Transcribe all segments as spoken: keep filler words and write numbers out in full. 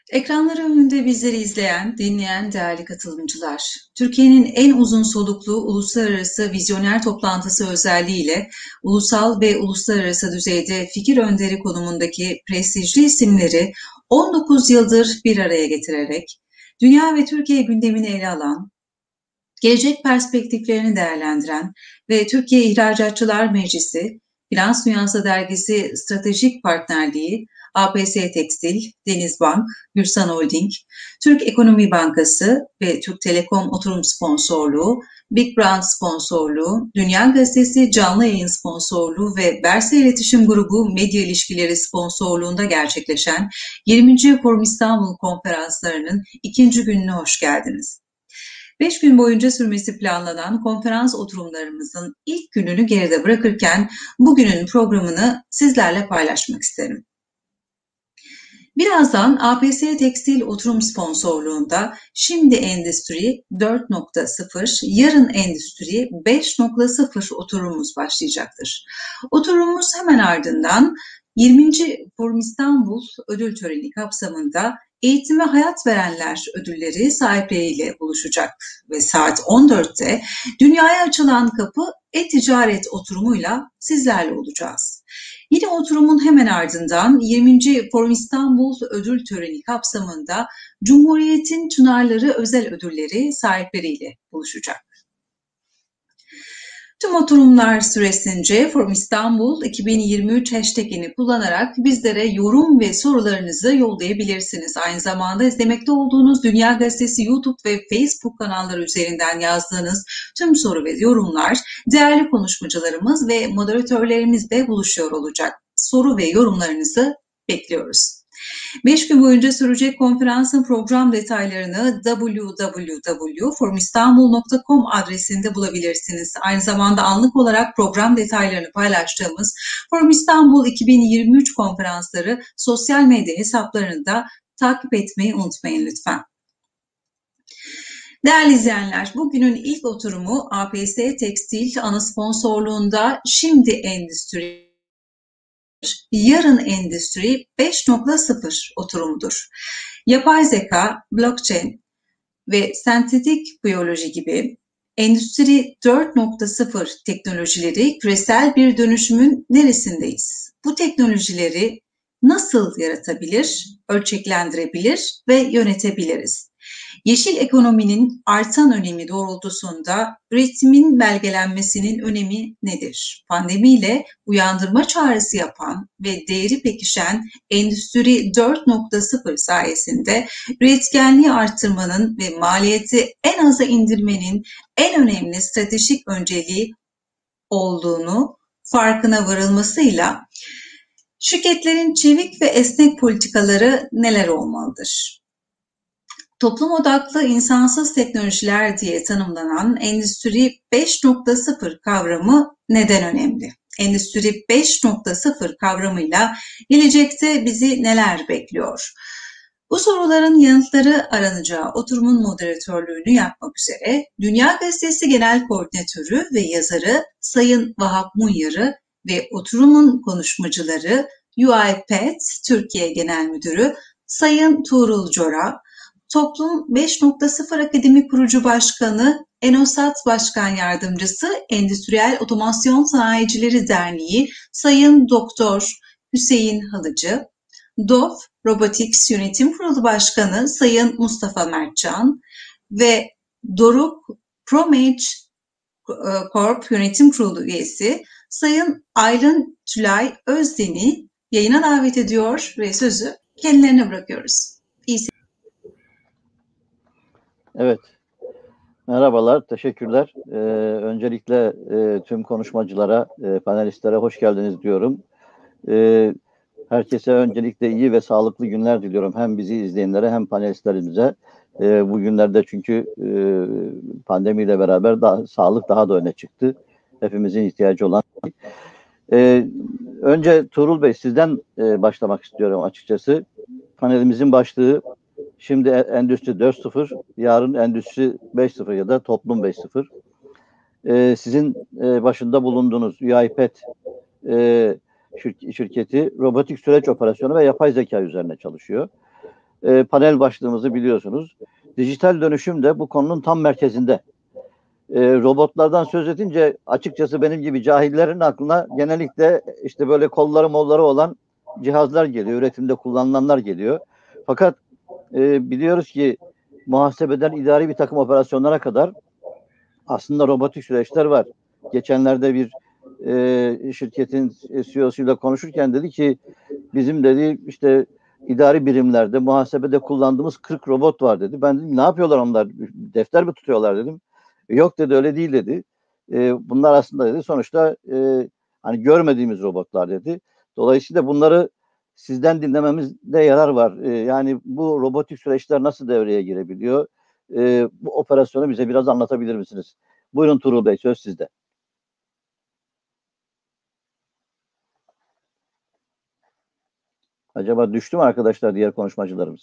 Ekranları önünde bizleri izleyen, dinleyen değerli katılımcılar, Türkiye'nin en uzun soluklu uluslararası vizyoner toplantısı özelliğiyle ulusal ve uluslararası düzeyde fikir önderi konumundaki prestijli isimleri on dokuz yıldır bir araya getirerek dünya ve Türkiye gündemini ele alan, gelecek perspektiflerini değerlendiren ve Türkiye İhracatçılar Meclisi, Finans Dünyası Dergisi Stratejik Partnerliği, A P S Tekstil, Denizbank, Gürsan Holding, Türk Ekonomi Bankası ve Türk Telekom oturum sponsorluğu, Big Brand sponsorluğu, Dünya Gazetesi canlı yayın sponsorluğu ve Berse İletişim Grubu medya ilişkileri sponsorluğunda gerçekleşen yirminci Forum İstanbul konferanslarının ikinci gününe hoş geldiniz. Beş gün boyunca sürmesi planlanan konferans oturumlarımızın ilk gününü geride bırakırken bugünün programını sizlerle paylaşmak isterim. Birazdan A P S Tekstil oturum sponsorluğunda Şimdi Endüstri dört nokta sıfır, Yarın Endüstri beş nokta sıfır oturumumuz başlayacaktır. Oturumumuz hemen ardından yirminci Forum İstanbul ödül töreni kapsamında Eğitime Hayat Verenler ödülleri sahipleriyle buluşacak ve saat on dörtte Dünyaya Açılan Kapı E-Ticaret oturumuyla sizlerle olacağız. Yine oturumun hemen ardından yirminci Forum İstanbul ödül töreni kapsamında Cumhuriyet'in Çınarları özel ödülleri sahipleriyle buluşacak. Tüm oturumlar süresince Forum İstanbul iki bin yirmi üç hashtagini kullanarak bizlere yorum ve sorularınızı yollayabilirsiniz. Aynı zamanda izlemekte olduğunuz Dünya Gazetesi YouTube ve Facebook kanalları üzerinden yazdığınız tüm soru ve yorumlar değerli konuşmacılarımız ve moderatörlerimizle buluşuyor olacak. Soru ve yorumlarınızı bekliyoruz. Beş gün boyunca sürecek konferansın program detaylarını double-u double-u double-u nokta forum istanbul nokta com adresinde bulabilirsiniz. Aynı zamanda anlık olarak program detaylarını paylaştığımız Forum İstanbul iki bin yirmi üç konferansları sosyal medya hesaplarını da takip etmeyi unutmayın lütfen. Değerli izleyenler, bugünün ilk oturumu A P S Tekstil ana sponsorluğunda Şimdi Endüstri Yarın Endüstri beş nokta sıfır oturumudur. Yapay zeka, blockchain ve sentetik biyoloji gibi Endüstri dört nokta sıfır teknolojileri küresel bir dönüşümün neresindeyiz? Bu teknolojileri nasıl yaratabilir, ölçeklendirebilir ve yönetebiliriz? Yeşil ekonominin artan önemi doğrultusunda üretimin belgelenmesinin önemi nedir? Pandemiyle uyandırma çağrısı yapan ve değeri pekişen Endüstri dört nokta sıfır sayesinde üretkenliği arttırmanın ve maliyeti en aza indirmenin en önemli stratejik önceliği olduğunu farkına varılmasıyla şirketlerin çevik ve esnek politikaları neler olmalıdır? Toplum odaklı insansız teknolojiler diye tanımlanan Endüstri beş nokta sıfır kavramı neden önemli? Endüstri beş nokta sıfır kavramıyla gelecekte bizi neler bekliyor? Bu soruların yanıtları aranacağı oturumun moderatörlüğünü yapmak üzere Dünya Gazetesi Genel Koordinatörü ve yazarı Sayın Vahap Munyar'ı ve oturumun konuşmacıları UiPath Türkiye Genel Müdürü Sayın Tuğrul Cora, Toplum beş nokta sıfır Akademi Kurucu Başkanı, Enosat Başkan Yardımcısı, Endüstriyel Otomasyon Sanayicileri Derneği Sayın Doktor Hüseyin Halıcı, D O F Robotics Yönetim Kurulu Başkanı Sayın Mustafa Mertcan ve Doruk Promage Corp Yönetim Kurulu üyesi Sayın Aylin Tülay Özden'i yayına davet ediyor ve sözü kendilerine bırakıyoruz. İyi Evet, merhabalar, teşekkürler. Ee, öncelikle e, tüm konuşmacılara, e, panelistlere hoş geldiniz diyorum. Ee, herkese öncelikle iyi ve sağlıklı günler diliyorum. Hem bizi izleyenlere hem panelistlerimize. Ee, bu günlerde çünkü e, pandemiyle beraber daha, sağlık daha da öne çıktı. Hepimizin ihtiyacı olan. Ee, önce Tuğrul Bey sizden e, başlamak istiyorum açıkçası. Panelimizin başlığı Şimdi Endüstri dört nokta sıfır, yarın Endüstri beş nokta sıfır ya da Toplum beş nokta sıfır. Ee, sizin e, başında bulunduğunuz UiPath e, şir- şirketi robotik süreç operasyonu ve yapay zeka üzerine çalışıyor. e, panel başlığımızı biliyorsunuz. Dijital dönüşüm de bu konunun tam merkezinde. E, robotlardan söz edince açıkçası benim gibi cahillerin aklına genellikle işte böyle kolları molları olan cihazlar geliyor. Üretimde kullanılanlar geliyor. Fakat e, biliyoruz ki muhasebeden idari bir takım operasyonlara kadar aslında robotik süreçler var. Geçenlerde bir e, şirketin C E O'suyla konuşurken dedi ki bizim dedi işte idari birimlerde muhasebede kullandığımız kırk robot var dedi. Ben dedim ne yapıyorlar onlar? Defter mi tutuyorlar dedim. Yok dedi öyle değil dedi. E, bunlar aslında dedi sonuçta e, hani görmediğimiz robotlar dedi. Dolayısıyla bunları sizden dinlememizde yarar var. E, yani bu robotik süreçler nasıl devreye girebiliyor? E, bu operasyonu bize biraz anlatabilir misiniz? Buyurun Tuğrul Bey, söz sizde. Acaba düştü mü arkadaşlar diğer konuşmacılarımız?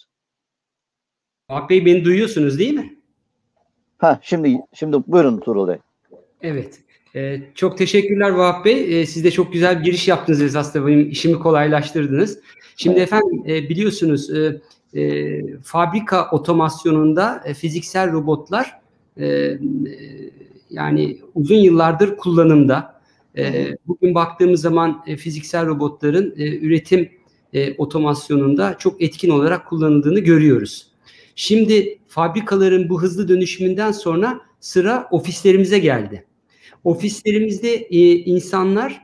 Vahap Bey beni duyuyorsunuz değil mi? Ha şimdi şimdi buyurun Tuğrul Bey. Evet. Ee, çok teşekkürler Vahap Bey. Ee, siz de çok güzel bir giriş yaptınız esasında benim işimi kolaylaştırdınız. Şimdi evet. efendim e, biliyorsunuz e, e, fabrika otomasyonunda e, fiziksel robotlar e, e, yani uzun yıllardır kullanımda. E, bugün baktığımız zaman e, fiziksel robotların e, üretim e, otomasyonunda çok etkin olarak kullanıldığını görüyoruz. Şimdi fabrikaların bu hızlı dönüşümünden sonra sıra ofislerimize geldi. Ofislerimizde e, insanlar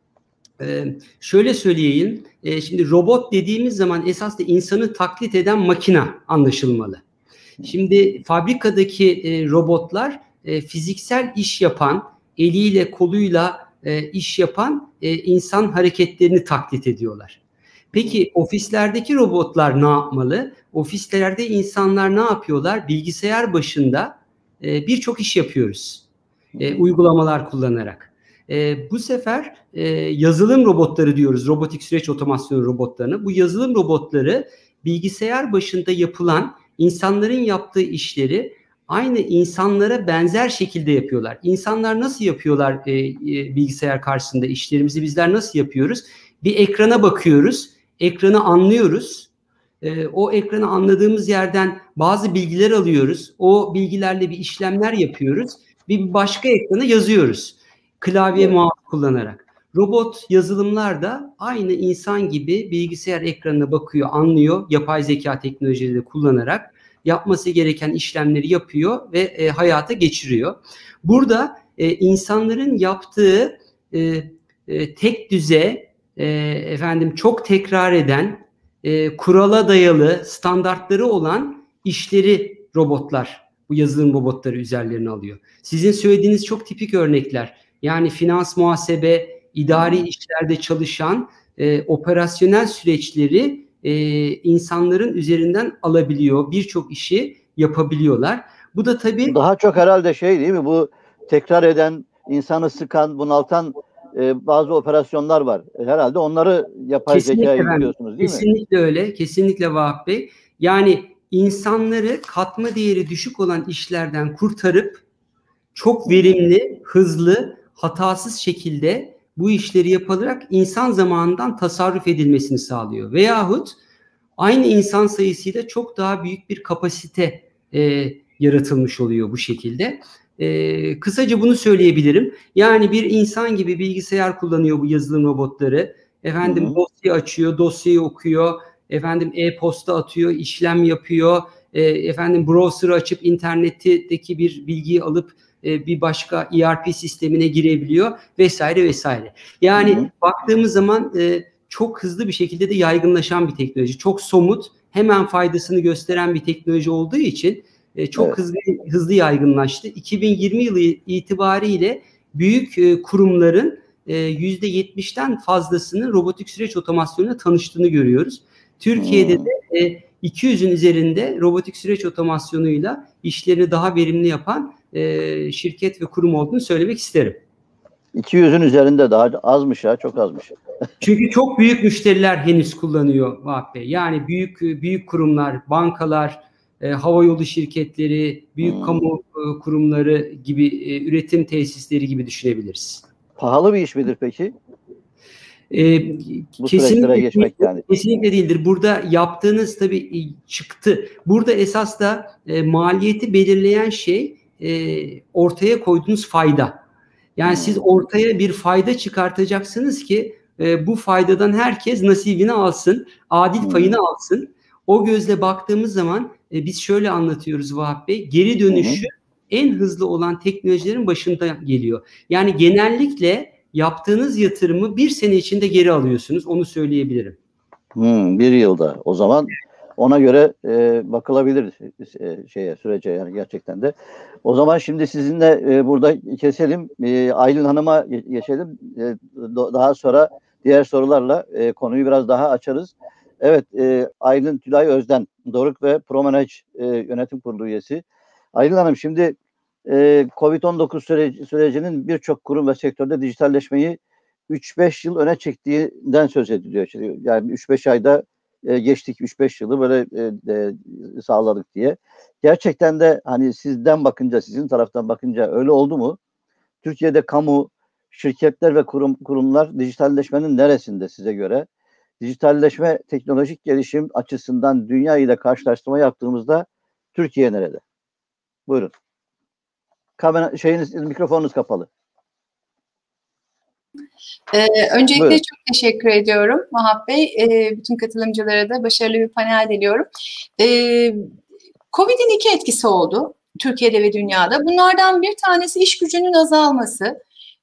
e, şöyle söyleyeyim, e, şimdi robot dediğimiz zaman esas da insanı taklit eden makina anlaşılmalı. Şimdi fabrikadaki e, robotlar e, fiziksel iş yapan, eliyle koluyla e, iş yapan e, insan hareketlerini taklit ediyorlar. Peki ofislerdeki robotlar ne yapmalı? Ofislerde insanlar ne yapıyorlar? Bilgisayar başında e, birçok iş yapıyoruz. E, uygulamalar kullanarak. E, bu sefer e, yazılım robotları diyoruz. Robotik süreç otomasyon robotlarını. Bu yazılım robotları bilgisayar başında yapılan insanların yaptığı işleri aynı insanlara benzer şekilde yapıyorlar. İnsanlar nasıl yapıyorlar e, e, bilgisayar karşısında işlerimizi? Bizler nasıl yapıyoruz? Bir ekrana bakıyoruz. Ekranı anlıyoruz. E, o ekranı anladığımız yerden bazı bilgiler alıyoruz. O bilgilerle bir işlemler yapıyoruz. Bir başka ekrana yazıyoruz. Klavye evet. mouse kullanarak. Robot yazılımlar da aynı insan gibi bilgisayar ekranına bakıyor, anlıyor. Yapay zeka teknolojileri kullanarak yapması gereken işlemleri yapıyor ve e, hayata geçiriyor. Burada e, insanların yaptığı e, e, tek düze, e, efendim çok tekrar eden, e, kurala dayalı, standartları olan işleri robotlar, bu yazılım robotları üzerlerine alıyor. Sizin söylediğiniz çok tipik örnekler. Yani finans, muhasebe, idari işlerde çalışan e, operasyonel süreçleri e, insanların üzerinden alabiliyor. Birçok işi yapabiliyorlar. Bu da tabii... Daha çok herhalde şey değil mi? Bu tekrar eden, insanı sıkan, bunaltan e, bazı operasyonlar var. E, herhalde onları yapay zekaya yüklüyorsunuz değil kesinlikle mi? Kesinlikle öyle. Kesinlikle Vahap Bey. Yani insanları katma değeri düşük olan işlerden kurtarıp çok verimli, hızlı, hatasız şekilde bu işleri yapılarak insan zamanından tasarruf edilmesini sağlıyor. Veyahut aynı insan sayısıyla çok daha büyük bir kapasite e, yaratılmış oluyor bu şekilde. E, kısaca bunu söyleyebilirim. Yani bir insan gibi bilgisayar kullanıyor bu yazılım robotları. Efendim Hı-hı. dosya açıyor, dosyayı okuyor. Efendim e-posta atıyor, işlem yapıyor. E, efendim browser'ı açıp internetteki bir bilgiyi alıp e, bir başka E R P sistemine girebiliyor vesaire vesaire. Yani Hı-hı. baktığımız zaman e, çok hızlı bir şekilde de yaygınlaşan bir teknoloji. Çok somut, hemen faydasını gösteren bir teknoloji olduğu için e, çok evet. hızlı hızlı yaygınlaştı. iki bin yirmi yılı itibariyle büyük e, kurumların e, yüzde yetmişten fazlasının robotik süreç otomasyonuyla tanıştığını görüyoruz. Türkiye'de hmm. de e, iki yüzün üzerinde robotik süreç otomasyonuyla işlerini daha verimli yapan e, şirket ve kurum olduğunu söylemek isterim. iki yüzün üzerinde daha azmış ya, çok azmış. Çünkü çok büyük müşteriler henüz kullanıyor Vahap Bey. Yani büyük büyük kurumlar, bankalar, e, havayolu şirketleri, büyük hmm. kamu e, kurumları gibi, e, üretim tesisleri gibi düşünebiliriz. Pahalı bir iş midir peki? Ee, Bu süreçlere geçmek yani. Kesinlikle değildir. Burada yaptığınız tabii çıktı. Burada esas da e, maliyeti belirleyen şey e, ortaya koyduğunuz fayda. Yani hmm. siz ortaya bir fayda çıkartacaksınız ki e, bu faydadan herkes nasibini alsın, adil hmm. payını alsın. O gözle baktığımız zaman e, biz şöyle anlatıyoruz Vahap Bey, geri dönüşü hmm. en hızlı olan teknolojilerin başında geliyor. Yani genellikle yaptığınız yatırımı bir sene içinde geri alıyorsunuz. Onu söyleyebilirim. Hmm, bir yılda. O zaman ona göre e, bakılabilir e, şeye sürece yani gerçekten de. O zaman şimdi sizinle e, burada keselim. E, Aylin Hanım'a geçelim. E, daha sonra diğer sorularla e, konuyu biraz daha açarız. Evet, e, Aylin Tülay Özden, Doruk ve Promanage e, Yönetim Kurulu üyesi. Aylin Hanım, şimdi e, kovid on dokuz süreci, sürecinin birçok kurum ve sektörde dijitalleşmeyi üç beş yıl öne çektiğinden söz ediliyor. Yani üç beş ayda e, geçtik, üç beş yılı böyle e, e, sağladık diye. Gerçekten de hani sizden bakınca, sizin taraftan bakınca öyle oldu mu? Türkiye'de kamu, şirketler ve kurum kurumlar dijitalleşmenin neresinde size göre? Dijitalleşme, teknolojik gelişim açısından dünya ile karşılaştırma yaptığımızda Türkiye nerede? Buyurun. Kamera, şeyiniz, mikrofonunuz kapalı. Ee, öncelikle Buyurun. Çok teşekkür ediyorum Vahap Bey. Ee, bütün katılımcılara da başarılı bir panel diliyorum. Ee, Covid'in iki etkisi oldu Türkiye'de ve dünyada. Bunlardan bir tanesi iş gücünün azalması.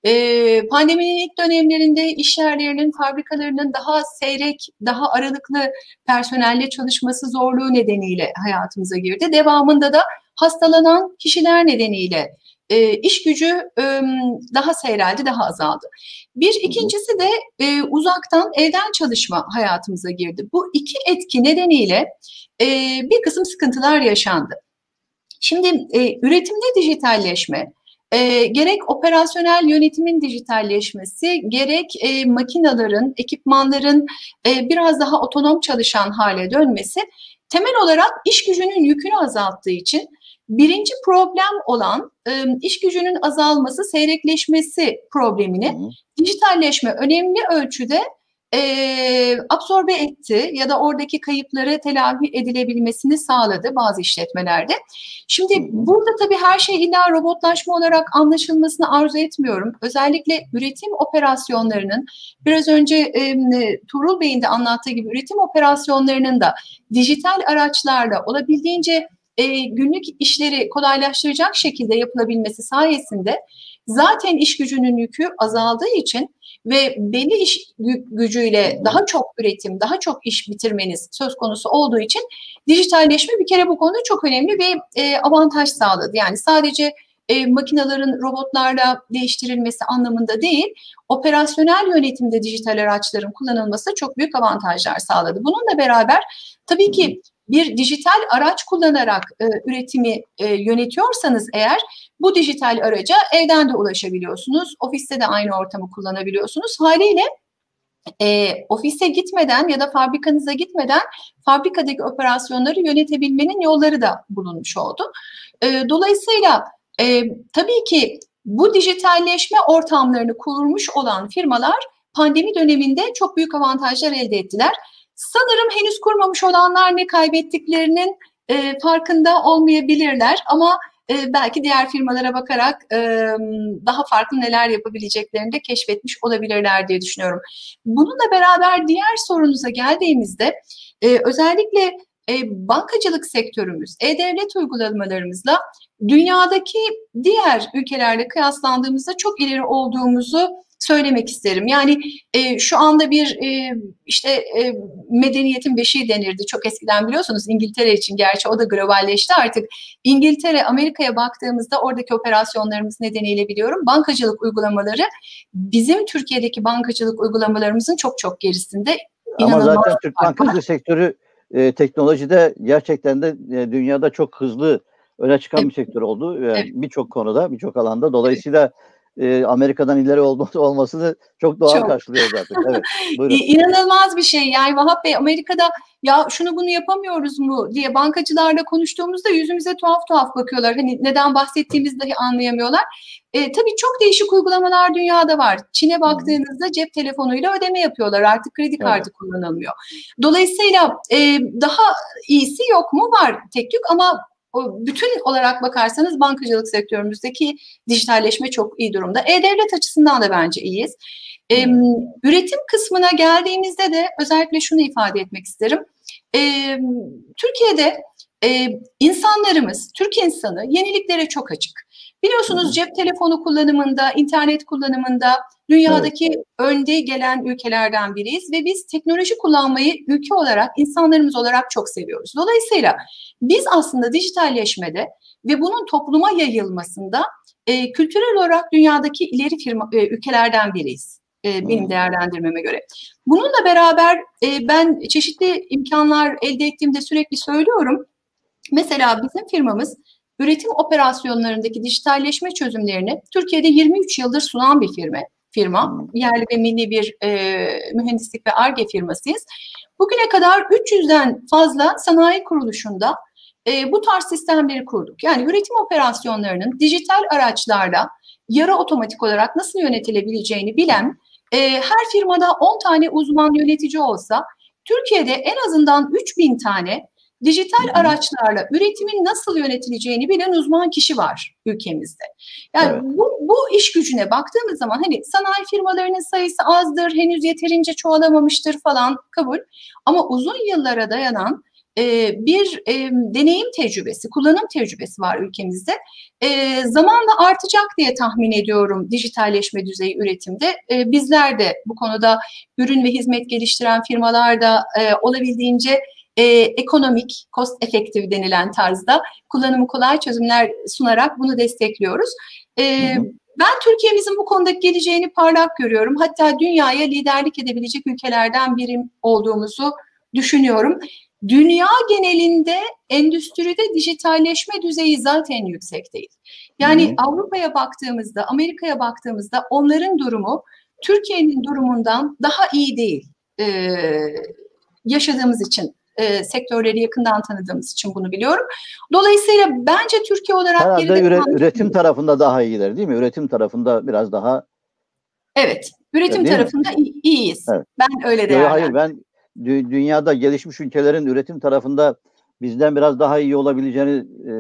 Ee, pandeminin ilk dönemlerinde iş yerlerinin, fabrikalarının daha seyrek, daha aralıklı personelle çalışması zorluğu nedeniyle hayatımıza girdi. Devamında da hastalanan kişiler nedeniyle e, iş gücü e, daha seyreldi, daha azaldı. Bir ikincisi de e, uzaktan, evden çalışma hayatımıza girdi. Bu iki etki nedeniyle e, bir kısım sıkıntılar yaşandı. Şimdi e, üretimde dijitalleşme, e, gerek operasyonel yönetimin dijitalleşmesi, gerek e, makinelerin, ekipmanların e, biraz daha otonom çalışan hale dönmesi temel olarak iş gücünün yükünü azalttığı için birinci problem olan e, iş gücünün azalması, seyrekleşmesi problemini hı hı. dijitalleşme önemli ölçüde e, absorbe etti ya da oradaki kayıpları telafi edilebilmesini sağladı bazı işletmelerde. Şimdi hı hı. burada tabii her şey illa robotlaşma olarak anlaşılmasını arzu etmiyorum. Özellikle üretim operasyonlarının, biraz önce e, Tuğrul Bey'in de anlattığı gibi üretim operasyonlarının da dijital araçlarla olabildiğince E, günlük işleri kolaylaştıracak şekilde yapılabilmesi sayesinde zaten iş gücünün yükü azaldığı için ve belli iş gücüyle daha çok üretim, daha çok iş bitirmeniz söz konusu olduğu için dijitalleşme bir kere bu konuda çok önemli bir e, avantaj sağladı. Yani sadece e, makinelerin robotlarla değiştirilmesi anlamında değil, operasyonel yönetimde dijital araçların kullanılması çok büyük avantajlar sağladı. Bununla beraber tabii ki bir dijital araç kullanarak e, üretimi e, yönetiyorsanız eğer bu dijital araca evden de ulaşabiliyorsunuz. Ofiste de aynı ortamı kullanabiliyorsunuz. Haliyle e, ofise gitmeden ya da fabrikanıza gitmeden fabrikadaki operasyonları yönetebilmenin yolları da bulunmuş oldu. E, dolayısıyla e, tabii ki bu dijitalleşme ortamlarını kurmuş olan firmalar pandemi döneminde çok büyük avantajlar elde ettiler. Sanırım henüz kurmamış olanlar ne kaybettiklerinin e, farkında olmayabilirler ama e, belki diğer firmalara bakarak e, daha farklı neler yapabileceklerini de keşfetmiş olabilirler diye düşünüyorum. Bununla beraber diğer sorunuza geldiğimizde e, özellikle e, bankacılık sektörümüz, e-devlet uygulamalarımızla dünyadaki diğer ülkelerle kıyaslandığımızda çok ileri olduğumuzu söylemek isterim. Yani e, şu anda bir e, işte e, medeniyetin beşiği denirdi. Çok eskiden biliyorsunuz İngiltere için, gerçi o da globalleşti artık. İngiltere, Amerika'ya baktığımızda oradaki operasyonlarımız nedeniyle biliyorum bankacılık uygulamaları bizim Türkiye'deki bankacılık uygulamalarımızın çok çok gerisinde. Ama zaten Türk bankacılık sektörü e, teknolojide gerçekten de e, dünyada çok hızlı öne çıkan evet. bir sektör oldu. Yani evet. Birçok konuda, birçok alanda. Dolayısıyla evet. e, Amerika'dan ileri olması, olmasını çok doğal çok. karşılıyoruz artık. Evet, buyurun. İnanılmaz bir şey. Yani Vahap Bey, Amerika'da ya şunu bunu yapamıyoruz mu diye bankacılarla konuştuğumuzda yüzümüze tuhaf tuhaf bakıyorlar. Hani neden bahsettiğimizi dahi anlayamıyorlar. E, tabii çok değişik uygulamalar dünyada var. Çin'e baktığınızda cep telefonuyla ödeme yapıyorlar. Artık kredi kartı evet. kullanılmıyor. Dolayısıyla e, daha iyisi yok mu? Var tek tük ama bütün olarak bakarsanız bankacılık sektörümüzdeki dijitalleşme çok iyi durumda. E-Devlet açısından da bence iyiyiz. Ee, üretim kısmına geldiğimizde de özellikle şunu ifade etmek isterim. Ee, Türkiye'de e, insanlarımız, Türk insanı yeniliklere çok açık. Biliyorsunuz cep telefonu kullanımında, internet kullanımında dünyadaki evet. önde gelen ülkelerden biriyiz ve biz teknoloji kullanmayı ülke olarak, insanlarımız olarak çok seviyoruz. Dolayısıyla biz aslında dijitalleşmede ve bunun topluma yayılmasında e, kültürel olarak dünyadaki ileri firma, e, ülkelerden biriyiz. E, benim değerlendirmeme göre. Bununla beraber e, ben çeşitli imkanlar elde ettiğimde sürekli söylüyorum. Mesela bizim firmamız üretim operasyonlarındaki dijitalleşme çözümlerini Türkiye'de yirmi üç yıldır sunan bir firma. firma. Yerli ve milli bir e, mühendislik ve Ar-Ge firmasıyız. Bugüne kadar üç yüzden fazla sanayi kuruluşunda e, bu tarz sistemleri kurduk. Yani üretim operasyonlarının dijital araçlarla yarı otomatik olarak nasıl yönetilebileceğini bilen e, her firmada on tane uzman yönetici olsa Türkiye'de en azından üç bin tane dijital araçlarla üretimin nasıl yönetileceğini bilen uzman kişi var ülkemizde. Yani evet. bu, bu iş gücüne baktığımız zaman hani sanayi firmalarının sayısı azdır, henüz yeterince çoğalamamıştır falan kabul. Ama uzun yıllara dayanan e, bir e, deneyim tecrübesi, kullanım tecrübesi var ülkemizde. E, zamanla artacak diye tahmin ediyorum dijitalleşme düzeyi üretimde. E, bizler de bu konuda ürün ve hizmet geliştiren firmalar da e, olabildiğince Ee, ekonomik, cost effective denilen tarzda kullanımı kolay çözümler sunarak bunu destekliyoruz. Ee, hı hı. Ben Türkiye'mizin bu konudaki geleceğini parlak görüyorum. Hatta dünyaya liderlik edebilecek ülkelerden biri olduğumuzu düşünüyorum. Dünya genelinde endüstride dijitalleşme düzeyi zaten yüksek değil. Yani hı hı. Avrupa'ya baktığımızda, Amerika'ya baktığımızda onların durumu Türkiye'nin durumundan daha iyi değil. Ee, yaşadığımız için. E, sektörleri yakından tanıdığımız için bunu biliyorum. Dolayısıyla bence Türkiye olarak... Herhalde üre, üretim tarafında daha iyiler değil mi? Üretim tarafında biraz daha... Evet, üretim evet, tarafında iyi, iyiyiz. Evet. Ben öyle değerlendiriyorum. Hayır, ben dü dünyada gelişmiş ülkelerin üretim tarafında bizden biraz daha iyi olabileceğini e,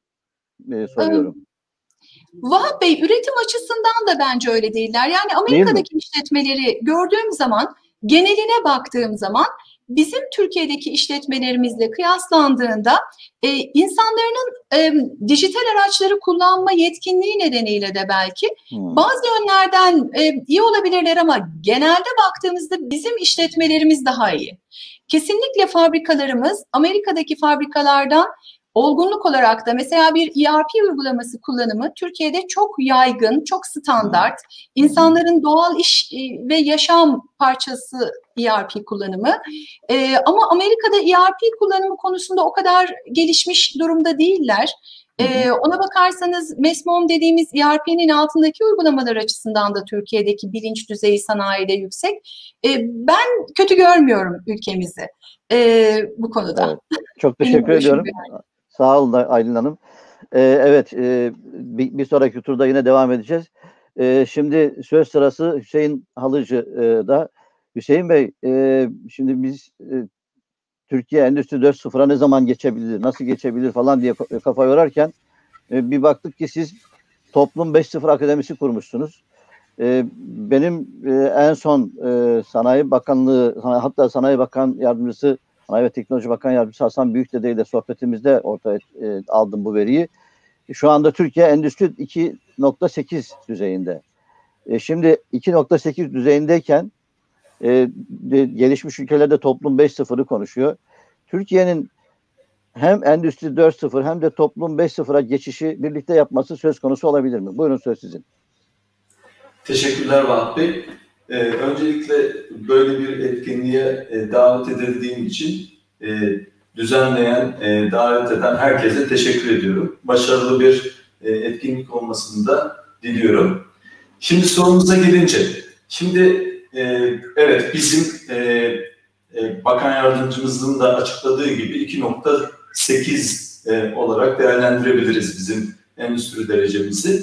e, soruyorum. Um, Vahap Bey, üretim açısından da bence öyle değiller. Yani Amerika'daki işletmeleri gördüğüm zaman, geneline baktığım zaman bizim Türkiye'deki işletmelerimizle kıyaslandığında e, insanların e, dijital araçları kullanma yetkinliği nedeniyle de belki hmm. bazı yönlerden e, iyi olabilirler ama genelde baktığımızda bizim işletmelerimiz daha iyi. Kesinlikle fabrikalarımız Amerika'daki fabrikalardan olgunluk olarak da mesela bir E R P uygulaması kullanımı Türkiye'de çok yaygın, çok standart. İnsanların doğal iş ve yaşam parçası E R P kullanımı. Ee, ama Amerika'da E R P kullanımı konusunda o kadar gelişmiş durumda değiller. Ee, ona bakarsanız MESMOM dediğimiz E R P'nin altındaki uygulamalar açısından da Türkiye'deki bilinç düzeyi sanayide yüksek. Ee, ben kötü görmüyorum ülkemizi e, bu konuda. Evet, çok teşekkür ediyorum. Yani. Sağ olun Aylin Hanım. Ee, evet, e, bir, bir sonraki turda yine devam edeceğiz. Ee, şimdi söz sırası Hüseyin Halıcı'da. Hüseyin Bey, e, şimdi biz e, Türkiye Endüstri dört nokta sıfıra ne zaman geçebilir, nasıl geçebilir falan diye kafa yorarken e, bir baktık ki siz Toplum beş nokta sıfır Akademisi kurmuşsunuz. E, benim e, en son e, Sanayi Bakanlığı, hatta Sanayi Bakan Yardımcısı, Sanayi ve Teknoloji Bakan Yardımcısı Hasan Büyükdede ile sohbetimizde ortaya e, aldım bu veriyi. Şu anda Türkiye Endüstri iki nokta sekiz düzeyinde. E, şimdi iki nokta sekiz düzeyindeyken e, de, gelişmiş ülkelerde Toplum beş nokta sıfırı konuşuyor. Türkiye'nin hem Endüstri dört nokta sıfır hem de Toplum beş nokta sıfıra geçişi birlikte yapması söz konusu olabilir mi? Buyurun, söz sizin. Teşekkürler Vahap Bey. Ee, öncelikle böyle bir etkinliğe e, davet edildiğim için e, düzenleyen, e, davet eden herkese teşekkür ediyorum. Başarılı bir e, etkinlik olmasını da diliyorum. Şimdi sorumuza gelince, şimdi e, evet bizim e, e, Bakan Yardımcımızın da açıkladığı gibi iki nokta sekiz e, olarak değerlendirebiliriz bizim endüstri derecemizi.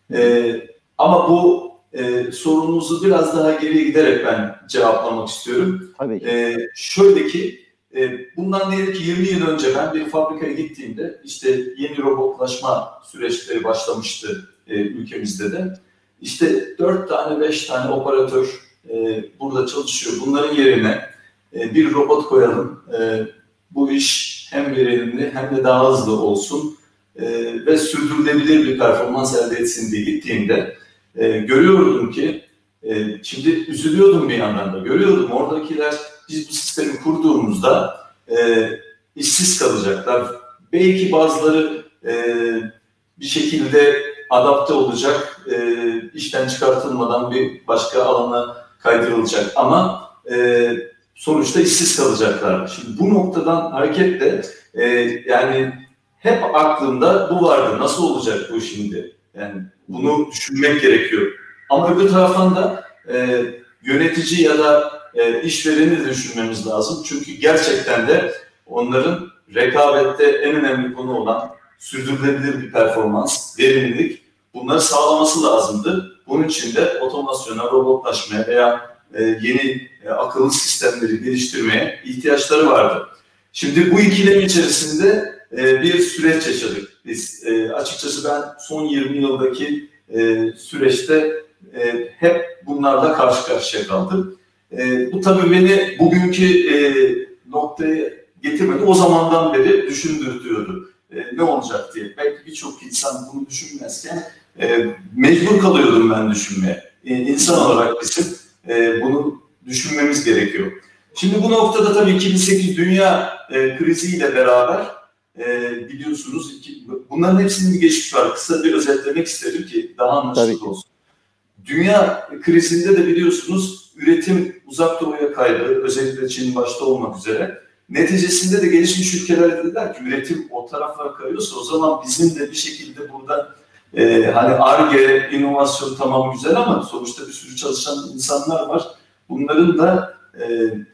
E, ama bu e, sorunuzu biraz daha geriye giderek ben cevaplamak istiyorum. Tabii ki. E, şöyle ki, e, bundan diyelim ki yirmi yıl önce ben bir fabrikaya gittiğimde işte yeni robotlaşma süreçleri başlamıştı e, ülkemizde de. İşte dört tane, beş tane operatör e, burada çalışıyor. Bunların yerine e, bir robot koyalım. E, bu iş hem verimli hem de daha hızlı olsun e, ve sürdürülebilir bir performans elde etsin diye gittiğimde e, görüyordum ki, e, şimdi üzülüyordum bir yandan da. Görüyordum oradakiler, biz bu sistemi kurduğumuzda e, işsiz kalacaklar. Belki bazıları e, bir şekilde adapte olacak, e, işten çıkartılmadan bir başka alana kaydırılacak ama e, sonuçta işsiz kalacaklar. Şimdi bu noktadan hareketle e, yani hep aklımda bu vardı. Nasıl olacak bu şimdi? Yani bunu düşünmek gerekiyor. Ama öbür taraftan da e, yönetici ya da e, işvereni de düşünmemiz lazım. Çünkü gerçekten de onların rekabette en önemli konu olan sürdürülebilir bir performans, verimlilik, bunları sağlaması lazımdı. Bunun için de otomasyona, robotlaşmaya veya e, yeni e, akıllı sistemleri geliştirmeye ihtiyaçları vardı. Şimdi bu ikilem içerisinde e, bir süreç yaşadık. Biz e, açıkçası ben son yirmi yıldaki e, süreçte e, hep bunlarla karşı karşıya kaldım. E, bu tabii beni bugünkü e, noktaya getirmedi. O zamandan beri düşündürtüyordu. E, ne olacak diye. Belki birçok insan bunu düşünmezken e, mecbur kalıyordum ben düşünmeye. E, insan olarak bizim e, bunu düşünmemiz gerekiyor. Şimdi bu noktada tabii iki bin sekiz dünya e, kriziyle beraber e, biliyorsunuz iki, bunların hepsinin bir geçmiş var. Kısa bir özetlemek isterim ki daha anlaşılır olsun. Dünya krizinde de biliyorsunuz üretim uzak doğuya kaydı. Özellikle Çin başta olmak üzere. Neticesinde de gelişmiş ülkeler dediler ki üretim o tarafa kayıyorsa o zaman bizim de bir şekilde burada e, hani Ar-Ge, inovasyon tamam güzel ama sonuçta bir sürü çalışan insanlar var. Bunların da e,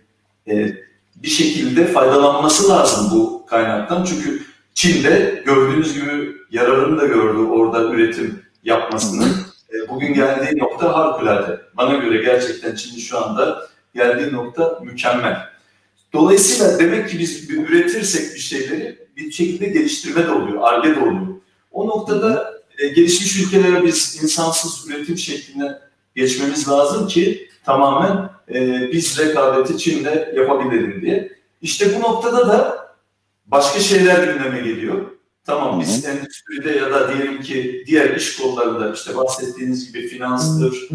e, bir şekilde faydalanması lazım bu kaynaktan. Çünkü Çin'de gördüğünüz gibi yararını da gördü orada üretim yapmasının. E, bugün geldiği nokta harikulade. Bana göre gerçekten Çin'in şu anda geldiği nokta mükemmel. Dolayısıyla demek ki biz üretirsek bir şeyleri bir şekilde geliştirme de oluyor, Ar-Ge de oluyor. O noktada e, gelişmiş ülkelere biz insansız üretim şekline geçmemiz lazım ki tamamen e, biz rekabeti Çin'le yapabilelim diye. İşte bu noktada da başka şeyler gündeme geliyor. Tamam biz hı hı. endüstride ya da diyelim ki diğer iş kollarında işte bahsettiğiniz gibi finanstır,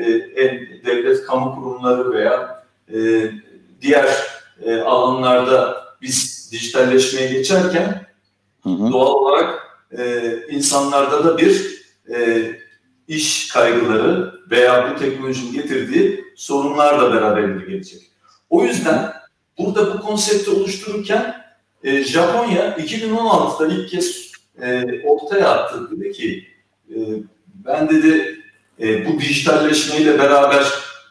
e, devlet kamu kurumları veya e, diğer e, alanlarda biz dijitalleşmeye geçerken hı hı. doğal olarak e, insanlarda da bir e, iş kaygıları veya bu teknolojinin getirdiği sorunlar da beraberinde gelecek. O yüzden burada bu konsepti oluştururken e, Japonya iki bin on altıda ilk kez e, ortaya attı. Dedi ki e, ben dedi e, bu dijitalleşmeyle beraber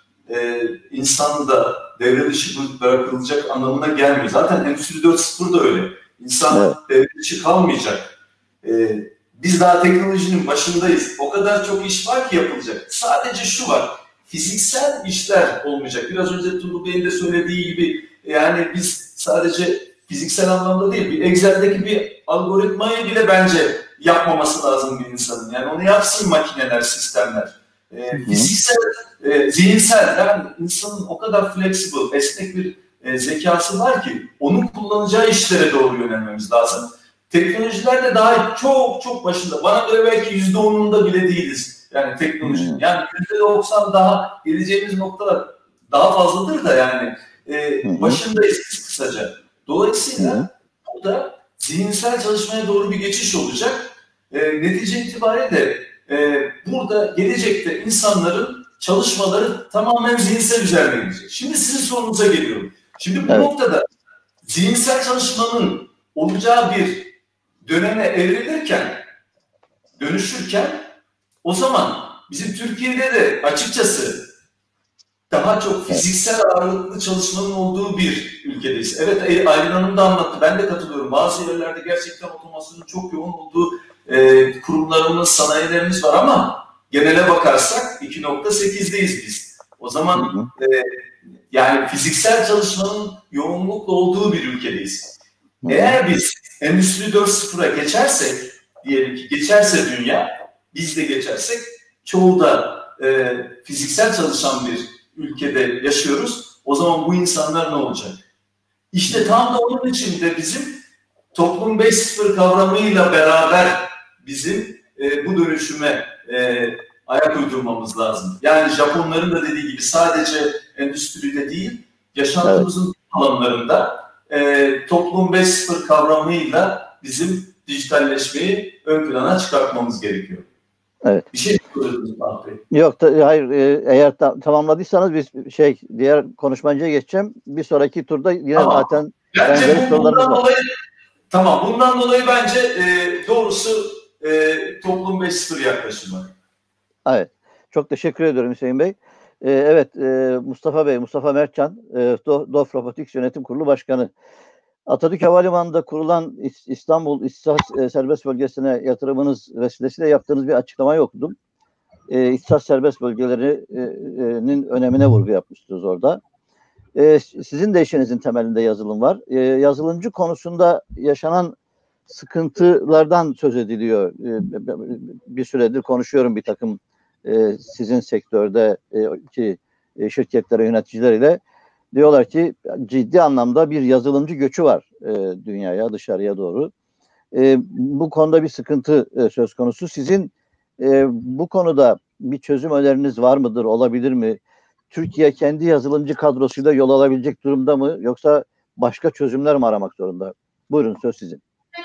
e, insan da devre dışı bırakılacak anlamına gelmiyor. Zaten Endüstri dört nokta sıfır da öyle. İnsan evet. devre dışı kalmayacak. E, biz daha teknolojinin başındayız. O kadar çok iş var ki yapılacak. Sadece şu var. Fiziksel işler olmayacak. Biraz önce Turgut Bey'in de söylediği gibi yani biz sadece fiziksel anlamda değil, bir Excel'deki bir algoritmayı bile bence yapmaması lazım bir insanın. Yani onu yapsın makineler, sistemler. E, fiziksel, e, zihinsel, yani insanın o kadar flexible, esnek bir e, zekası var ki onun kullanacağı işlere doğru yönelmemiz lazım. Teknolojiler de daha çok çok başında. Bana göre belki yüzde onunda bile değiliz. Yani teknolojinin. Yani yüzde doksan daha geleceğimiz noktalar daha fazladır da yani e, başındayız kısaca. Dolayısıyla burada zihinsel çalışmaya doğru bir geçiş olacak. E, netice itibariyle e, burada gelecekte insanların çalışmaları tamamen zihinsel üzerine gidecek. Şimdi sizin sorunuza geliyorum. Şimdi bu evet. noktada zihinsel çalışmanın olacağı bir döneme evrilirken, dönüşürken o zaman Bizim Türkiye'de de açıkçası daha çok fiziksel ağırlıklı çalışmanın olduğu bir ülkedeyiz. Evet, Aylin Hanım da anlattı. Ben de katılıyorum. Bazı yerlerde gerçekten otomasyonun çok yoğun olduğu e, kurumlarımız, sanayilerimiz var ama genele bakarsak iki nokta sekizdeyiz biz. O zaman e, yani fiziksel çalışmanın yoğunlukla olduğu bir ülkedeyiz. Eğer biz Endüstri dört nokta sıfıra geçersek, diyelim ki geçerse dünya, biz de geçersek, çoğu da e, fiziksel çalışan bir ülkede yaşıyoruz. O zaman bu insanlar ne olacak? İşte tam da onun için de bizim toplum beş nokta sıfır kavramıyla beraber bizim e, bu dönüşüme e, ayak uydurmamız lazım. Yani Japonların da dediği gibi sadece endüstride değil, yaşantımızın evet. alanlarında e, toplum beş nokta sıfır kavramıyla bizim dijitalleşmeyi ön plana çıkartmamız gerekiyor. Evet. Bir şey söylüyorsunuz Mahmut Bey. Yok, ta, hayır. E, eğer ta, tamamladıysanız biz şey diğer konuşmacıya geçeceğim. Bir sonraki turda yine tamam. zaten bence bu, bundan dolayı tamam. Bundan dolayı bence e, doğrusu e, toplum beş nokta sıfır yaklaşımı. Evet. Çok teşekkür ediyorum Hüseyin Bey. E, evet, e, Mustafa Bey, Mustafa Mertcan, e, D O F Robotics Yönetim Kurulu Başkanı. Atatürk Havalimanı'nda kurulan İstanbul İhtisas Serbest Bölgesi'ne yatırımınız vesilesiyle yaptığınız bir açıklamayı okudum. E, İhtisas Serbest Bölgelerinin önemine vurgu yapmıştınız orada. E, sizin de işinizin temelinde yazılım var. E, yazılımcı konusunda yaşanan sıkıntılardan söz ediliyor. E, bir süredir konuşuyorum bir takım e, sizin sektörde e, ki e, şirketlere, yöneticileriyle. Diyorlar ki ciddi anlamda bir yazılımcı göçü var e, dünyaya, dışarıya doğru. E, bu konuda bir sıkıntı e, söz konusu. Sizin e, bu konuda bir çözüm öneriniz var mıdır, olabilir mi? Türkiye kendi yazılımcı kadrosuyla yol alabilecek durumda mı? Yoksa başka çözümler mi aramak zorunda? Buyurun, söz sizin.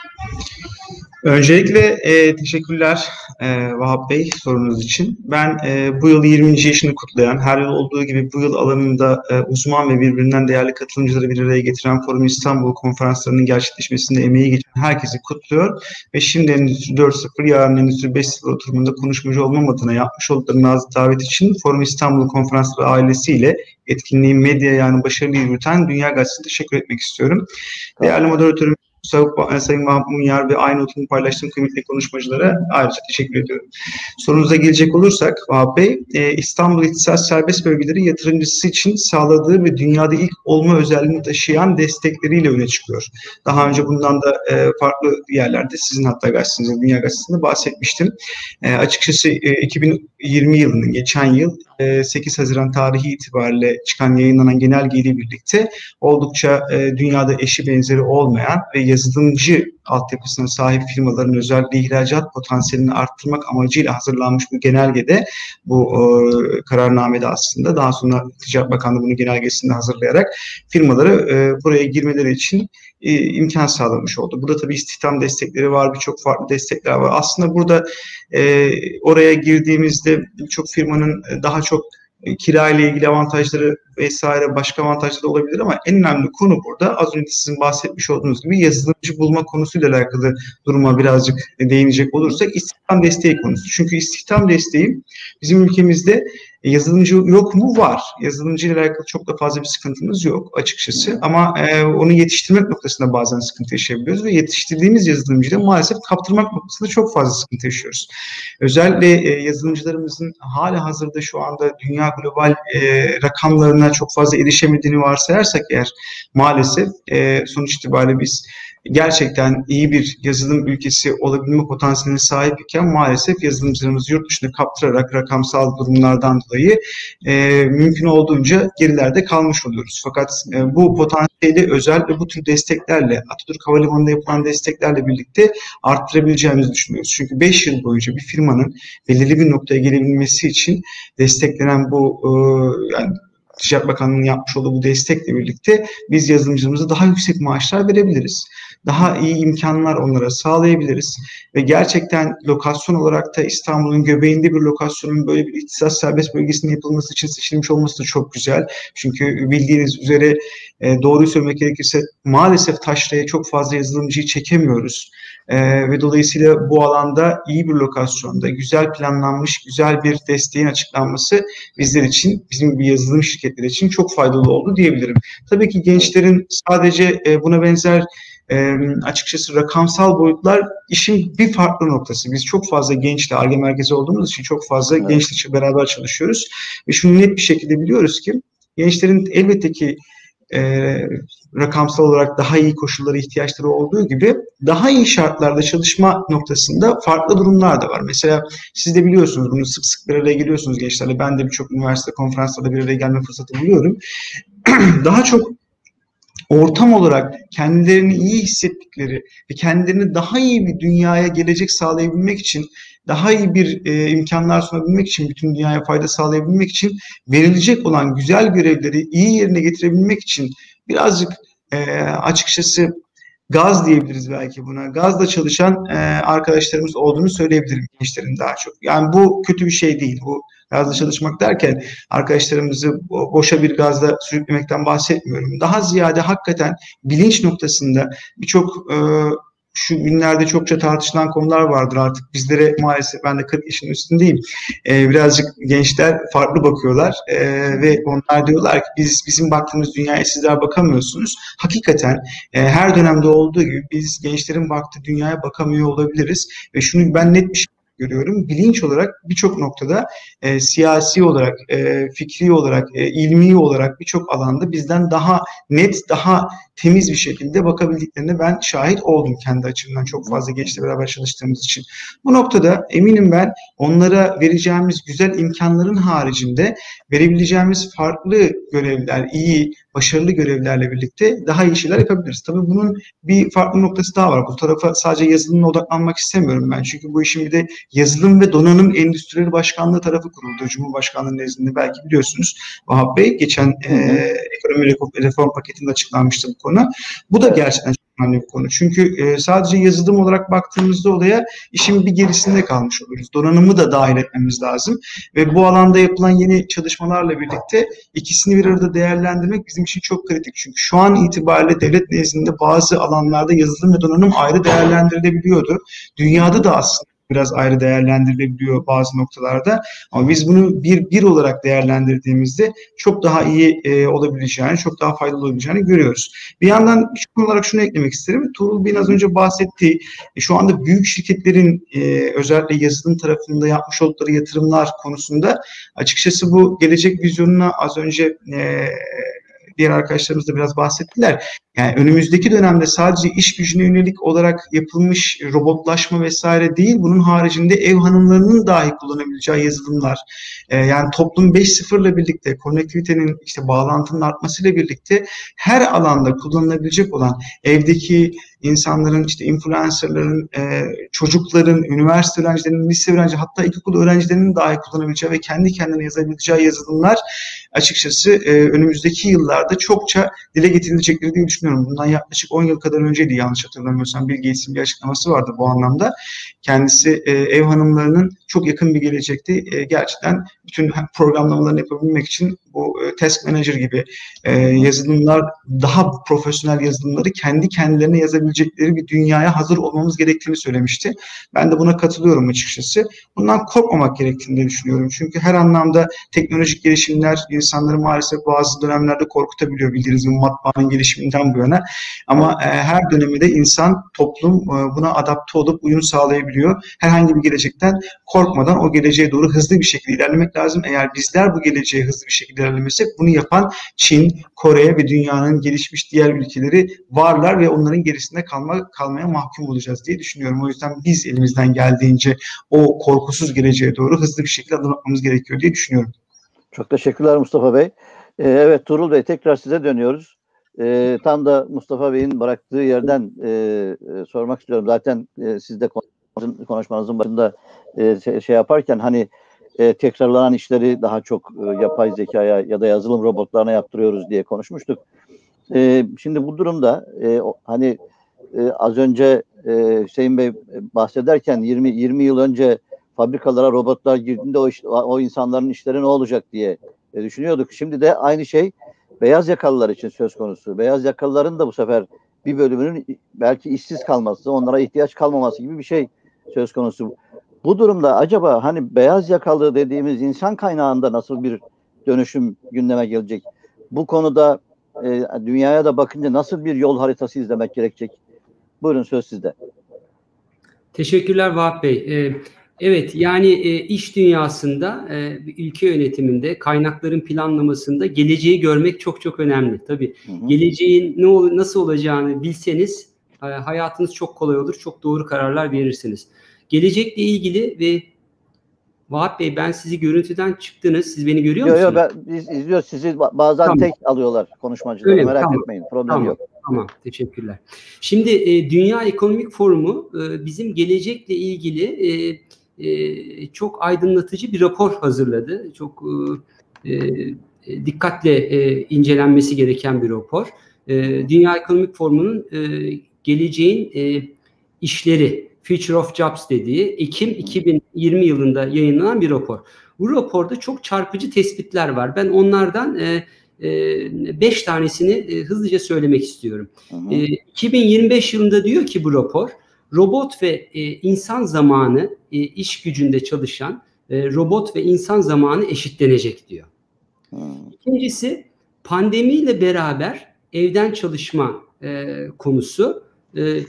Öncelikle e, teşekkürler e, Vahap Bey sorunuz için. Ben e, bu yıl yirminci yaşını kutlayan, her yıl olduğu gibi bu yıl alanında e, uzman ve birbirinden değerli katılımcıları bir araya getiren Forum İstanbul konferanslarının gerçekleşmesinde emeği geçen herkesi kutluyor. Ve şimdi Endüstri dört nokta sıfır, yarın Endüstri beş nokta sıfır oturumunda konuşmacı olmam adına yapmış oldukları nazik davet için Forum İstanbul konferansları ailesiyle etkinliğin medya yani başarılı yürüten Dünya Gazetesi'ne teşekkür etmek istiyorum. Tamam. Değerli moderatörüm Sayın Vahap Munyar ve aynı oturumu paylaştığım kıymetli konuşmacılara ayrıca teşekkür ediyorum. Sorunuza gelecek olursak Vahap Bey, e, İstanbul İhtisas Serbest Bölgeleri yatırımcısı için sağladığı ve dünyada ilk olma özelliğini taşıyan destekleriyle öne çıkıyor. Daha önce bundan da e, farklı yerlerde sizin hatta gazetenizde, Dünya Gazetesi'nde bahsetmiştim. E, açıkçası e, iki bin yirmi yılının geçen yıl e, sekiz Haziran tarihi itibariyle çıkan yayınlanan genelgeyle birlikte oldukça e, dünyada eşi benzeri olmayan ve yazılımcı altyapısına sahip firmaların özellikle ihracat potansiyelini arttırmak amacıyla hazırlanmış bu genelgede, bu e, kararnamede aslında daha sonra Ticaret Bakanlığı bunu genelgesinde hazırlayarak firmaları e, buraya girmeleri için e, imkan sağlamış oldu. Burada tabii istihdam destekleri var, birçok farklı destekler var. Aslında burada e, oraya girdiğimizde birçok firmanın daha çok kira ile ilgili avantajları vesaire başka avantajları olabilir ama en önemli konu burada az önce sizin bahsetmiş olduğunuz gibi yazılımcı bulma konusuyla alakalı duruma birazcık değinecek olursak istihdam desteği konusu. Çünkü istihdam desteği bizim ülkemizde yazılımcı yok mu? Var. Yazılımcı ile alakalı çok da fazla bir sıkıntımız yok açıkçası ama e, onu yetiştirmek noktasında bazen sıkıntı yaşayabiliyoruz ve yetiştirdiğimiz yazılımcıyı da maalesef kaptırmak noktasında çok fazla sıkıntı yaşıyoruz. Özellikle e, yazılımcılarımızın hala hazırda şu anda dünya global e, rakamlarına çok fazla erişemediğini varsayarsak eğer maalesef e, sonuç itibariyle biz gerçekten iyi bir yazılım ülkesi olabilme potansiyeline sahip iken maalesef yazılımcılarımızı yurt dışına kaptırarak rakamsal durumlardan dolayı e, mümkün olduğunca gerilerde kalmış oluyoruz. Fakat e, bu potansiyeli özellikle bu tür desteklerle, Atatürk Havalimanı'nda yapılan desteklerle birlikte arttırabileceğimizi düşünüyoruz. Çünkü beş yıl boyunca bir firmanın belirli bir noktaya gelebilmesi için desteklenen bu e, yani Ticaret Bakanlığı'nın yapmış olduğu bu destekle birlikte biz yazılımcılarımıza daha yüksek maaşlar verebiliriz. Daha iyi imkanlar onlara sağlayabiliriz. Ve gerçekten lokasyon olarak da İstanbul'un göbeğinde bir lokasyonun böyle bir ihtisas serbest bölgesinin yapılması için seçilmiş olması da çok güzel. Çünkü bildiğiniz üzere e, doğruyu söylemek gerekirse maalesef taşraya çok fazla yazılımcıyı çekemiyoruz. Ee, ve dolayısıyla bu alanda iyi bir lokasyonda, güzel planlanmış, güzel bir desteğin açıklanması bizler için, bizim gibi yazılım şirketleri için çok faydalı oldu diyebilirim. Tabii ki gençlerin sadece e, buna benzer e, açıkçası rakamsal boyutlar işin bir farklı noktası. Biz çok fazla gençle, Ar-Ge merkezi olduğumuz için çok fazla evet. gençle beraber çalışıyoruz. Ve şunu net bir şekilde biliyoruz ki gençlerin elbette ki e, rakamsal olarak daha iyi koşullara ihtiyaçları olduğu gibi daha iyi şartlarda çalışma noktasında farklı durumlar da var. Mesela siz de biliyorsunuz bunu, sık sık bir araya geliyorsunuz gençlerle. Ben de birçok üniversite konferanslarda bir araya gelme fırsatı buluyorum. Daha çok ortam olarak kendilerini iyi hissettikleri ve kendilerini daha iyi bir dünyaya gelecek sağlayabilmek için, daha iyi bir e, imkanlar sunabilmek için, bütün dünyaya fayda sağlayabilmek için verilecek olan güzel görevleri iyi yerine getirebilmek için birazcık e, açıkçası gaz diyebiliriz belki buna. Gazla çalışan e, arkadaşlarımız olduğunu söyleyebilirim gençlerin daha çok. Yani bu kötü bir şey değil. Bu gazla çalışmak derken arkadaşlarımızı boşa bir gazla sürüklemekten bahsetmiyorum. Daha ziyade hakikaten bilinç noktasında birçok e, şu günlerde çokça tartışılan konular vardır artık. Bizlere maalesef, ben de kırk yaşın üstündeyim. Ee, birazcık gençler farklı bakıyorlar ee, ve onlar diyorlar ki biz bizim baktığımız dünyaya sizler bakamıyorsunuz. Hakikaten e, her dönemde olduğu gibi biz gençlerin baktığı dünyaya bakamıyor olabiliriz ve şunu ben net bir şey görüyorum. Bilinç olarak birçok noktada e, siyasi olarak, e, fikri olarak, e, ilmi olarak birçok alanda bizden daha net, daha temiz bir şekilde bakabildiklerine ben şahit oldum kendi açımdan, çok fazla gençle beraber çalıştığımız için. Bu noktada eminim ben onlara vereceğimiz güzel imkanların haricinde verebileceğimiz farklı görevler, iyi, başarılı görevlerle birlikte daha iyi şeyler yapabiliriz. Tabii bunun bir farklı noktası daha var. Bu tarafa sadece yazılımla odaklanmak istemiyorum ben. Çünkü bu işin bir de yazılım ve donanım endüstrileri başkanlığı tarafı kuruldu. Cumhurbaşkanlığı nezdinde belki biliyorsunuz Vahap Bey, geçen e, ekonomi reform paketinde açıklanmıştı bu konu. Bu da gerçekten çok önemli bir konu. Çünkü e, sadece yazılım olarak baktığımızda olaya işin bir gerisinde kalmış oluyoruz. Donanımı da dahil etmemiz lazım. Ve bu alanda yapılan yeni çalışmalarla birlikte ikisini bir arada değerlendirmek bizim için çok kritik. Çünkü şu an itibariyle devlet nezdinde bazı alanlarda yazılım ve donanım ayrı değerlendirilebiliyordu. Dünyada da aslında biraz ayrı değerlendirilebiliyor bazı noktalarda. Ama biz bunu bir bir olarak değerlendirdiğimizde çok daha iyi e, olabileceğini, çok daha faydalı olabileceğini görüyoruz. Bir yandan şu olarak şunu eklemek isterim. Tuğrul Bey'in az önce bahsettiği, e, şu anda büyük şirketlerin e, özellikle yazılım tarafında yapmış oldukları yatırımlar konusunda açıkçası bu gelecek vizyonuna az önce e, diğer arkadaşlarımız da biraz bahsettiler. Yani önümüzdeki dönemde sadece iş gücüne yönelik olarak yapılmış robotlaşma vesaire değil, bunun haricinde ev hanımlarının dahi kullanabileceği yazılımlar. Ee, yani toplum beş nokta sıfır ile birlikte, konektivitenin, işte bağlantının artmasıyla birlikte her alanda kullanılabilecek olan evdeki insanların, işte influencerların, e, çocukların, üniversite öğrencilerinin, lise öğrenci, hatta ilkokul öğrencilerinin dahi kullanabileceği ve kendi kendine yazabileceği yazılımlar açıkçası e, önümüzdeki yıllarda çokça dile getirilecekleri diye düşünüyorum. Bundan yaklaşık on yıl kadar önceydi yanlış hatırlamıyorsam, Bill Gates'in bir açıklaması vardı bu anlamda. Kendisi e, ev hanımlarının çok yakın bir gelecekte e, gerçekten bütün programlamalarını yapabilmek için bu e, Task Manager gibi e, yazılımlar, daha profesyonel yazılımları kendi kendilerine yazabilecekleri bir dünyaya hazır olmamız gerektiğini söylemişti. Ben de buna katılıyorum açıkçası. Bundan korkmamak gerektiğini düşünüyorum. Çünkü her anlamda teknolojik gelişimler insanları maalesef bazı dönemlerde korkutabiliyor, bildiğiniz gibi matbaanın gelişiminden bu yana. Ama e, her dönemde insan, toplum e, buna adapte olup uyum sağlayabiliyor. Herhangi bir gelecekten korkmadan o geleceğe doğru hızlı bir şekilde ilerlemek lazım. Eğer bizler bu geleceğe hızlı bir şekilde ilerlemesek, bunu yapan Çin, Kore ve dünyanın gelişmiş diğer ülkeleri varlar ve onların gerisinde kalma, kalmaya mahkum olacağız diye düşünüyorum. O yüzden biz elimizden geldiğince o korkusuz geleceğe doğru hızlı bir şekilde adım atmamız gerekiyor diye düşünüyorum. Çok teşekkürler Mustafa Bey. Ee, evet Tuğrul Bey, tekrar size dönüyoruz. Ee, tam da Mustafa Bey'in bıraktığı yerden e, e, sormak istiyorum. Zaten e, siz de konuşmanızın başında e, şey, şey yaparken hani e, tekrarlanan işleri daha çok e, yapay zekaya ya da yazılım robotlarına yaptırıyoruz diye konuşmuştuk. E, şimdi bu durumda e, o, hani e, az önce e, Hüseyin Bey bahsederken yirmi yirmi yıl önce fabrikalara robotlar girdiğinde o, iş, o insanların işleri ne olacak diye e, düşünüyorduk. Şimdi de aynı şey beyaz yakalılar için söz konusu. Beyaz yakalıların da bu sefer bir bölümünün belki işsiz kalması, onlara ihtiyaç kalmaması gibi bir şey söz konusu. Bu durumda acaba hani beyaz yakalı dediğimiz insan kaynağında nasıl bir dönüşüm gündeme gelecek? Bu konuda e, dünyaya da bakınca nasıl bir yol haritası izlemek gerekecek? Buyurun, söz sizde. Teşekkürler Vahap Bey. Ee, evet, yani e, iş dünyasında, e, ülke yönetiminde, kaynakların planlamasında geleceği görmek çok çok önemli. Tabii hı hı. Geleceğin ne ol, nasıl olacağını bilseniz e, hayatınız çok kolay olur, çok doğru kararlar verirsiniz. Gelecekle ilgili ve Vahap Bey, ben sizi görüntüden çıktınız. Siz beni görüyor yo, musunuz? Yok yok, biz izliyoruz sizi. Bazen tamam. Tek alıyorlar konuşmacıları. Öyle, merak tamam. etmeyin. Problem tamam. yok. Tamam, teşekkürler. Şimdi e, Dünya Ekonomik Forumu e, bizim gelecekle ilgili e, e, çok aydınlatıcı bir rapor hazırladı. Çok e, e, dikkatle e, incelenmesi gereken bir rapor. E, Dünya Ekonomik Forumu'nun e, geleceğin e, işleri, Future of Jobs dediği Ekim iki bin yirmi yılında yayınlanan bir rapor. Bu raporda çok çarpıcı tespitler var. Ben onlardan e, beş tanesini e, hızlıca söylemek istiyorum. Hı hı. E, iki bin yirmi beş yılında diyor ki bu rapor, robot ve e, insan zamanı e, iş gücünde çalışan e, robot ve insan zamanı eşitlenecek diyor. Hı. İkincisi, pandemiyle beraber evden çalışma e, konusu, e,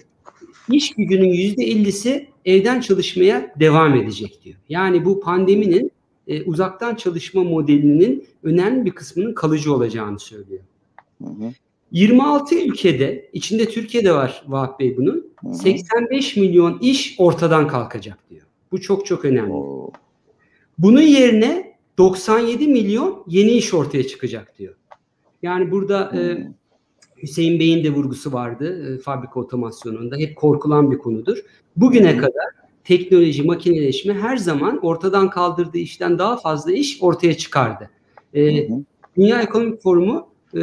iş gücünün yüzde ellisi evden çalışmaya devam edecek diyor. Yani bu pandeminin e, uzaktan çalışma modelinin önemli bir kısmının kalıcı olacağını söylüyor. Hı hı. yirmi altı ülkede, içinde Türkiye'de var Vahap Bey bunun, hı hı. seksen beş milyon iş ortadan kalkacak diyor. Bu çok çok önemli. Oo. Bunun yerine doksan yedi milyon yeni iş ortaya çıkacak diyor. Yani burada e, Hüseyin Bey'in de vurgusu vardı e, fabrika otomasyonunda. Hep korkulan bir konudur. Bugüne hı hı. kadar teknoloji, makineleşme her zaman ortadan kaldırdığı işten daha fazla iş ortaya çıkardı. Ee, hı hı. Dünya Ekonomik Forumu e,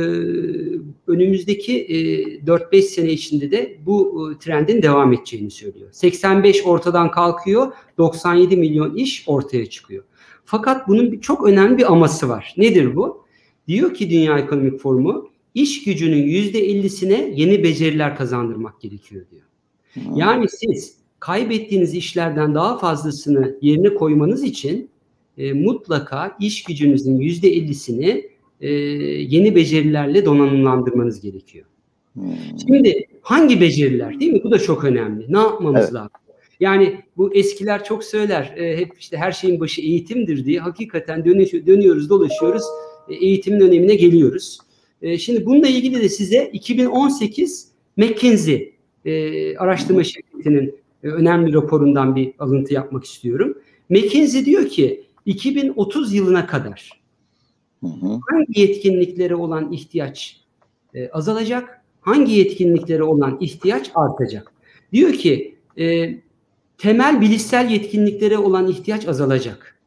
önümüzdeki e, dört beş sene içinde de bu e, trendin devam edeceğini söylüyor. seksen beş ortadan kalkıyor, doksan yedi milyon iş ortaya çıkıyor. Fakat bunun bir, çok önemli bir aması var. Nedir bu? Diyor ki Dünya Ekonomik Forumu, iş gücünün yüzde ellisine yeni beceriler kazandırmak gerekiyor diyor. Hı. Yani siz kaybettiğiniz işlerden daha fazlasını yerine koymanız için e, mutlaka iş gücünüzün yüzde ellisini e, yeni becerilerle donanımlandırmanız gerekiyor. Hmm. Şimdi hangi beceriler, değil mi? Bu da çok önemli. Ne yapmamız evet. lazım? Yani bu eskiler çok söyler, e, hep işte her şeyin başı eğitimdir diye. Hakikaten dönüş, dönüyoruz, dolaşıyoruz, e, eğitimin önemine geliyoruz. E, şimdi bununla ilgili de size iki bin on sekiz McKinsey e, araştırma hmm. şirketinin önemli raporundan bir alıntı yapmak istiyorum. McKinsey diyor ki iki bin otuz yılına kadar hı hı. hangi yetkinliklere olan ihtiyaç e, azalacak, hangi yetkinliklere olan ihtiyaç artacak? Diyor ki e, temel bilişsel yetkinliklere olan ihtiyaç azalacak.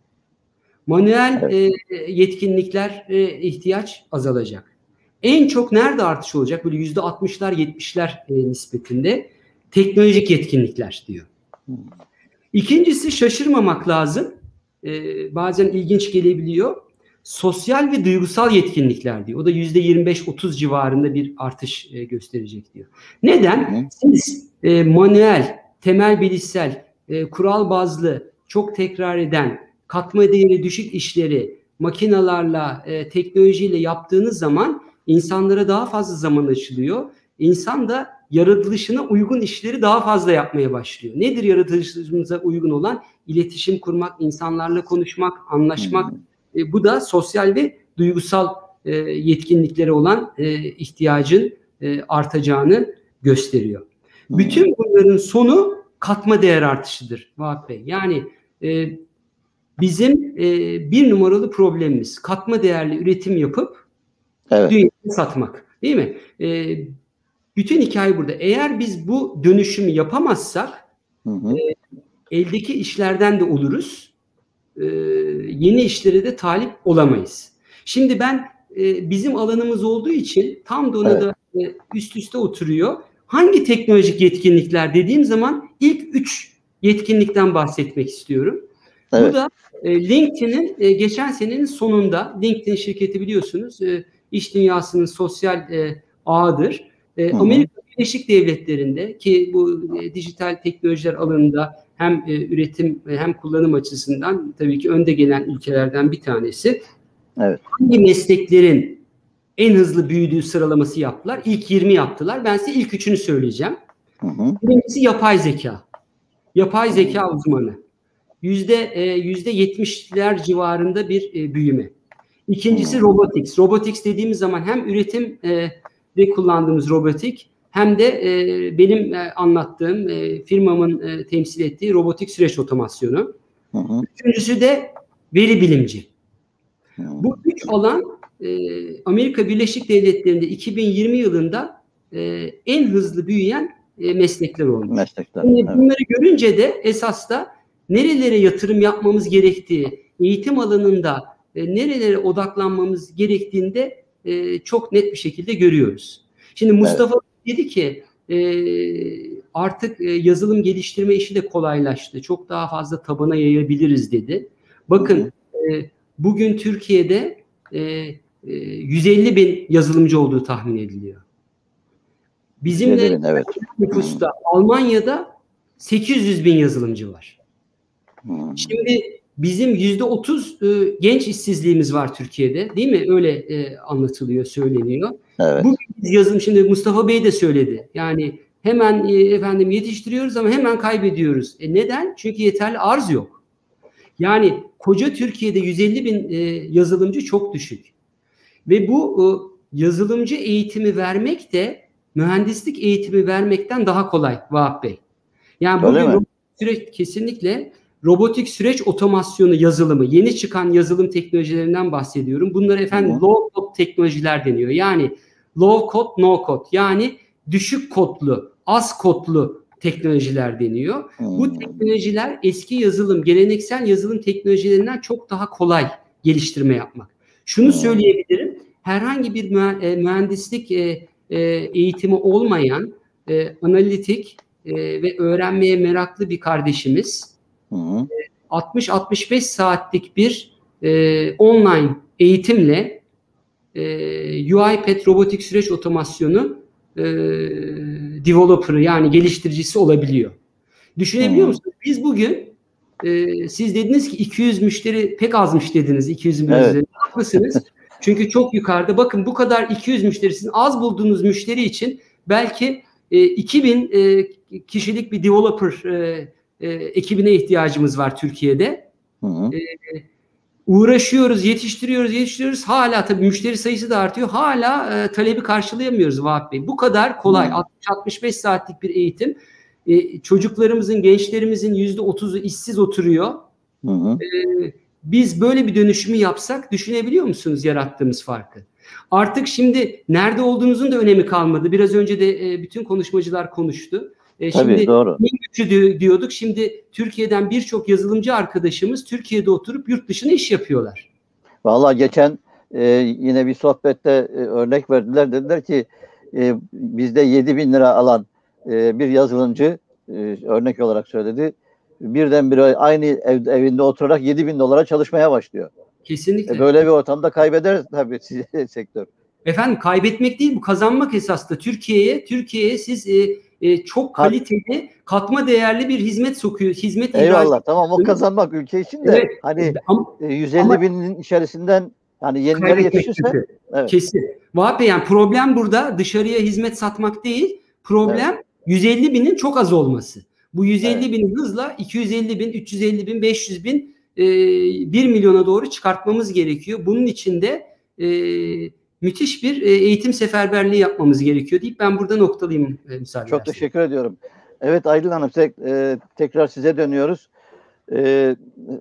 Manuel evet. e, yetkinlikler e, ihtiyaç azalacak. En çok nerede artış olacak? Böyle yüzde altmışlar yetmişler e, nispetinde. Teknolojik yetkinlikler diyor. İkincisi, şaşırmamak lazım. Ee, bazen ilginç gelebiliyor. Sosyal ve duygusal yetkinlikler diyor. O da yüzde yirmi beş otuz civarında bir artış e, gösterecek diyor. Neden? Siz e, manuel, temel bilişsel, e, kural bazlı, çok tekrar eden, katma değeri düşük işleri makinalarla, e, teknolojiyle yaptığınız zaman insanlara daha fazla zaman açılıyor. İnsan da yaratılışına uygun işleri daha fazla yapmaya başlıyor. Nedir yaratılışımıza uygun olan? İletişim kurmak, insanlarla konuşmak, anlaşmak. Hmm. E, bu da sosyal ve duygusal e, yetkinliklere olan e, ihtiyacın e, artacağını gösteriyor. Hmm. Bütün bunların sonu katma değer artışıdır Vahap Bey. Yani e, bizim e, bir numaralı problemimiz katma değerli üretim yapıp evet. dünyaya satmak. Değil mi? E, Bütün hikaye burada. Eğer biz bu dönüşümü yapamazsak hı hı. E, eldeki işlerden de oluruz. E, yeni işlere de talip olamayız. Şimdi ben e, bizim alanımız olduğu için tam da ona evet. da e, üst üste oturuyor. Hangi teknolojik yetkinlikler dediğim zaman ilk üç yetkinlikten bahsetmek istiyorum. Evet. Bu da e, LinkedIn'in e, geçen senenin sonunda, LinkedIn şirketi biliyorsunuz e, iş dünyasının sosyal e, ağıdır. E, Amerika Birleşik Devletleri'nde ki bu e, dijital teknolojiler alanında hem e, üretim hem kullanım açısından tabii ki önde gelen ülkelerden bir tanesi. Evet. Hangi mesleklerin en hızlı büyüdüğü sıralaması yaptılar? İlk yirmi yaptılar. Ben size ilk üçünü söyleyeceğim. Hı hı. Birincisi yapay zeka. Yapay zeka uzmanı. Yüzde e, yüzde yetmişler civarında bir e, büyüme. İkincisi Hmm. robotics. Robotics dediğimiz zaman hem üretimde kullandığımız robotik hem de e, benim e, anlattığım e, firmamın e, temsil ettiği robotik süreç otomasyonu. Hı hı. Üçüncüsü de veri bilimci. Hmm. Bu üç alan e, Amerika Birleşik Devletleri'nde iki bin yirmi yılında e, en hızlı büyüyen e, meslekler olmuş. Meslekler. Şimdi Evet. bunları görünce de esas da nerelere yatırım yapmamız gerektiği, eğitim alanında e, nerelere odaklanmamız gerektiğinde e, çok net bir şekilde görüyoruz. Şimdi Mustafa evet. dedi ki e, artık e, yazılım geliştirme işi de kolaylaştı. Çok daha fazla tabana yayabiliriz dedi. Bakın e, bugün Türkiye'de e, e, yüz elli bin yazılımcı olduğu tahmin ediliyor. Bizimle evet. nüfusta hmm. Almanya'da sekiz yüz bin yazılımcı var. Hmm. Şimdi bizim yüzde otuz e, genç işsizliğimiz var Türkiye'de, değil mi? Öyle e, anlatılıyor, söyleniyor. Evet. Bu yazılım, şimdi Mustafa Bey de söyledi. Yani hemen e, efendim yetiştiriyoruz ama hemen kaybediyoruz. E neden? Çünkü yeterli arz yok. Yani koca Türkiye'de yüz elli bin e, yazılımcı çok düşük. Ve bu e, yazılımcı eğitimi vermek de mühendislik eğitimi vermekten daha kolay Vahap Bey. Yani bugün süreç, kesinlikle robotik süreç otomasyonu yazılımı, yeni çıkan yazılım teknolojilerinden bahsediyorum. Bunlara efendim hmm. low code teknolojiler deniyor. Yani low code, no code. Yani düşük kodlu, az kodlu teknolojiler deniyor. Hmm. Bu teknolojiler eski yazılım, geleneksel yazılım teknolojilerinden çok daha kolay geliştirme yapmak. Şunu hmm. söyleyebilirim. Herhangi bir mühendislik e, e, eğitimi olmayan e, analitik e, ve öğrenmeye meraklı bir kardeşimiz e, altmış altmış beş saatlik bir e, online eğitimle e, UiPath robotik süreç otomasyonu e, developer'ı yani geliştiricisi olabiliyor. Düşünebiliyor hmm. musunuz? Biz bugün e, siz dediniz ki iki yüz müşteri pek azmış dediniz. iki yüz müşteri. Haklısınız. Çünkü çok yukarıda. Bakın bu kadar iki yüz müşterisinin az bulduğunuz müşteri için belki e, iki bin e, kişilik bir developer e, e, ekibine ihtiyacımız var Türkiye'de. Hı hı. E, uğraşıyoruz, yetiştiriyoruz, yetiştiriyoruz. Hala tabii müşteri sayısı da artıyor. Hala e, talebi karşılayamıyoruz Vahap Bey. Bu kadar kolay. altmış altmış beş saatlik bir eğitim. E, çocuklarımızın, gençlerimizin yüzde otuzu işsiz oturuyor. Hı hı. E, Biz böyle bir dönüşümü yapsak düşünebiliyor musunuz yarattığımız farkı? Artık şimdi nerede olduğunuzun da önemi kalmadı. Biraz önce de e, bütün konuşmacılar konuştu. E, Tabii şimdi doğru. güçlü diyorduk. Şimdi Türkiye'den birçok yazılımcı arkadaşımız Türkiye'de oturup yurt dışına iş yapıyorlar. Vallahi geçen e, yine bir sohbette e, örnek verdiler. Dediler ki e, bizde yedi bin lira alan e, bir yazılımcı e, örnek olarak söyledi. Birdenbire aynı ev, evinde oturarak yedi bin dolara çalışmaya başlıyor. Kesinlikle. E böyle bir ortamda kaybeder tabii sektör. Efendim kaybetmek değil bu, kazanmak esasında. Türkiye'ye Türkiye'ye siz e, e, çok kaliteli, katma değerli bir hizmet sokuyor. Hizmet Eyvallah tamam o kazanmak ülke için de evet, hani ama, yüz elli ama, binin içerisinden yani yenileri yetişirse evet. Kesin. Vahap Bey yani problem burada dışarıya hizmet satmak değil. Problem evet. yüz elli binin çok az olması. Bu yüz elli evet. bini hızla iki yüz elli bin, üç yüz elli bin, beş yüz bin, e, bir milyona doğru çıkartmamız gerekiyor. Bunun için de e, müthiş bir e, eğitim seferberliği yapmamız gerekiyor deyip ben burada noktalayayım e, müsaade Çok ederseniz. Teşekkür ediyorum. Evet Aylin Hanım tek, e, tekrar size dönüyoruz. E,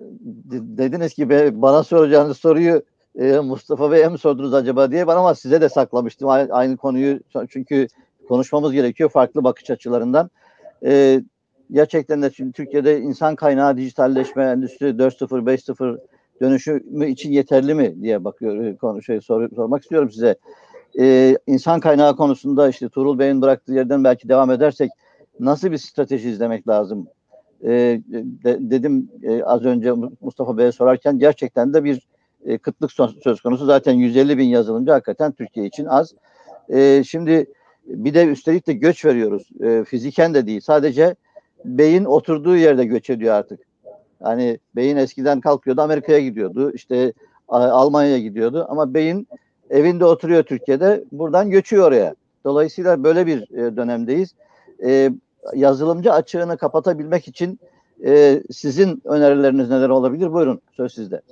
dediniz ki bana soracağınız soruyu e, Mustafa Bey'e mi sordunuz acaba diye, ben ama size de saklamıştım aynı konuyu çünkü konuşmamız gerekiyor farklı bakış açılarından. E, Gerçekten de şimdi Türkiye'de insan kaynağı dijitalleşme, endüstri dört nokta sıfır, beş nokta sıfır dönüşümü için yeterli mi diye bakıyor, konu şey sor, sormak istiyorum size. Ee, insan kaynağı konusunda işte Tuğrul Bey'in bıraktığı yerden belki devam edersek nasıl bir strateji izlemek lazım? Ee, de, dedim e, az önce Mustafa Bey'e sorarken gerçekten de bir e, kıtlık söz konusu. Zaten yüz elli bin yazılımcı hakikaten Türkiye için az. Ee, şimdi Bir de üstelik de göç veriyoruz. E, fiziken de değil. Sadece beyin oturduğu yerde göç ediyor artık. Hani beyin eskiden kalkıyordu, Amerika'ya gidiyordu. İşte Almanya'ya gidiyordu. Ama beyin evinde oturuyor Türkiye'de. Buradan göçüyor oraya. Dolayısıyla böyle bir e, dönemdeyiz. E, yazılımcı açığını kapatabilmek için e, sizin önerileriniz neler olabilir? Buyurun, söz sizde.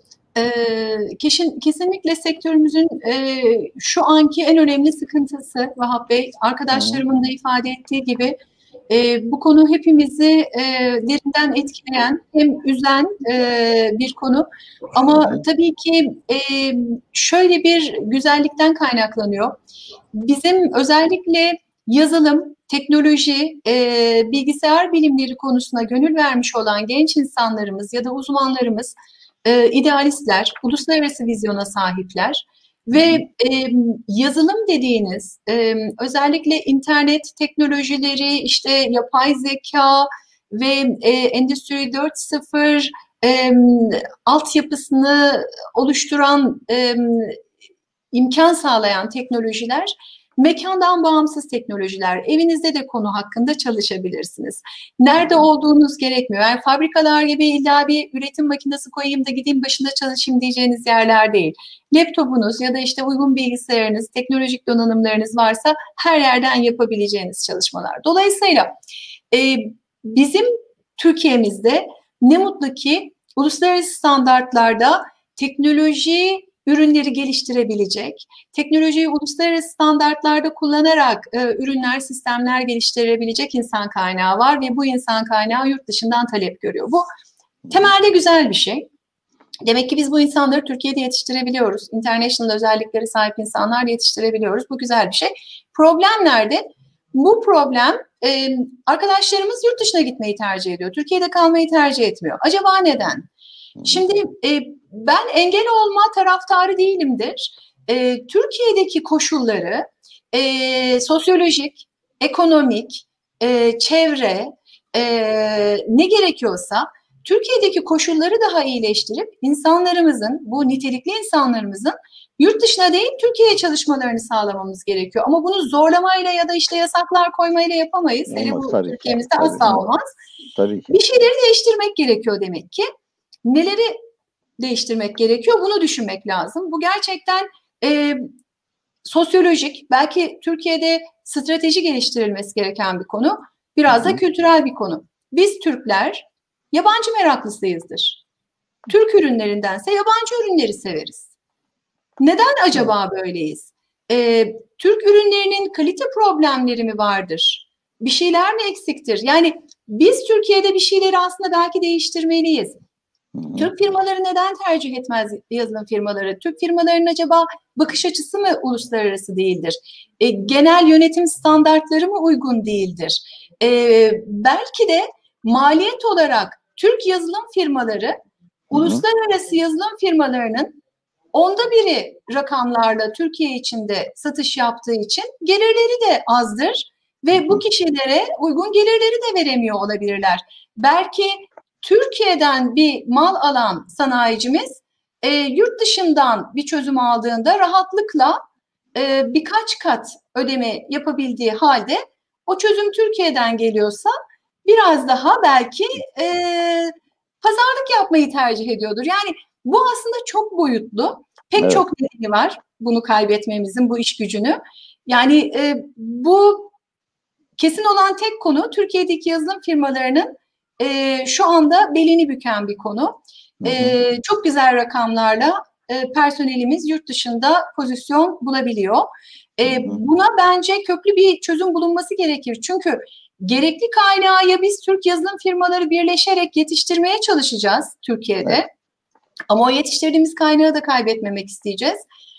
Ee, kesin, kesinlikle sektörümüzün e, şu anki en önemli sıkıntısı Vahap Bey, arkadaşlarımın da ifade ettiği gibi e, bu konu hepimizi e, derinden etkileyen, hem üzen e, bir konu ama tabii ki e, şöyle bir güzellikten kaynaklanıyor. Bizim özellikle yazılım, teknoloji, e, bilgisayar bilimleri konusuna gönül vermiş olan genç insanlarımız ya da uzmanlarımız, e, idealistler, uluslararası vizyona sahipler ve e, yazılım dediğiniz e, özellikle internet teknolojileri, işte yapay zeka ve e, Endüstri dört nokta sıfır e, altyapısını oluşturan, e, imkan sağlayan teknolojiler, mekandan bağımsız teknolojiler. Evinizde de konu hakkında çalışabilirsiniz. Nerede olduğunuz gerekmiyor. Yani fabrikalar gibi illa bir üretim makinesi koyayım da gideyim başında çalışayım diyeceğiniz yerler değil. Laptopunuz ya da işte uygun bilgisayarınız, teknolojik donanımlarınız varsa her yerden yapabileceğiniz çalışmalar. Dolayısıyla e, bizim Türkiye'mizde ne mutlu ki uluslararası standartlarda teknoloji ürünleri geliştirebilecek, teknolojiyi uluslararası standartlarda kullanarak e, ürünler, sistemler geliştirebilecek insan kaynağı var ve bu insan kaynağı yurt dışından talep görüyor. Bu temelde güzel bir şey. Demek ki biz bu insanları Türkiye'de yetiştirebiliyoruz. International özellikleri sahip insanlar yetiştirebiliyoruz. Bu güzel bir şey. Problem nerede? Bu problem e, arkadaşlarımız yurt dışına gitmeyi tercih ediyor. Türkiye'de kalmayı tercih etmiyor. Acaba neden? Şimdi e, ben engel olma taraftarı değilimdir. E, Türkiye'deki koşulları e, sosyolojik, ekonomik, e, çevre, e, ne gerekiyorsa Türkiye'deki koşulları daha iyileştirip insanlarımızın, bu nitelikli insanlarımızın yurt dışına değil Türkiye'ye çalışmalarını sağlamamız gerekiyor. Ama bunu zorlamayla ya da işte yasaklar koymayla yapamayız. Hele bu Türkiye'mizde asla olmaz. Tabii ki. Bir şeyleri değiştirmek gerekiyor demek ki. Neleri değiştirmek gerekiyor? Bunu düşünmek lazım. Bu gerçekten e, sosyolojik, belki Türkiye'de strateji geliştirilmesi gereken bir konu. Biraz da kültürel bir konu. Biz Türkler yabancı meraklısıyızdır. Türk ürünlerindense yabancı ürünleri severiz. Neden acaba böyleyiz? E, Türk ürünlerinin kalite problemleri mi vardır? Bir şeyler mi eksiktir? Yani biz Türkiye'de bir şeyleri aslında belki değiştirmeliyiz. Türk firmaları neden tercih etmez yazılım firmaları? Türk firmalarının acaba bakış açısı mı uluslararası değildir? E, genel yönetim standartları mı uygun değildir? E, belki de maliyet olarak Türk yazılım firmaları, hı-hı, uluslararası yazılım firmalarının onda biri rakamlarla Türkiye içinde satış yaptığı için gelirleri de azdır ve bu kişilere uygun gelirleri de veremiyor olabilirler. Belki Türkiye'den bir mal alan sanayicimiz e, yurt dışından bir çözüm aldığında rahatlıkla e, birkaç kat ödeme yapabildiği halde o çözüm Türkiye'den geliyorsa biraz daha belki e, pazarlık yapmayı tercih ediyordur. Yani bu aslında çok boyutlu. Pek evet. çok nedeni var bunu kaybetmemizin, bu iş gücünü. Yani e, bu kesin olan tek konu Türkiye'deki yazılım firmalarının e, şu anda belini büken bir konu. E, çok güzel rakamlarla e, personelimiz yurt dışında pozisyon bulabiliyor. E, buna bence köklü bir çözüm bulunması gerekir. Çünkü gerekli kaynağı ya biz Türk yazılım firmaları birleşerek yetiştirmeye çalışacağız Türkiye'de. Evet. Ama o yetiştirdiğimiz kaynağı da kaybetmemek isteyeceğiz.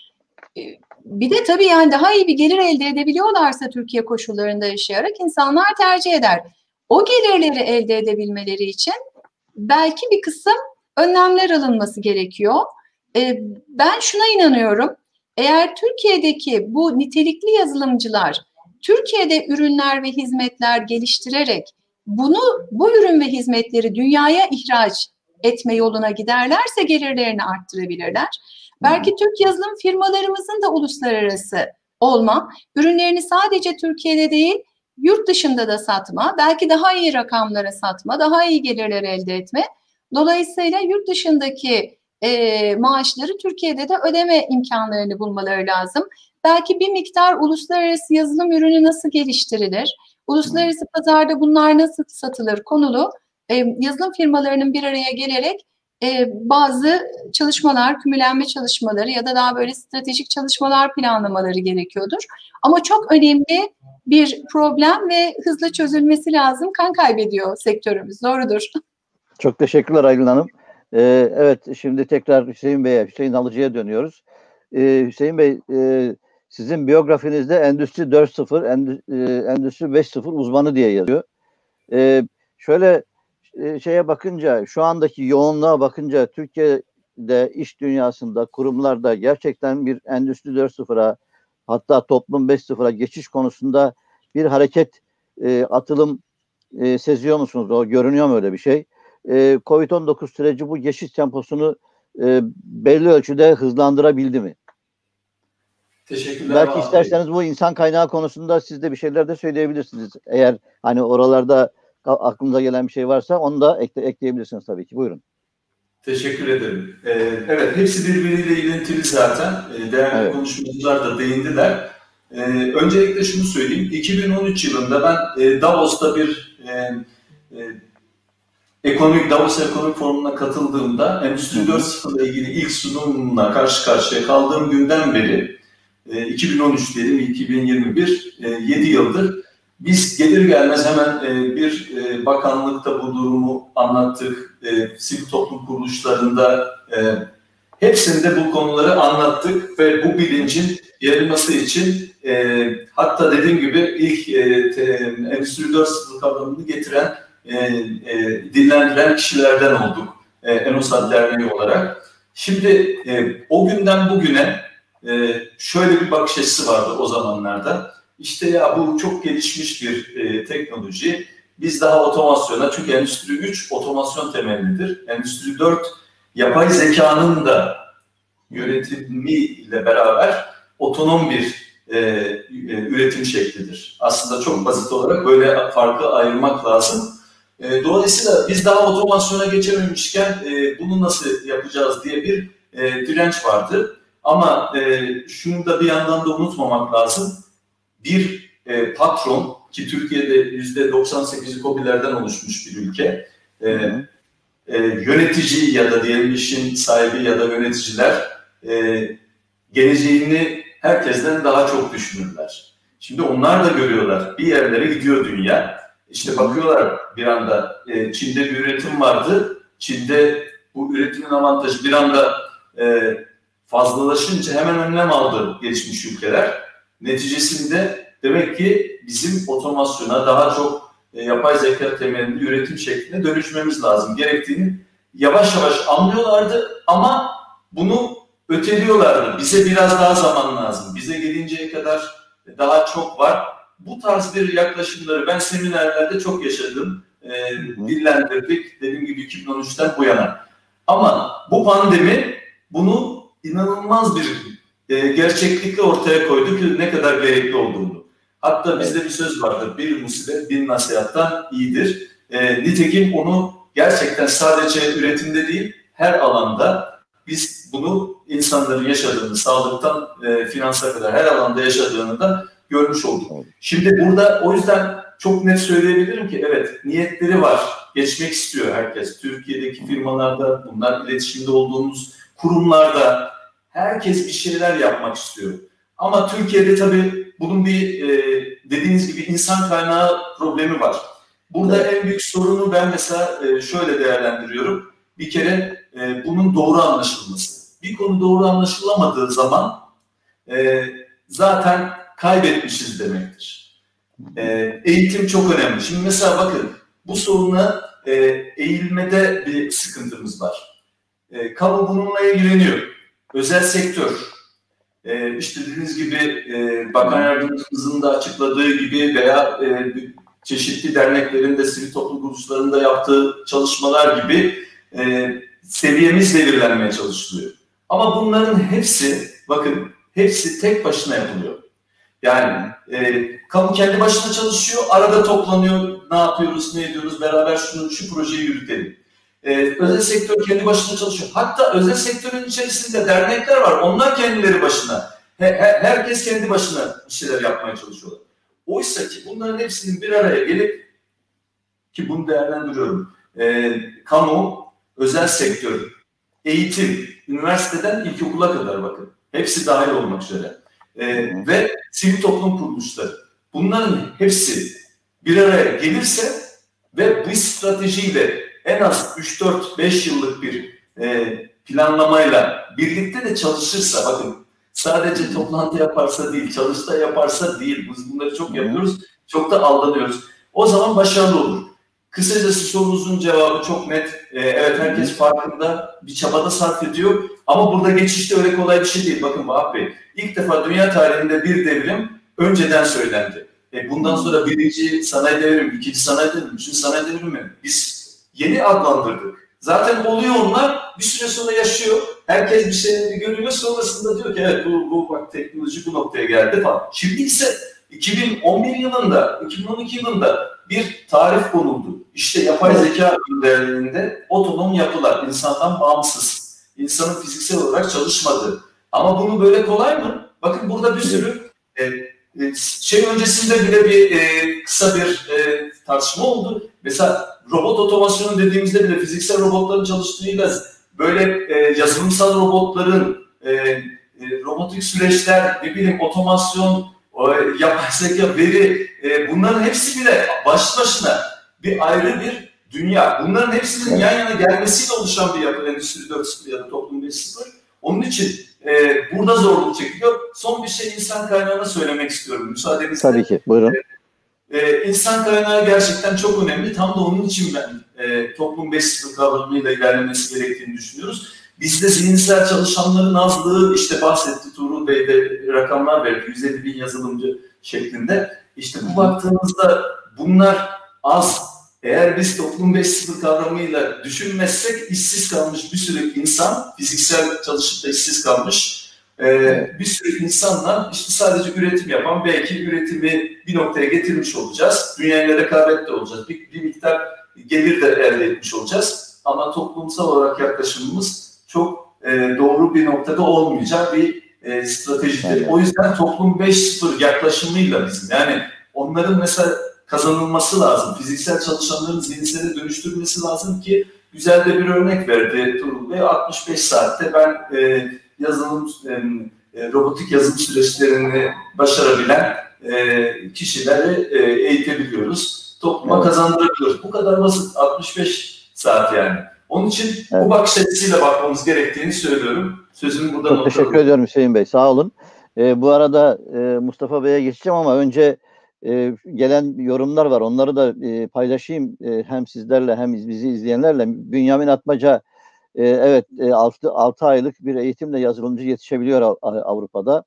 Bir de tabii yani daha iyi bir gelir elde edebiliyorlarsa Türkiye koşullarında yaşayarak insanlar tercih eder. O gelirleri elde edebilmeleri için belki bir kısım önlemler alınması gerekiyor. Ben şuna inanıyorum. Eğer Türkiye'deki bu nitelikli yazılımcılar Türkiye'de ürünler ve hizmetler geliştirerek bunu, bu ürün ve hizmetleri dünyaya ihraç etme yoluna giderlerse gelirlerini arttırabilirler. Belki Türk yazılım firmalarımızın da uluslararası olma, ürünlerini sadece Türkiye'de değil, yurt dışında da satma, belki daha iyi rakamlara satma, daha iyi gelirler elde etme. Dolayısıyla yurt dışındaki e, maaşları Türkiye'de de ödeme imkanlarını bulmaları lazım. Belki bir miktar uluslararası yazılım ürünü nasıl geliştirilir, uluslararası pazarda bunlar nasıl satılır konulu e, yazılım firmalarının bir araya gelerek e, bazı çalışmalar, kümülenme çalışmaları ya da daha böyle stratejik çalışmalar planlamaları gerekiyordur. Ama çok önemli bir problem ve hızlı çözülmesi lazım. Kan kaybediyor sektörümüz. Doğrudur. Çok teşekkürler Aylin Hanım. Ee, evet, şimdi tekrar Hüseyin Bey'e, Hüseyin Alıcı'ya dönüyoruz. Ee, Hüseyin Bey, e, sizin biyografinizde Endüstri dört nokta sıfır, Endü, e, Endüstri beş nokta sıfır uzmanı diye yazıyor. Ee, şöyle e, şeye bakınca, şu andaki yoğunluğa bakınca Türkiye'de iş dünyasında, kurumlarda gerçekten bir Endüstri dört nokta sıfıra, hatta Toplum beş nokta sıfıra geçiş konusunda bir hareket, e, atılım e, seziyor musunuz? O görünüyor mu öyle bir şey? E, Covid on dokuz süreci bu geçiş temposunu e, belli ölçüde hızlandırabildi mi? Teşekkürler. Belki abi. isterseniz bu insan kaynağı konusunda siz de bir şeyler de söyleyebilirsiniz. Eğer hani oralarda aklınıza gelen bir şey varsa onu da ekle, ekleyebilirsiniz tabii ki. Buyurun. Teşekkür ederim. Ee, evet, hepsi birbiriyle ilintili zaten. Ee, değerli evet. konuşmacılar da değindiler. Ee, öncelikle şunu söyleyeyim. iki bin on üç yılında ben e, Davos'ta bir e, e, ekonomik Davos Ekonomik Forumu'na katıldığımda Endüstri dört nokta sıfır ile ilgili ilk sunumla karşı karşıya kaldığım günden beri e, iki bin on üç diyelim, iki bin yirmi bir, e, yedi yıldır biz gelir gelmez hemen e, bir e, bakanlıkta bu durumu anlattık. E, sivil toplum kuruluşlarında e, hepsinde bu konuları anlattık ve bu bilincin yayılması için e, hatta dediğim gibi ilk e, te, Endüstri dört nokta sıfır kavramını getiren, e, e, dillendiren kişilerden olduk e, Enosat Derneği olarak. Şimdi e, o günden bugüne e, şöyle bir bakış açısı vardı o zamanlarda. İşte ya bu çok gelişmiş bir e, teknoloji. Biz daha otomasyona, çünkü Endüstri üç otomasyon temellidir. Endüstri dört yapay zekanın da yönetimiyle beraber otonom bir e, e, üretim şeklidir. Aslında çok basit olarak böyle farkı ayırmak lazım. E, dolayısıyla biz daha otomasyona geçememişken e, bunu nasıl yapacağız diye bir e, direnç vardı. Ama e, şunu da bir yandan da unutmamak lazım. Bir e, patron, ki Türkiye'de yüzde doksan sekizi KOBİ'lerden oluşmuş bir ülke, e, e, yönetici ya da diyelim işin sahibi ya da yöneticiler e, geleceğini herkesten daha çok düşünürler. Şimdi onlar da görüyorlar, bir yerlere gidiyor dünya. İşte bakıyorlar bir anda e, Çin'de bir üretim vardı. Çin'de bu üretimin avantajı bir anda e, fazlalaşınca hemen önlem aldı gelişmiş ülkeler. Neticesinde demek ki bizim otomasyona daha çok e, yapay zeka temelli üretim şekline dönüşmemiz lazım gerektiğini yavaş yavaş anlıyorlardı ama bunu öteliyorlardı. Bize biraz daha zaman lazım. Bize gelinceye kadar daha çok var. Bu tarz bir yaklaşımları ben seminerlerde çok yaşadım. E, dillendirdik. Dediğim gibi iki bin on üçten bu yana. Ama bu pandemi bunu inanılmaz bir e, gerçeklikle ortaya koydu ki ne kadar gerekli olduğunu. Hatta bizde bir söz vardır. Bir musibet bin nasihattan iyidir. E, nitekim onu gerçekten sadece üretimde değil her alanda biz bunu insanların yaşadığını, sağlıktan e, finansa kadar her alanda yaşadığını da görmüş olduk. Şimdi burada o yüzden çok net söyleyebilirim ki evet niyetleri var. Geçmek istiyor herkes. Türkiye'deki firmalarda, bunlar iletişimde olduğumuz kurumlarda herkes bir şeyler yapmak istiyor. Ama Türkiye'de tabii bunun bir e, dediğiniz gibi insan kaynağı problemi var. Burada evet. En büyük sorunu ben mesela e, şöyle değerlendiriyorum. Bir kere e, bunun doğru anlaşılması. Bir konu doğru anlaşılamadığı zaman e, zaten kaybetmişiz demektir. E, eğitim çok önemli. Şimdi mesela bakın bu soruna e, eğilmede bir sıkıntımız var. E, kamu bununla ilgileniyor. Özel sektör. E, işte dediğiniz gibi e, Bakan Yardımcımızın da açıkladığı gibi veya e, çeşitli derneklerin de sivil toplum kuruluşlarında yaptığı çalışmalar gibi e, seviyemiz belirlenmeye çalışılıyor. Ama bunların hepsi, bakın hepsi tek başına yapılıyor. Yani e, kamu kendi başına çalışıyor, arada toplanıyor, ne yapıyoruz, ne ediyoruz, beraber şunu, şu projeyi yürütelim. E, özel sektör kendi başına çalışıyor. Hatta özel sektörün içerisinde dernekler var, onlar kendileri başına. He, he, herkes kendi başına bir şeyler yapmaya çalışıyorlar. Oysa ki bunların hepsinin bir araya gelip, ki bunu değerlendiriyorum, e, kamu, özel sektör, eğitim, üniversiteden ilkokula kadar bakın, hepsi dahil olmak üzere. Ee, ve sivil toplum kuruluşları. Bunların hepsi bir araya gelirse ve bu stratejiyle en az üç dört beş yıllık bir e, planlamayla birlikte de çalışırsa, bakın sadece toplantı yaparsa değil, çalışta yaparsa değil, biz bunları çok yapıyoruz, çok da aldanıyoruz. O zaman başarılı olur. Kısacası sorunuzun cevabı çok net. Ee, evet, herkes farkında, bir çabada sarf ediyor. Ama burada geçişte öyle kolay bir şey değil. Bakın Vahap Bey, ilk defa dünya tarihinde bir devrim önceden söylendi. E, bundan sonra birinci sanayi devrimi, ikinci sanayi devrimi, üçüncü sanayi devrimi biz yeni adlandırdık. Zaten oluyor onlar, bir süre sonra yaşıyor. Herkes bir şeyleri görüyor, sonrasında diyor ki evet bu, bu bak teknoloji bu noktaya geldi falan. Şimdi ise iki bin on bir yılında, iki bin on iki yılında bir tarif konuldu. İşte yapay zeka ürünlerinde otonom yapılar, insandan bağımsız, insanın fiziksel olarak çalışmadığı. Ama bunu böyle kolay mı? Bakın burada bir sürü e, e, şey öncesinde bile bir e, kısa bir e, tartışma oldu. Mesela robot otomasyonu dediğimizde bile fiziksel robotların çalıştığıyla böyle e, yazılımsal robotların, e, e, robotik süreçler, ne bileyim otomasyon, o, yapay zeka, veri, e, bunların hepsi bile başlı başına bir ayrı bir dünya. Bunların hepsinin yan yana gelmesiyle oluşan bir yapı, Endüstri dört nokta sıfır ya da Toplum beş nokta sıfır. Onun için e, burada zorluk çekiliyor. Son bir şey insan kaynağına söylemek istiyorum. Müsaadenizle. Tabii ki, buyurun. E, e, insan kaynağı gerçekten çok önemli. Tam da onun için ben e, Toplum beş nokta sıfır kavramıyla ilerlemesi gerektiğini düşünüyoruz. Bizde zihinsel çalışanların azlığı, işte bahsetti Tuğrul Bey de rakamlar verdi, yüz elli bin yazılımcı şeklinde. İşte bu baktığımızda bunlar az. Eğer biz Toplum beş nokta sıfır kavramıyla düşünmezsek işsiz kalmış bir sürü insan, fiziksel çalışıp da işsiz kalmış e, bir sürü insanla işte sadece üretim yapan, belki üretimi bir noktaya getirmiş olacağız. Dünyayla rekabette olacağız. Bir, bir miktar gelir de elde etmiş olacağız. Ama toplumsal olarak yaklaşımımız çok e, doğru bir noktada olmayacak bir e, stratejidir. Evet. O yüzden Toplum beş nokta sıfır yaklaşımıyla bizim, yani onların mesela kazanılması lazım. Fiziksel çalışanların zihinsele dönüştürmesi lazım ki güzel de bir örnek verdi Tuğrul Bey. altmış beş saatte ben e, yazılım, e, robotik yazılım süreçlerini başarabilen e, kişileri e, eğitebiliyoruz. Topluma evet. kazandırabiliyoruz. Bu kadar basit. altmış beş saat yani. Onun için evet. bu bakış açısıyla bakmamız gerektiğini söylüyorum. Sözümü buradan Çok teşekkür alıyorum. ediyorum Hüseyin Bey. Sağ olun. E, bu arada e, Mustafa Bey'e geçeceğim ama önce e, gelen yorumlar var. Onları da e, paylaşayım. E, hem sizlerle hem bizi izleyenlerle. Bünyamin Atmaca e, evet e, altı aylık bir eğitimle yazılımcı yetişebiliyor Avrupa'da.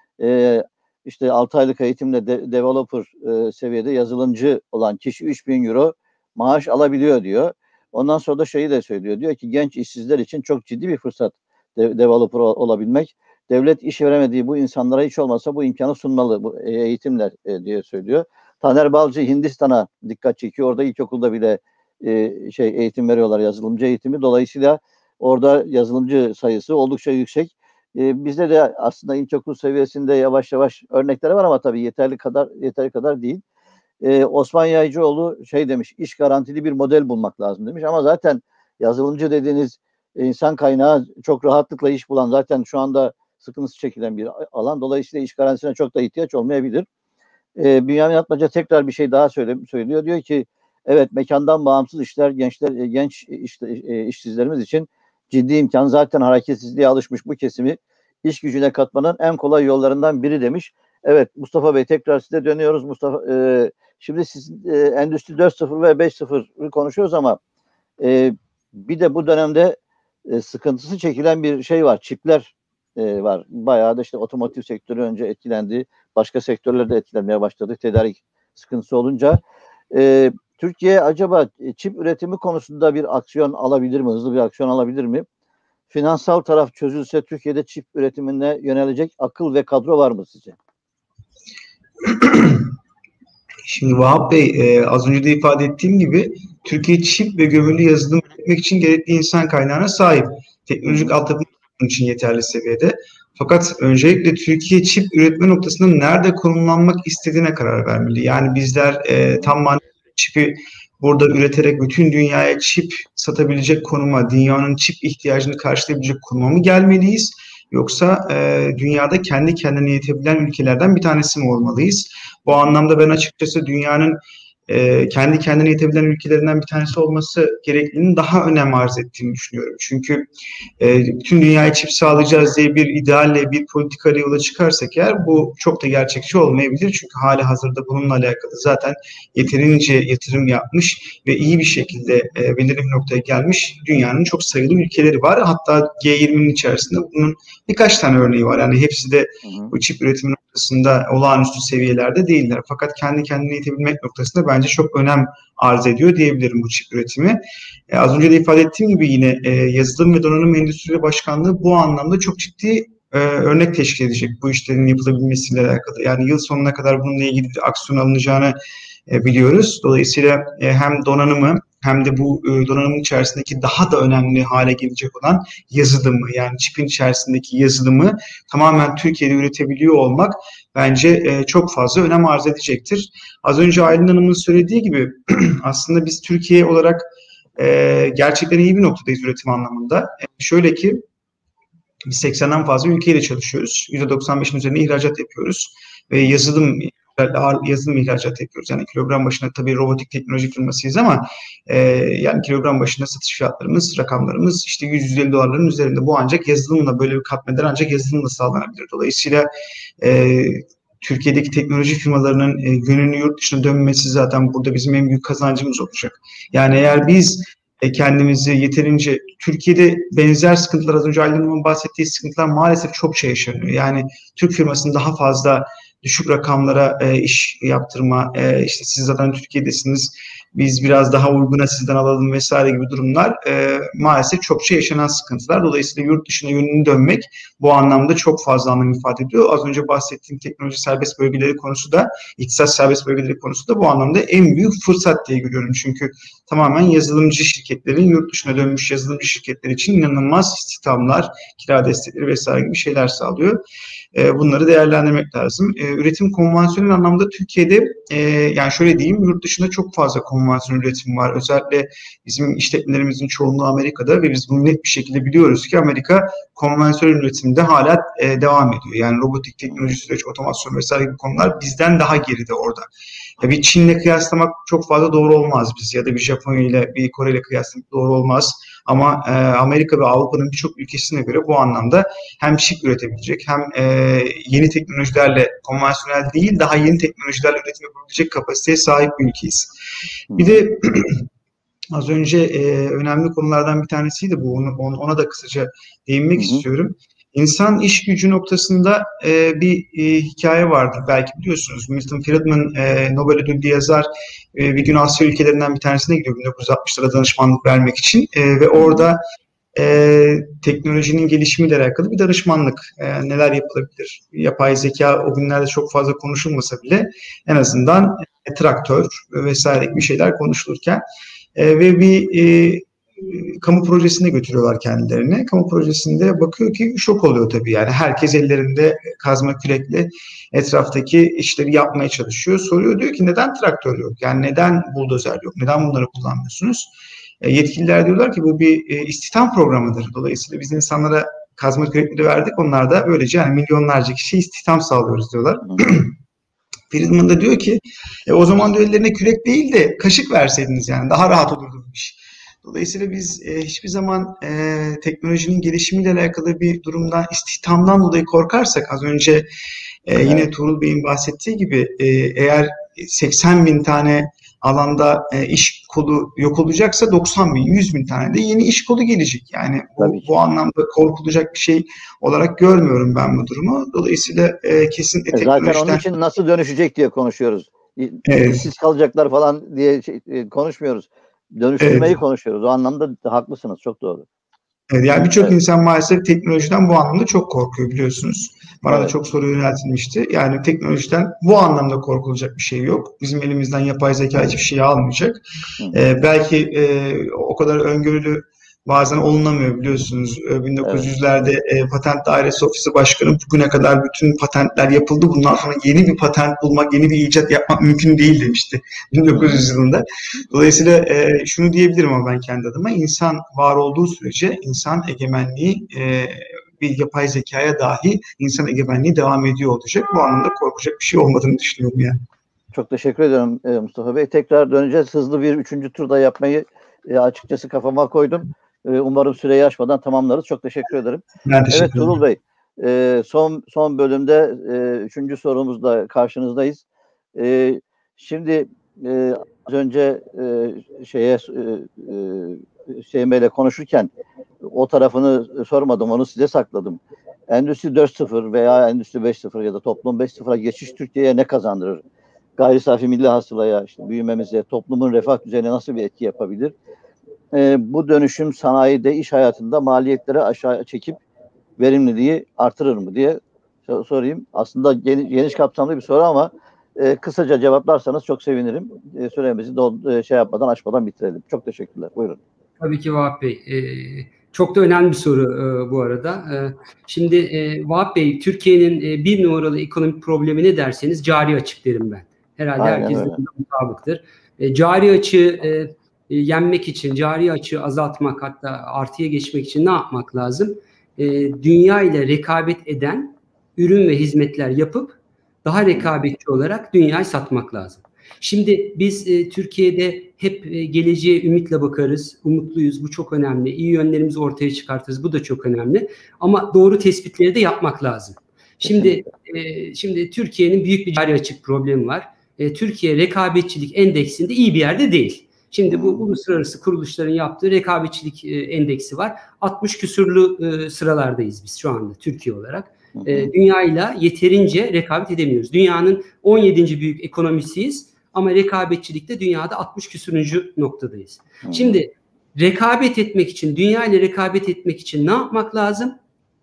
E, işte altı aylık eğitimle de, developer e, seviyede yazılımcı olan kişi üç bin euro maaş alabiliyor diyor. Ondan sonra da şeyi de söylüyor. Diyor ki genç işsizler için çok ciddi bir fırsat de, developer olabilmek. Devlet iş veremediği bu insanlara hiç olmazsa bu imkanı sunmalı bu eğitimler e, diye söylüyor. Taner Balcı Hindistan'a dikkat çekiyor. Orada ilkokulda bile e, şey eğitim veriyorlar, yazılımcı eğitimi. Dolayısıyla orada yazılımcı sayısı oldukça yüksek. E, bizde de aslında ilkokul seviyesinde yavaş yavaş örnekleri var ama tabii yeterli kadar yeterli kadar değil. Ee, Osman Yaycıoğlu şey demiş, iş garantili bir model bulmak lazım demiş ama zaten yazılımcı dediğiniz insan kaynağı çok rahatlıkla iş bulan, zaten şu anda sıkıntısı çekilen bir alan. Dolayısıyla iş garantisine çok da ihtiyaç olmayabilir. Ee, Bünyamin Atmaca tekrar bir şey daha söyle, söylüyor. Diyor ki evet, mekandan bağımsız işler gençler genç iş, işsizlerimiz için ciddi imkan. Zaten hareketsizliğe alışmış bu kesimi iş gücüne katmanın en kolay yollarından biri demiş. Evet Mustafa Bey, tekrar size dönüyoruz. Mustafa e, şimdi siz e, Endüstri dört nokta sıfır ve beş nokta sıfır konuşuyoruz ama e, bir de bu dönemde e, sıkıntısı çekilen bir şey var. Çipler e, var. Bayağı da işte otomotiv sektörü önce etkilendi. Başka sektörler de etkilenmeye başladı. Tedarik sıkıntısı olunca. E, Türkiye acaba çip üretimi konusunda bir aksiyon alabilir mi? Hızlı bir aksiyon alabilir mi? Finansal taraf çözülse Türkiye'de çip üretimine yönelecek akıl ve kadro var mı sizce? Şimdi Vahap Bey, e, az önce de ifade ettiğim gibi Türkiye çip ve gömülü yazılım üretmek için gerekli insan kaynağına sahip. Teknolojik altyapı bunun için yeterli seviyede. Fakat öncelikle Türkiye çip üretme noktasında nerede konumlanmak istediğine karar vermeli. Yani bizler e, tam manada çipi burada üreterek bütün dünyaya çip satabilecek konuma, dünyanın çip ihtiyacını karşılayabilecek konuma mı gelmeliyiz? Yoksa e, dünyada kendi kendine yetebilen ülkelerden bir tanesi mi olmalıyız? Bu anlamda ben açıkçası dünyanın e, kendi kendine yetebilen ülkelerinden bir tanesi olması gerekliliğinin daha önem arz ettiğini düşünüyorum. Çünkü e, bütün dünyaya çip sağlayacağız diye bir idealle, bir politikayla yola çıkarsak eğer bu çok da gerçekçi olmayabilir. Çünkü hali hazırda bununla alakalı zaten yeterince yatırım yapmış ve iyi bir şekilde e, belirli bir noktaya gelmiş dünyanın çok sayılı ülkeleri var. Hatta G yirminin içerisinde bunun birkaç tane örneği var. Yani hepsi de bu çip üretimi noktasında olağanüstü seviyelerde değiller. Fakat kendi kendine yetebilmek noktasında bence çok önem arz ediyor diyebilirim bu çip üretimi. E, az önce de ifade ettiğim gibi yine e, yazılım ve donanım endüstri başkanlığı bu anlamda çok ciddi e, örnek teşkil edecek bu işlerin yapılabilmesiyle alakalı. Yani yıl sonuna kadar bununla ilgili bir aksiyon alınacağını e, biliyoruz. Dolayısıyla e, hem donanımı hem de bu e, donanımın içerisindeki daha da önemli hale gelecek olan yazılımı, yani çipin içerisindeki yazılımı tamamen Türkiye'de üretebiliyor olmak bence e, çok fazla önem arz edecektir. Az önce Aylin Hanım'ın söylediği gibi aslında biz Türkiye olarak e, gerçekten iyi bir noktadayız üretim anlamında. E, şöyle ki biz seksenden fazla ülkeyle çalışıyoruz. yüzde doksan beşin üzerinde ihracat yapıyoruz ve yazılım ağır yazılım ihracat yapıyoruz. Yani kilogram başına tabii robotik teknoloji firmasıyız ama e, yani kilogram başına satış fiyatlarımız, rakamlarımız işte yüz yüz elli dolarların üzerinde. Bu ancak yazılımla böyle bir katmeden ancak yazılımla sağlanabilir. Dolayısıyla e, Türkiye'deki teknoloji firmalarının e, yönünü yurt dışına dönmesi zaten burada bizim en büyük kazancımız olacak. Yani eğer biz e, kendimizi yeterince Türkiye'de benzer sıkıntılar, az önce Aylin Hanım'ın bahsettiği sıkıntılar maalesef çokça yaşanıyor. Yani Türk firmasının daha fazla düşük rakamlara e, iş yaptırma, e, işte siz zaten Türkiye'desiniz, biz biraz daha uyguna sizden alalım vesaire gibi durumlar e, maalesef çokça yaşanan sıkıntılar. Dolayısıyla yurt dışına yönünü dönmek bu anlamda çok fazla anlam ifade ediyor. Az önce bahsettiğim teknoloji serbest bölgeleri konusu da, ihtisas serbest bölgeleri konusu da bu anlamda en büyük fırsat diye görüyorum. Çünkü tamamen yazılımcı şirketlerin, yurt dışına dönmüş yazılımcı şirketler için inanılmaz istihdamlar, kira destekleri vesaire gibi şeyler sağlıyor. Bunları değerlendirmek lazım. Üretim konvansiyonel anlamda Türkiye'de yani şöyle diyeyim, yurt dışında çok fazla konvansiyonel üretim var. Özellikle bizim işletmelerimizin çoğunluğu Amerika'da ve biz bunu net bir şekilde biliyoruz ki Amerika konvansiyonel üretimde hala devam ediyor. Yani robotik teknoloji, süreç, otomasyon vesaire gibi konular bizden daha geride orada. Bir Çin'le kıyaslamak çok fazla doğru olmaz biz ya da bir Japonya ile bir Kore ile kıyaslamak doğru olmaz. Ama e, Amerika ve Avrupa'nın birçok ülkesine göre bu anlamda hem çip üretebilecek hem e, yeni teknolojilerle konvansiyonel değil daha yeni teknolojilerle üretim yapabilecek kapasiteye sahip bir ülkeyiz. Bir de az önce e, önemli konulardan bir tanesiydi bu. Onu, ona da kısaca değinmek Hı-hı. istiyorum. İnsan iş gücü noktasında e, bir e, hikaye vardır. Belki biliyorsunuz. Milton Friedman, e, Nobel ödüllü yazar, e, bir gün Asya ülkelerinden bir tanesine gidiyor bin dokuz yüz altmışlara danışmanlık vermek için. E, ve orada e, teknolojinin gelişimiyle alakalı bir danışmanlık. E, neler yapılabilir? Yapay zeka o günlerde çok fazla konuşulmasa bile en azından e, traktör vesaire gibi şeyler konuşulurken e, ve bir e, kamu projesine götürüyorlar kendilerine. Kamu projesinde bakıyor ki şok oluyor tabii, yani herkes ellerinde kazma kürekle etraftaki işleri yapmaya çalışıyor. Soruyor, diyor ki neden traktör yok? Yani neden buldozer yok? Neden bunları kullanmıyorsunuz? E, yetkililer diyorlar ki bu bir e, istihdam programıdır. Dolayısıyla biz insanlara kazma kürekleri verdik. Onlar da böylece yani milyonlarca kişiye istihdam sağlıyoruz diyorlar. Friedman da diyor ki e, o zaman diyor ellerine kürek değil de kaşık verseydiniz yani daha rahat olurdu bu iş. Dolayısıyla biz e, hiçbir zaman e, teknolojinin gelişimiyle alakalı bir durumdan, istihdamdan dolayı korkarsak, az önce e, yine Tuğrul Bey'in bahsettiği gibi e, eğer seksen bin tane alanda e, iş kolu yok olacaksa doksan bin, yüz bin tane de yeni iş kolu gelecek. Yani bu, bu anlamda korkulacak bir şey olarak görmüyorum ben bu durumu. Dolayısıyla e, kesinlikle e teknolojiden... Zaten onun için nasıl dönüşecek diye konuşuyoruz. Evet. İşsiz kalacaklar falan diye şey, konuşmuyoruz. Dönüştürmeyi evet. konuşuyoruz. O anlamda haklısınız. Çok doğru. Evet, yani birçok evet. insan maalesef teknolojiden bu anlamda çok korkuyor, biliyorsunuz. Bana evet. da çok soru yöneltilmişti. Yani teknolojiden bu anlamda korkulacak bir şey yok. Bizim elimizden yapay zeka hiçbir şey almayacak. Ee, belki e, o kadar öngörülü bazen olunamıyor biliyorsunuz. bin dokuz yüzlerde evet. e, Patent Dairesi Ofisi Başkanı bugüne kadar bütün patentler yapıldı. Bundan sonra yeni bir patent bulmak, yeni bir icat yapmak mümkün değil demişti bin dokuz yüz yılında. Dolayısıyla e, şunu diyebilirim ama ben kendi adıma, insan var olduğu sürece insan egemenliği e, bir yapay zekaya dahi insan egemenliği devam ediyor olacak. Bu anlamda korkacak bir şey olmadığını düşünüyorum yani. Çok teşekkür ederim Mustafa Bey. Tekrar döneceğiz. Hızlı bir üçüncü turda yapmayı e, açıkçası kafama koydum. E, umarım süreyi aşmadan tamamlarız. Çok teşekkür ederim. Ben teşekkür evet Tuğrul Bey, e, son son bölümde e, üçüncü sorumuzda karşınızdayız. E, şimdi e, az önce e, şeye e, Şeyme'yle konuşurken o tarafını sormadım, onu size sakladım. Endüstri dört nokta sıfır veya Endüstri beş nokta sıfır ya da Toplum beş nokta sıfıra geçiş Türkiye'ye ne kazandırır? Gayri safi milli hasılaya, işte büyümemize, toplumun refah düzeyine nasıl bir etki yapabilir? Ee, bu dönüşüm sanayide, iş hayatında maliyetleri aşağı çekip verimliliği artırır mı diye sorayım. Aslında geniş, geniş kapsamlı bir soru ama e, kısaca cevaplarsanız çok sevinirim. E, süremizi do, e, şey yapmadan, aşmadan bitirelim. Çok teşekkürler. Buyurun. Tabii ki Vahap Bey. E, çok da önemli bir soru e, bu arada. E, şimdi e, Vahap Bey, Türkiye'nin e, bir numaralı ekonomik problemi ne derseniz cari açık derim ben. Herhalde herkes de mutabıktır. E, cari açığı e, e, yenmek için, cari açığı azaltmak, hatta artıya geçmek için ne yapmak lazım? E, dünya ile rekabet eden ürün ve hizmetler yapıp daha rekabetçi olarak dünyayı satmak lazım. Şimdi biz e, Türkiye'de hep e, geleceğe ümitle bakarız, umutluyuz. Bu çok önemli. İyi yönlerimizi ortaya çıkartırız. Bu da çok önemli. Ama doğru tespitleri de yapmak lazım. Şimdi e, şimdi Türkiye'nin büyük bir cari açık problemi var. E, Türkiye rekabetçilik endeksinde iyi bir yerde değil. Şimdi bu uluslararası kuruluşların yaptığı rekabetçilik e, endeksi var. altmış küsurlu e, sıralardayız biz şu anda Türkiye olarak. E, dünyayla yeterince rekabet edemiyoruz. Dünyanın on yedinci büyük ekonomisiyiz ama rekabetçilikte dünyada altmış küsuruncu noktadayız. Hı. Şimdi rekabet etmek için, dünya ile rekabet etmek için ne yapmak lazım?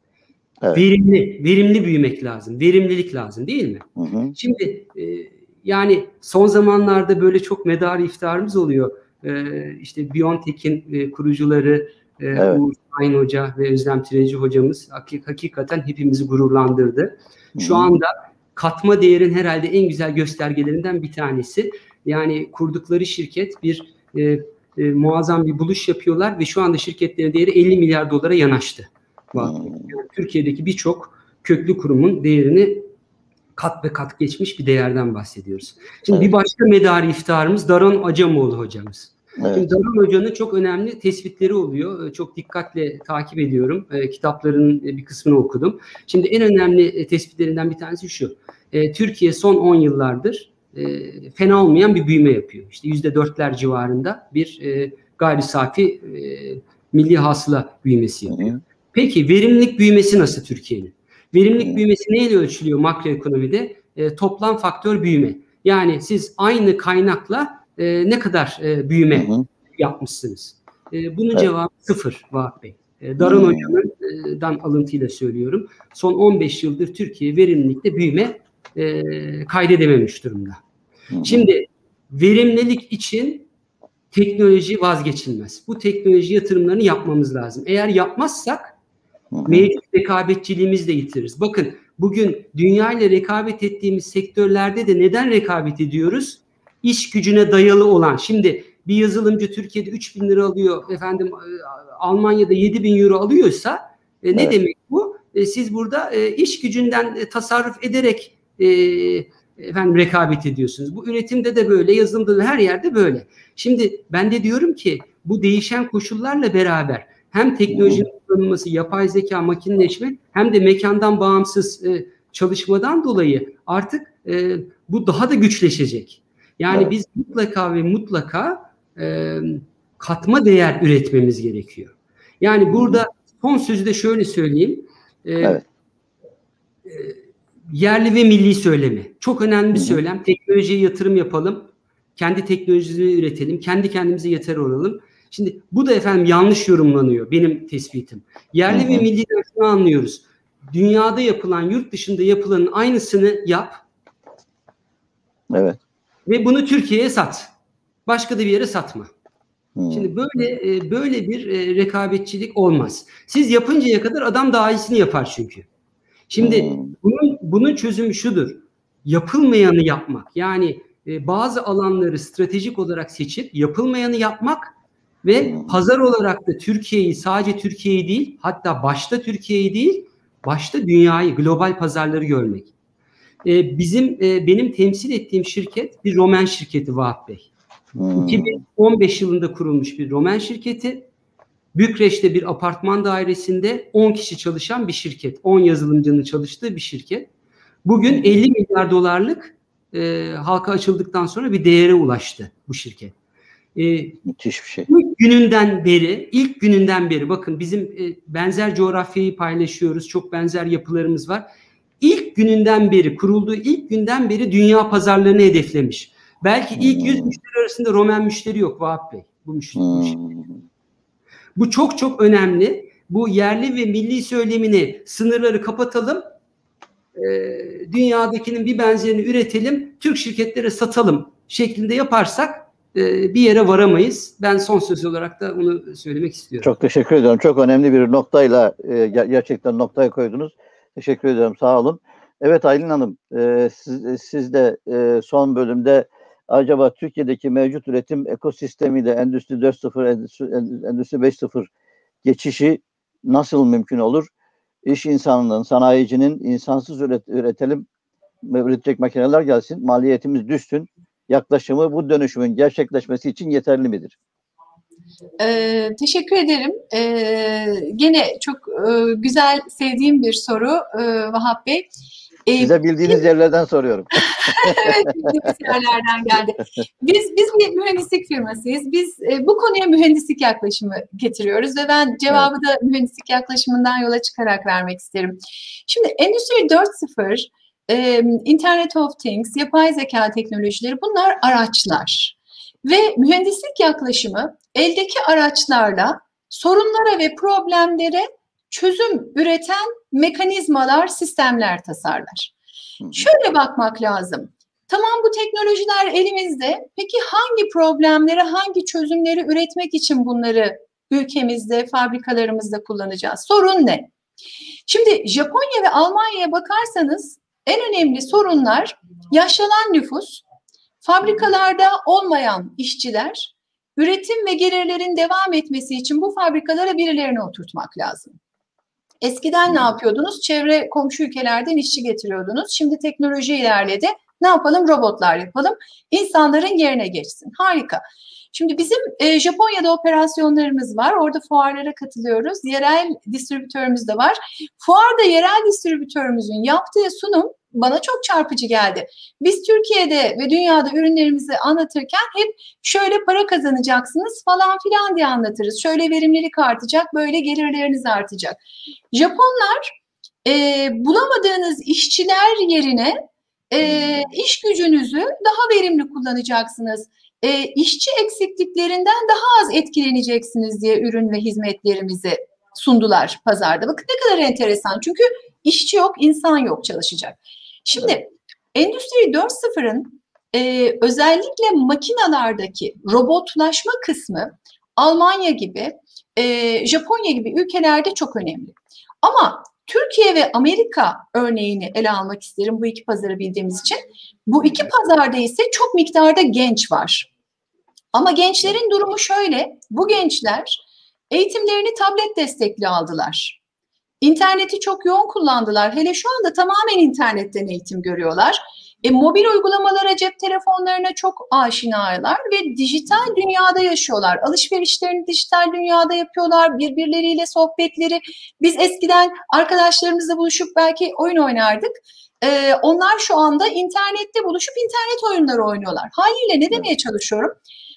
Evet. Verimli, verimli büyümek lazım. Verimlilik lazım, değil mi? Hı hı. Şimdi e, yani son zamanlarda böyle çok medarı iftarımız oluyor. E, işte BioNTech'in e, kurucuları e, evet. Uğur Şahin Hoca ve Özlem Tireci hocamız hakik, hakikaten hepimizi gururlandırdı. Şu hmm. anda katma değerin herhalde en güzel göstergelerinden bir tanesi. Yani kurdukları şirket bir e, e, muazzam bir buluş yapıyorlar ve şu anda şirketlerin değeri elli milyar dolara yanaştı. Hmm. Yani Türkiye'deki birçok köklü kurumun değerini kat ve kat geçmiş bir değerden bahsediyoruz. Şimdi evet. bir başka medarı iftarımız Daron Acemoğlu hocamız. Evet. Şimdi Daron Hoca'nın çok önemli tespitleri oluyor. Çok dikkatle takip ediyorum. E, kitaplarının bir kısmını okudum. Şimdi en önemli e, tespitlerinden bir tanesi şu. E, Türkiye son on yıllardır e, fena olmayan bir büyüme yapıyor. İşte yüzde dörtler civarında bir e, gayri safi e, milli hasıla büyümesi yapıyor. Hı. Peki verimlilik büyümesi nasıl Türkiye'nin? Verimlilik Hı. büyümesi neyle ölçülüyor makroekonomide? E, toplam faktör büyüme. Yani siz aynı kaynakla e, ne kadar e, büyüme Hı. yapmışsınız? E, bunun evet. cevabı sıfır Vahap Bey. E, Daron Hoca'dan alıntıyla söylüyorum. Son on beş yıldır Türkiye verimlilikte büyüme e, kaydedememiş durumda. Hı. Şimdi verimlilik için teknoloji vazgeçilmez. Bu teknoloji yatırımlarını yapmamız lazım. Eğer yapmazsak Hı hı. mevcut rekabetçiliğimizi de yitiririz. Bakın bugün dünya ile rekabet ettiğimiz sektörlerde de neden rekabet ediyoruz? İş gücüne dayalı olan. Şimdi bir yazılımcı Türkiye'de üç bin lira alıyor, efendim Almanya'da yedi bin euro alıyorsa e, ne evet. demek bu? E, siz burada e, iş gücünden e, tasarruf ederek e, efendim rekabet ediyorsunuz. Bu üretimde de böyle, yazılımda da her yerde böyle. Şimdi ben de diyorum ki bu değişen koşullarla beraber hem teknolojinin kullanılması, yapay zeka, makineleşme hem de mekandan bağımsız e, çalışmadan dolayı artık e, bu daha da güçleşecek. Yani evet. biz mutlaka ve mutlaka e, katma değer üretmemiz gerekiyor. Yani burada son sözü de şöyle söyleyeyim. E, evet. e, yerli ve milli söylemi. Çok önemli bir söylem. Teknolojiye yatırım yapalım. Kendi teknolojimizi üretelim. Kendi kendimize yeter olalım. Şimdi bu da efendim yanlış yorumlanıyor benim tespitim. Yerli hı hı. ve milliden şunu anlıyoruz. dünyada yapılan, yurt dışında yapılanın aynısını yap. Evet. Ve bunu Türkiye'ye sat. Başka da bir yere satma. Hmm. Şimdi böyle böyle bir rekabetçilik olmaz. Siz yapıncaya kadar adam daha iyisini yapar çünkü. Şimdi hmm. bunun bunun çözümü şudur. Yapılmayanı yapmak. Yani e, bazı alanları stratejik olarak seçip yapılmayanı yapmak ve hmm. pazar olarak da Türkiye'yi, sadece Türkiye'yi değil, hatta başta Türkiye'yi değil, başta dünyayı, global pazarları görmek. E, bizim e, benim temsil ettiğim şirket bir Roman şirketi Vahap Bey. Hmm. iki bin on beş yılında kurulmuş bir Roman şirketi. Bükreş'te bir apartman dairesinde on kişi çalışan bir şirket. on yazılımcının çalıştığı bir şirket. Bugün elli milyar dolarlık e, halka açıldıktan sonra bir değere ulaştı bu şirket. E, Müthiş bir şey. İlk gününden beri, ilk gününden beri bakın bizim e, benzer coğrafyayı paylaşıyoruz. Çok benzer yapılarımız var. İlk gününden beri, kurulduğu ilk günden beri dünya pazarlarını hedeflemiş. Belki ilk yüz hmm. müşteri arasında Roman müşteri yok Vahap Bey. Bu müşteri. Hmm. Bu çok çok önemli. Bu yerli ve milli söylemini, sınırları kapatalım. E, dünyadakinin bir benzerini üretelim. Türk şirketlere satalım şeklinde yaparsak e, bir yere varamayız. Ben son söz olarak da onu söylemek istiyorum. Çok teşekkür ediyorum. Çok önemli bir noktayla e, gerçekten noktaya koydunuz. Teşekkür ediyorum. Sağ olun. Evet Aylin Hanım, e, siz, siz de e, son bölümde acaba Türkiye'deki mevcut üretim ekosistemiyle Endüstri dört nokta sıfır, Endüstri, Endüstri beş nokta sıfır geçişi nasıl mümkün olur? İş insanının, sanayicinin insansız üret, üretelim, üretecek makineler gelsin, maliyetimiz düşsün. Yaklaşımı bu dönüşümün gerçekleşmesi için yeterli midir? Ee, teşekkür ederim. Ee, gene çok e, güzel, sevdiğim bir soru e, Vahap Bey. Ee, Size bildiğiniz biz, yerlerden soruyorum. Evet, bildiğimiz yerlerden geldi. Biz biz bir mühendislik firmasıyız. Biz e, bu konuya mühendislik yaklaşımı getiriyoruz ve ben cevabı evet. da mühendislik yaklaşımından yola çıkarak vermek isterim. Şimdi Endüstri dört nokta sıfır, e, Internet of Things, yapay zeka teknolojileri bunlar araçlar. Ve mühendislik yaklaşımı eldeki araçlarla sorunlara ve problemlere çözüm üreten mekanizmalar, sistemler tasarlar. Şöyle bakmak lazım. Tamam, bu teknolojiler elimizde. Peki hangi problemleri, hangi çözümleri üretmek için bunları ülkemizde, fabrikalarımızda kullanacağız? Sorun ne? Şimdi Japonya ve Almanya'ya bakarsanız en önemli sorunlar yaşlanan nüfus, fabrikalarda olmayan işçiler, üretim ve gelirlerin devam etmesi için bu fabrikalara birilerini oturtmak lazım. Eskiden ne yapıyordunuz? Çevre komşu ülkelerden işçi getiriyordunuz. Şimdi teknoloji ilerledi. Ne yapalım? Robotlar yapalım. İnsanların yerine geçsin. Harika. Şimdi bizim e, Japonya'da operasyonlarımız var. Orada fuarlara katılıyoruz. Yerel distribütörümüz de var. Fuarda yerel distribütörümüzün yaptığı sunum bana çok çarpıcı geldi. Biz Türkiye'de ve dünyada ürünlerimizi anlatırken hep şöyle para kazanacaksınız falan filan diye anlatırız. Şöyle verimlilik artacak, böyle gelirleriniz artacak. Japonlar e, bulamadığınız işçiler yerine e, iş gücünüzü daha verimli kullanacaksınız. E, işçi eksikliklerinden daha az etkileneceksiniz diye ürün ve hizmetlerimizi sundular pazarda. Bakın ne kadar enteresan. Çünkü işçi yok, insan yok çalışacak. Şimdi Endüstri dört nokta sıfırın e, özellikle makinalardaki robotlaşma kısmı Almanya gibi, e, Japonya gibi ülkelerde çok önemli. Ama Türkiye ve Amerika örneğini ele almak isterim bu iki pazarı bildiğimiz için. Bu iki pazarda ise çok miktarda genç var. Ama gençlerin durumu şöyle, bu gençler eğitimlerini tablet destekli aldılar. İnterneti çok yoğun kullandılar. Hele şu anda tamamen internetten eğitim görüyorlar. E, mobil uygulamalara, cep telefonlarına çok aşinalar ve dijital dünyada yaşıyorlar. Alışverişlerini dijital dünyada yapıyorlar, birbirleriyle sohbetleri. Biz eskiden arkadaşlarımızla buluşup belki oyun oynardık. Ee, onlar şu anda internette buluşup internet oyunları oynuyorlar. Haliyle ne demeye çalışıyorum?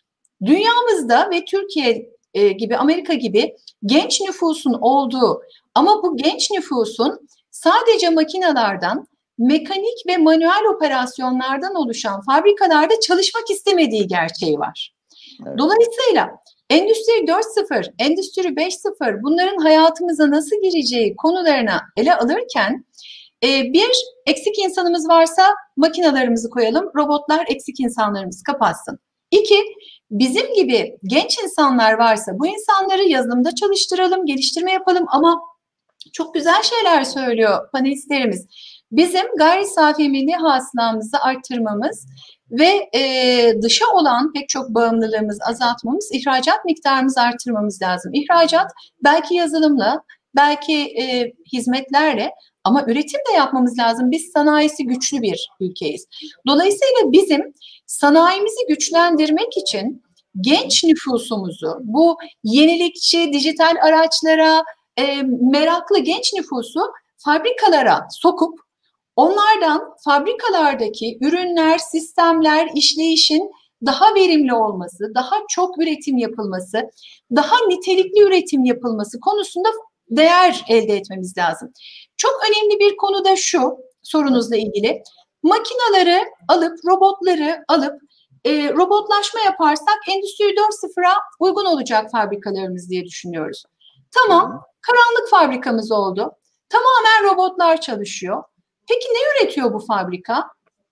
Dünyamızda ve Türkiye e, gibi, Amerika gibi genç nüfusun olduğu ama bu genç nüfusun sadece makinelerden, mekanik ve manuel operasyonlardan oluşan fabrikalarda çalışmak istemediği gerçeği var. Evet. Dolayısıyla Endüstri dört nokta sıfır, Endüstri beş nokta sıfır bunların hayatımıza nasıl gireceği konularına ele alırken e, bir, eksik insanımız varsa makinalarımızı koyalım, robotlar eksik insanlarımızı kapatsın. İki, bizim gibi genç insanlar varsa bu insanları yazılımda çalıştıralım, geliştirme yapalım ama çok güzel şeyler söylüyor panelistlerimiz. Bizim gayri safi milli hasılamızı arttırmamız ve e, dışa olan pek çok bağımlılığımızı azaltmamız, ihracat miktarımızı arttırmamız lazım. İhracat belki yazılımla, belki e, hizmetlerle ama üretim de yapmamız lazım. Biz sanayisi güçlü bir ülkeyiz. Dolayısıyla bizim sanayimizi güçlendirmek için genç nüfusumuzu, bu yenilikçi dijital araçlara e, meraklı genç nüfusu fabrikalara sokup onlardan fabrikalardaki ürünler, sistemler, işleyişin daha verimli olması, daha çok üretim yapılması, daha nitelikli üretim yapılması konusunda değer elde etmemiz lazım. Çok önemli bir konu da şu, sorunuzla ilgili. Makinaları alıp, robotları alıp, e, robotlaşma yaparsak Endüstri dört nokta sıfıra uygun olacak fabrikalarımız diye düşünüyoruz. Tamam, karanlık fabrikamız oldu. Tamamen robotlar çalışıyor. Peki ne üretiyor bu fabrika?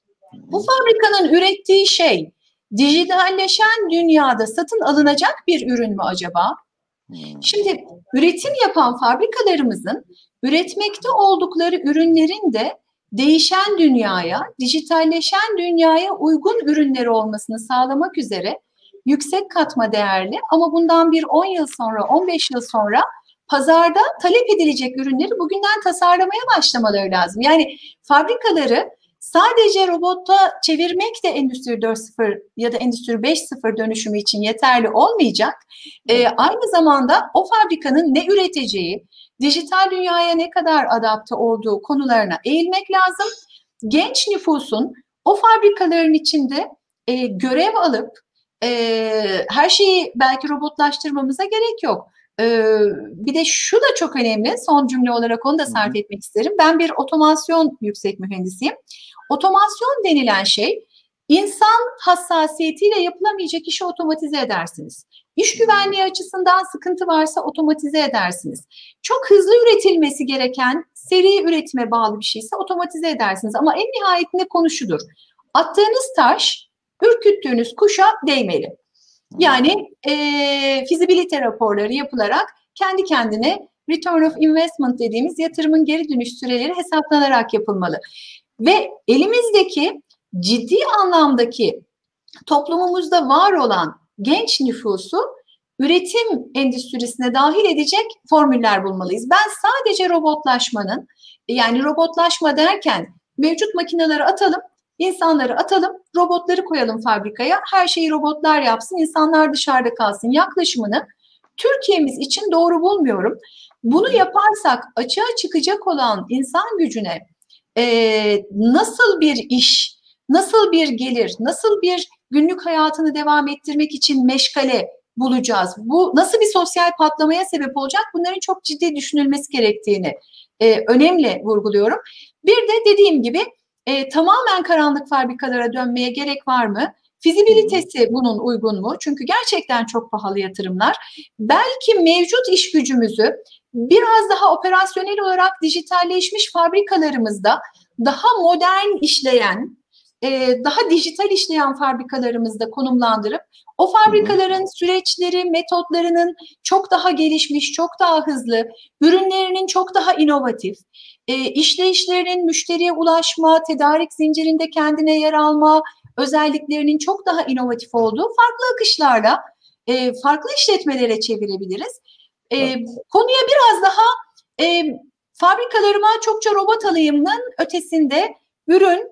Bu fabrikanın ürettiği şey dijitalleşen dünyada satın alınacak bir ürün mü acaba? Şimdi üretim yapan fabrikalarımızın üretmekte oldukları ürünlerin de değişen dünyaya, dijitalleşen dünyaya uygun ürünleri olmasını sağlamak üzere yüksek katma değerli ama bundan bir on yıl sonra, on beş yıl sonra pazarda talep edilecek ürünleri bugünden tasarlamaya başlamaları lazım. Yani fabrikaları sadece robota çevirmek de Endüstri dört nokta sıfır ya da Endüstri beş nokta sıfır dönüşümü için yeterli olmayacak. Ee, aynı zamanda o fabrikanın ne üreteceği, dijital dünyaya ne kadar adapte olduğu konularına eğilmek lazım. Genç nüfusun o fabrikaların içinde e, görev alıp e, her şeyi belki robotlaştırmamıza gerek yok. Ee, bir de şu da çok önemli, son cümle olarak onu da sarf etmek isterim. Ben bir otomasyon yüksek mühendisiyim. Otomasyon denilen şey, insan hassasiyetiyle yapılamayacak işi otomatize edersiniz. İş güvenliği açısından sıkıntı varsa otomatize edersiniz. Çok hızlı üretilmesi gereken, seri üretime bağlı bir şeyse otomatize edersiniz. Ama en nihayetinde konu şudur: attığınız taş, ürküttüğünüz kuşa değmeli. Yani e, fizibilite raporları yapılarak kendi kendine return of investment dediğimiz yatırımın geri dönüş süreleri hesaplanarak yapılmalı. Ve elimizdeki ciddi anlamdaki toplumumuzda var olan genç nüfusu üretim endüstrisine dahil edecek formüller bulmalıyız. Ben sadece robotlaşmanın, yani robotlaşma derken mevcut makineleri atalım, İnsanları atalım, robotları koyalım fabrikaya, her şeyi robotlar yapsın, insanlar dışarıda kalsın yaklaşımını Türkiye'miz için doğru bulmuyorum. Bunu yaparsak açığa çıkacak olan insan gücüne e, nasıl bir iş, nasıl bir gelir, nasıl bir günlük hayatını devam ettirmek için meşgale bulacağız? Bu nasıl bir sosyal patlamaya sebep olacak? Bunların çok ciddi düşünülmesi gerektiğini e, önemli vurguluyorum. Bir de dediğim gibi E, tamamen karanlık fabrikalara dönmeye gerek var mı? Fizibilitesi bunun uygun mu? Çünkü gerçekten çok pahalı yatırımlar. Belki mevcut iş gücümüzü biraz daha operasyonel olarak dijitalleşmiş fabrikalarımızda daha modern işleyen, e, daha dijital işleyen fabrikalarımızda konumlandırıp o fabrikaların süreçleri, metotlarının çok daha gelişmiş, çok daha hızlı, ürünlerinin çok daha inovatif, E, işleyişlerinin müşteriye ulaşma, tedarik zincirinde kendine yer alma özelliklerinin çok daha inovatif olduğu farklı akışlarla e, farklı işletmelere çevirebiliriz. E, evet. Konuya biraz daha e, fabrikalarıma çokça robot alayımının ötesinde ürün,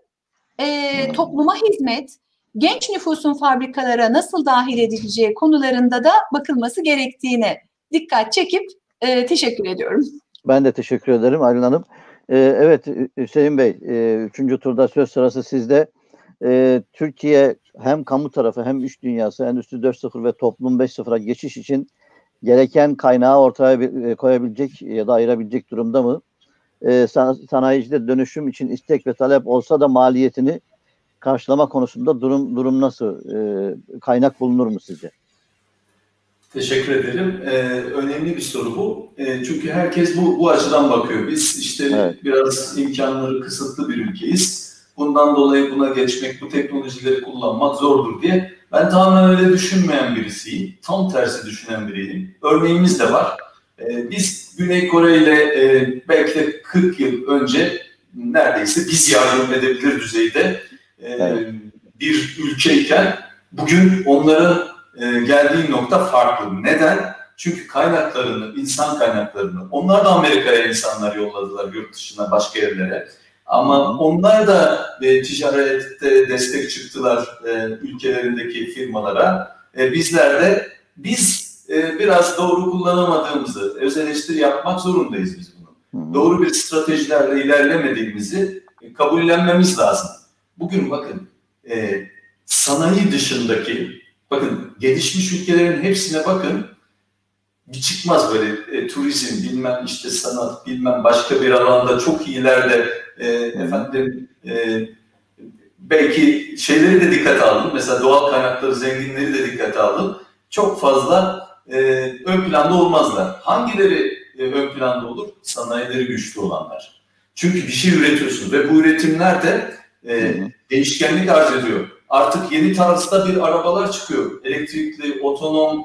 e, topluma hizmet, genç nüfusun fabrikalara nasıl dahil edileceği konularında da bakılması gerektiğine dikkat çekip e, teşekkür ediyorum. Ben de teşekkür ederim Aylin Hanım. Ee, evet Hüseyin Bey, e, üçüncü turda söz sırası sizde. E, Türkiye hem kamu tarafı hem iş dünyası Endüstri dört nokta sıfır ve Toplum beş nokta sıfıra geçiş için gereken kaynağı ortaya bir, koyabilecek ya da ayırabilecek durumda mı? E, san, sanayicide dönüşüm için istek ve talep olsa da maliyetini karşılama konusunda durum durum nasıl? E, kaynak bulunur mu sizce? Teşekkür ederim. Ee, önemli bir soru bu. Ee, çünkü herkes bu, bu açıdan bakıyor. Biz işte evet. biraz imkanları kısıtlı bir ülkeyiz. Bundan dolayı buna geçmek, bu teknolojileri kullanmak zordur diye. Ben tamamen öyle düşünmeyen birisiyim. Tam tersi düşünen biriyim. Örneğimiz de var. Ee, biz Güney Kore ile e, belki de kırk yıl önce neredeyse biz yardım edebilir düzeyde e, evet. bir ülkeyken bugün onların e, geldiği nokta farklı. Neden? Çünkü kaynaklarını, insan kaynaklarını, onlar da Amerika'ya insanlar yolladılar, yurt dışına, başka yerlere. Ama onlar da e, ticarette destek çıktılar e, ülkelerindeki firmalara. E, bizler de biz e, biraz doğru kullanamadığımızı, öz eleştiri yapmak zorundayız biz bunu. Hı. Doğru bir stratejilerle ilerlemediğimizi e, kabullenmemiz lazım. Bugün bakın e, sanayi dışındaki, bakın gelişmiş ülkelerin hepsine bakın, bir çıkmaz böyle e, turizm, bilmem işte sanat, bilmem başka bir alanda çok iyilerde e, efendim e, belki şeyleri de dikkate aldım. Mesela doğal kaynakları, zenginleri de dikkate aldım. Çok fazla e, ön planda olmazlar. Hangileri e, ön planda olur? Sanayileri güçlü olanlar. Çünkü bir şey üretiyorsunuz ve bu üretimler de e, değişkenlik arz ediyor. Artık yeni tarzda bir arabalar çıkıyor. Elektrikli, otonom,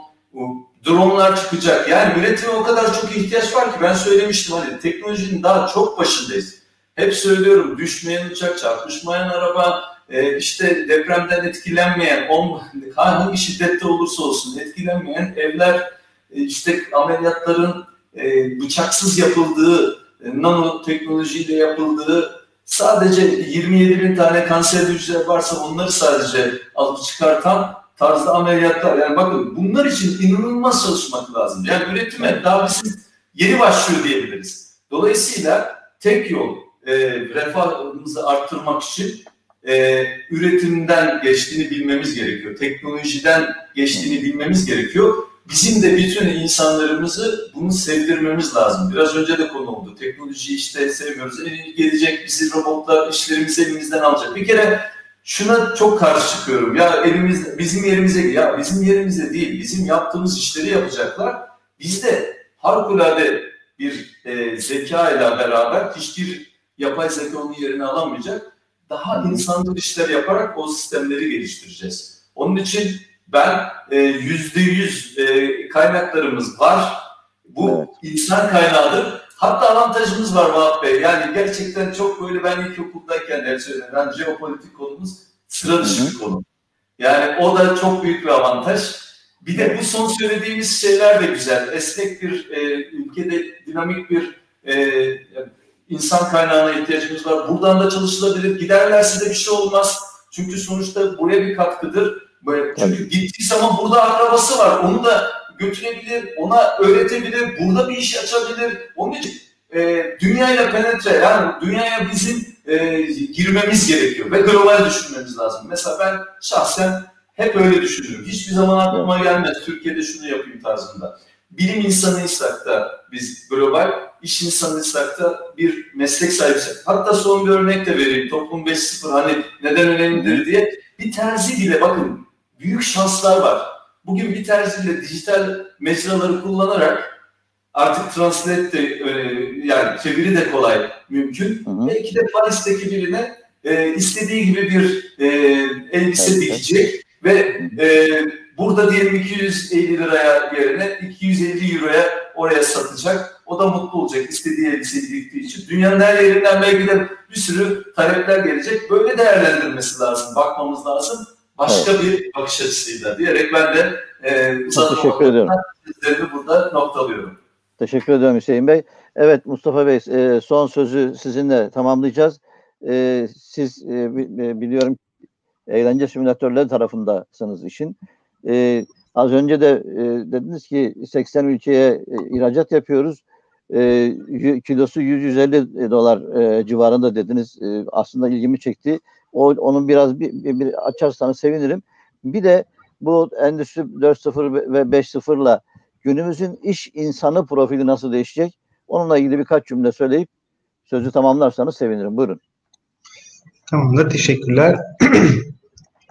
dronlar çıkacak. Yani üretime o kadar çok ihtiyaç var ki ben söylemiştim hani teknolojinin daha çok başındayız. Hep söylüyorum düşmeyen uçak, çarpışmayan araba, e, işte depremden etkilenmeyen, on, hangi şiddette olursa olsun etkilenmeyen evler, e, işte ameliyatların e, bıçaksız yapıldığı, e, nanoteknolojiyle yapıldığı, sadece yirmi yedi bin tane kanser hücre varsa onları sadece alıp çıkartan tarzda ameliyatlar. Yani bakın bunlar için inanılmaz çalışmak lazım. Yani üretime daha bizim yeni başlıyor diyebiliriz. Dolayısıyla tek yol e, refahımızı arttırmak için e, üretimden geçtiğini bilmemiz gerekiyor. Teknolojiden geçtiğini bilmemiz gerekiyor. Bizim de bütün insanlarımızı bunu sevdirmemiz lazım. Biraz önce de konu oldu. Teknolojiyi işte sevmiyoruz. Gelecek bizi robotlar işlerimizi elimizden alacak. Bir kere şuna çok karşı çıkıyorum. Ya elimiz, bizim yerimize, ya bizim yerimize değil, bizim yaptığımız işleri yapacaklar. Biz de harikulade bir e, zeka ile beraber hiçbir yapay zeka onun yerini alamayacak. Daha insancıl işler yaparak o sistemleri geliştireceğiz. Onun için ben yüzde yüz kaynaklarımız var. Bu evet. insan kaynağıdır. Hatta avantajımız var Vahap Bey. Yani gerçekten çok böyle ben ilkokuldayken hep söyledim. Yani jeopolitik konumuz sıra dışı bir konu. Yani o da çok büyük bir avantaj. Bir de bu son söylediğimiz şeyler de güzel. Esnek bir e, ülkede dinamik bir e, insan kaynağına ihtiyacımız var. Buradan da çalışılabilir. Giderlerse de bir şey olmaz. Çünkü sonuçta buraya bir katkıdır. Böyle, çünkü evet. gittiği zaman burada akrabası var. Onu da götürebilir, ona öğretebilir, burada bir iş açabilir. Onun için e, dünyayla penetre, yani dünyaya bizim e, girmemiz gerekiyor ve global düşünmemiz lazım. Mesela ben şahsen hep öyle düşünüyorum. Hiçbir zaman aklıma gelmez Türkiye'de şunu yapayım tarzında. Bilim insanıysak da biz global, iş insanıysak da bir meslek sahibiysek. Hatta son bir örnek de vereyim. Toplum beş nokta sıfır hani neden önemlidir diye. Bir terzi bile bakın büyük şanslar var. Bugün bir terziyle dijital mecraları kullanarak artık translate de yani çeviri de kolay mümkün. Hı hı. Belki de Paris'teki birine e, istediği gibi bir e, elbise evet. dikecek ve e, burada diyelim iki yüz elli liraya yerine iki yüz elli euroya oraya satacak. O da mutlu olacak istediği elbiseyi diktiği için. Dünyanın her yerinden belki de bir sürü talepler gelecek. Böyle değerlendirmesi lazım, bakmamız lazım. Başka evet. bir bakış açısıyla diyerek ben de e, teşekkür ediyorum. Sizleri burada noktalıyorum. Teşekkür ediyorum Hüseyin Bey. Evet Mustafa Bey e, son sözü sizinle tamamlayacağız. E, siz e, biliyorum eğlence simülatörleri tarafındasınız işin. E, az önce de e, dediniz ki seksen ülkeye e, ihracat yapıyoruz. E, kilosu yüz yüz elli dolar e, civarında dediniz. E, aslında ilgimi çekti. O, onun biraz bir, bir, bir açarsanız sevinirim. Bir de bu Endüstri dört nokta sıfır ve beş nokta sıfır'la günümüzün iş insanı profili nasıl değişecek? Onunla ilgili birkaç cümle söyleyip sözü tamamlarsanız sevinirim. Buyurun. Tamamdır. Teşekkürler.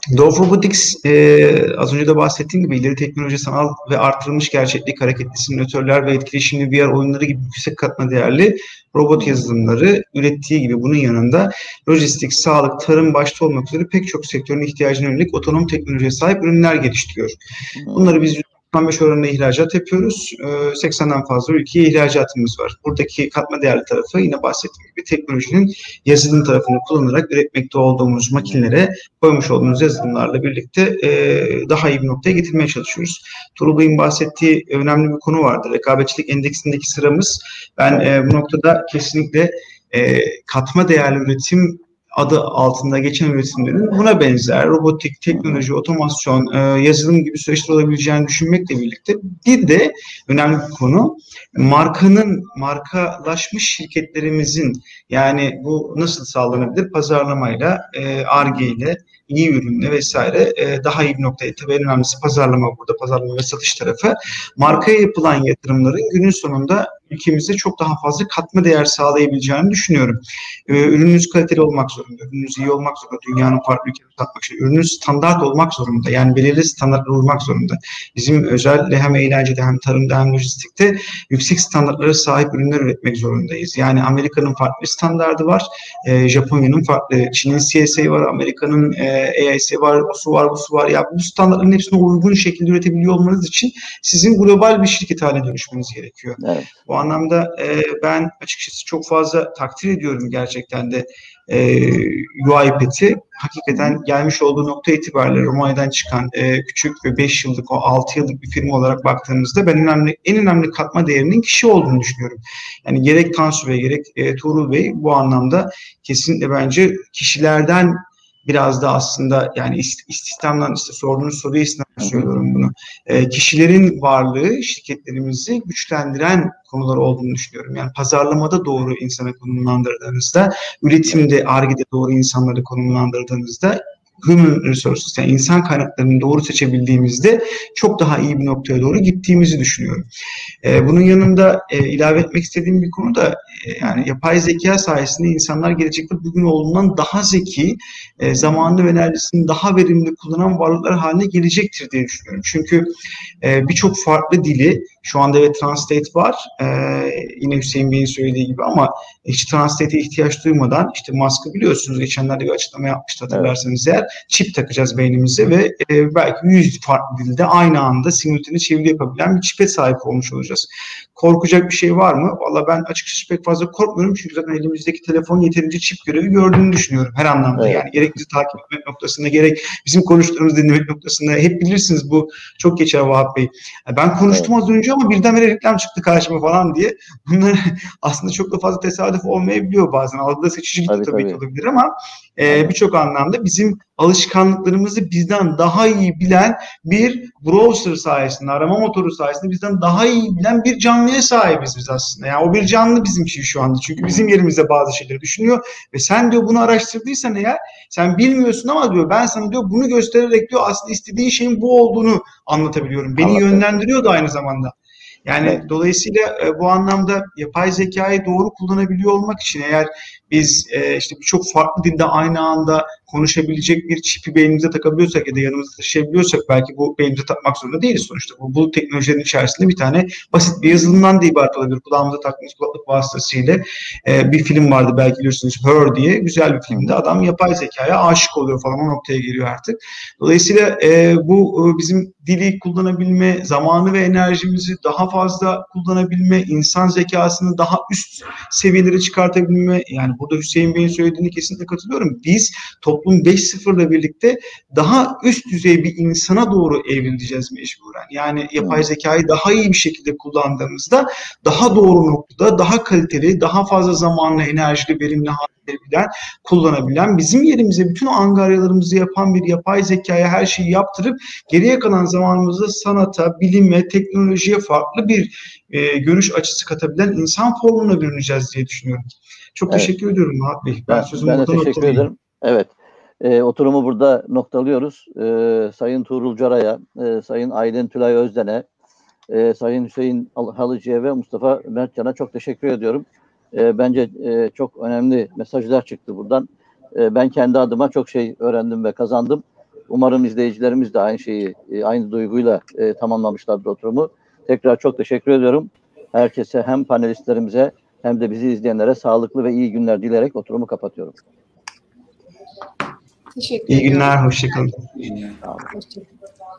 Dove Robotics, e, az önce de bahsettiğim gibi ileri teknoloji, sanal ve artırılmış gerçeklik, hareketli simülatörler ve etkileşimli V R oyunları gibi yüksek katma değerli robot yazılımları ürettiği gibi bunun yanında lojistik, sağlık, tarım başta olmak üzere pek çok sektörün ihtiyacına yönelik otonom teknolojiye sahip ürünler geliştiriyor. Bunları biz doksan beş oranında ihracat yapıyoruz. seksenden fazla ülkeye ihracatımız var. Buradaki katma değerli tarafı yine bahsettiğim gibi teknolojinin yazılım tarafını kullanarak üretmekte olduğumuz makinelere koymuş olduğumuz yazılımlarla birlikte daha iyi bir noktaya getirmeye çalışıyoruz. Tuğrul Bey'in bahsettiği önemli bir konu vardı. Rekabetçilik endeksindeki sıramız. Ben bu noktada kesinlikle katma değerli üretim adı altında geçen üretimlerin buna benzer robotik, teknoloji, otomasyon, e, yazılım gibi süreçler olabileceğini düşünmekle birlikte bir de önemli bir konu markanın, markalaşmış şirketlerimizin, yani bu nasıl sağlanabilir? Pazarlamayla, Ar-Ge ile, iyi ürünle vesaire e, daha iyi bir noktaya, tabii en önemlisi pazarlama, burada pazarlama ve satış tarafı. Markaya yapılan yatırımların günün sonunda ülkemizde çok daha fazla katma değer sağlayabileceğini düşünüyorum. E, ürününüz kaliteli olmak zorunda, ürününüz iyi olmak zorunda, dünyanın farklı ülkelerine satmak için. Ürününüz standart olmak zorunda, yani belirli standartlara uymak zorunda. Bizim özellikle hem eğlencede hem tarımda hem lojistikte yüksek standartlara sahip ürünler üretmek zorundayız. Yani Amerika'nın farklı bir standardı var, e, Japonya'nın farklı, Çin'in C S A var, Amerika'nın e, A I S var, o su var, bu su var. Ya bu standartların hepsine uygun şekilde üretebiliyor olmanız için sizin global bir şirket haline dönüşmeniz gerekiyor. Evet. Bu anlamda e, ben açıkçası çok fazla takdir ediyorum gerçekten de e, UiPath'i. Hakikaten gelmiş olduğu nokta itibariyle Romanya'dan çıkan e, küçük ve beş yıllık, o altı yıllık bir firma olarak baktığımızda ben önemli, en önemli katma değerinin kişi olduğunu düşünüyorum. Yani gerek Tansu Bey gerek e, Tuğrul Bey bu anlamda kesinlikle bence kişilerden biraz da aslında, yani istihdamdan, işte sorduğunuz soruya istinaden söylüyorum bunu. E, kişilerin varlığı şirketlerimizi güçlendiren konular olduğunu düşünüyorum. Yani pazarlamada doğru insana konumlandırdığınızda, üretimde, Ar-Ge'de doğru insanları konumlandırdığınızda, human resources, yani insan kaynaklarını doğru seçebildiğimizde çok daha iyi bir noktaya doğru gittiğimizi düşünüyorum. Ee, bunun yanında e, ilave etmek istediğim bir konu da e, yani yapay zeka sayesinde insanlar gelecekte bugün olduğundan daha zeki, e, zamanını ve enerjisini daha verimli kullanan varlıklar haline gelecektir diye düşünüyorum. Çünkü e, birçok farklı dili şu anda evet Translate var, e, yine Hüseyin Bey'in söylediği gibi, ama hiç Translate'e ihtiyaç duymadan, işte Musk'ı biliyorsunuz, geçenlerde bir açıklama yapmıştı hatırlarsanız eğer, çip takacağız beynimize ve e, belki yüz farklı dilde aynı anda simultane çeviri yapabilen bir çipe sahip olmuş olacağız. Korkacak bir şey var mı? Valla ben açıkçası pek fazla korkmuyorum, çünkü zaten elimizdeki telefon yeterince çip görevi gördüğünü düşünüyorum her anlamda. Evet. Yani gerek bizi takip etmek noktasında, gerek bizim konuştuklarımızı dinlemek noktasında, hep bilirsiniz bu çok geçer Vahap Bey. Ben konuştum evet. az önce ama birdenbire reklam çıktı karşıma falan diye. Bunlar aslında çok da fazla tesadüf olmayabiliyor bazen. Algıda seçicilik tabii, tabii ki olabilir ama e, birçok anlamda bizim alışkanlıklarımızı bizden daha iyi bilen bir browser sayesinde, arama motoru sayesinde bizden daha iyi bilen bir canlıya sahibiz biz aslında. Yani o bir canlı bizim için şu anda. Çünkü bizim yerimizde bazı şeyleri düşünüyor ve sen diyor bunu araştırdıysan eğer, sen bilmiyorsun ama diyor ben sana diyor bunu göstererek diyor aslında istediğin şeyin bu olduğunu anlatabiliyorum. Beni Anladım. yönlendiriyor da aynı zamanda. Yani evet. dolayısıyla e, bu anlamda yapay zekayı doğru kullanabiliyor olmak için eğer biz e, işte birçok farklı dilde aynı anda konuşabilecek bir çipi beynimize takabiliyorsak ya da yanımızda taşıyabiliyorsak, belki bu beynimize takmak zorunda değiliz sonuçta. Bu, bu teknolojilerin içerisinde bir tane basit bir yazılımdan da ibaret olabilir. Kulağımıza taktığımız kulaklık vasıtasıyla e, bir film vardı belki biliyorsunuz, Her diye, güzel bir filmde adam yapay zekaya aşık oluyor falan, o noktaya geliyor artık. Dolayısıyla e, bu e, bizim dili kullanabilme, zamanı ve enerjimizi daha fazla kullanabilme, insan zekasını daha üst seviyelere çıkartabilme, yani burada Hüseyin Bey'in söylediğine kesinlikle katılıyorum. Biz toplum beş sıfır ile birlikte daha üst düzey bir insana doğru evrileceğiz mecburen. Yani yapay zekayı daha iyi bir şekilde kullandığımızda daha doğru noktada, daha kaliteli, daha fazla zamanlı, enerjili, verimli hale bilen, kullanabilen, bizim yerimize bütün angaryalarımızı yapan bir yapay zekaya her şeyi yaptırıp geriye kalan zamanımızda sanata, bilime, teknolojiye farklı bir e, görüş açısı katabilen insan formuna bürüneceğiz diye düşünüyorum. Çok evet. teşekkür ediyorum Muhat Bey. Ben, ben sözümü ben de burada teşekkür ederim. Evet. E, oturumu burada noktalıyoruz. E, Sayın Tuğrul Cara'ya, e, Sayın Aydın Tülay Özden'e, e, Sayın Hüseyin Halıcı'ya ve Mustafa Mertcan'a çok teşekkür ediyorum. E, bence e, çok önemli mesajlar çıktı buradan. E, ben kendi adıma çok şey öğrendim ve kazandım. Umarım izleyicilerimiz de aynı şeyi, e, aynı duyguyla e, tamamlamışlardır oturumu. Tekrar çok teşekkür ediyorum. Herkese, hem panelistlerimize hem de bizi izleyenlere sağlıklı ve iyi günler dileyerek oturumu kapatıyorum. Teşekkür İyi ediyorum. günler, hoşçakalın. Hoşçakalın.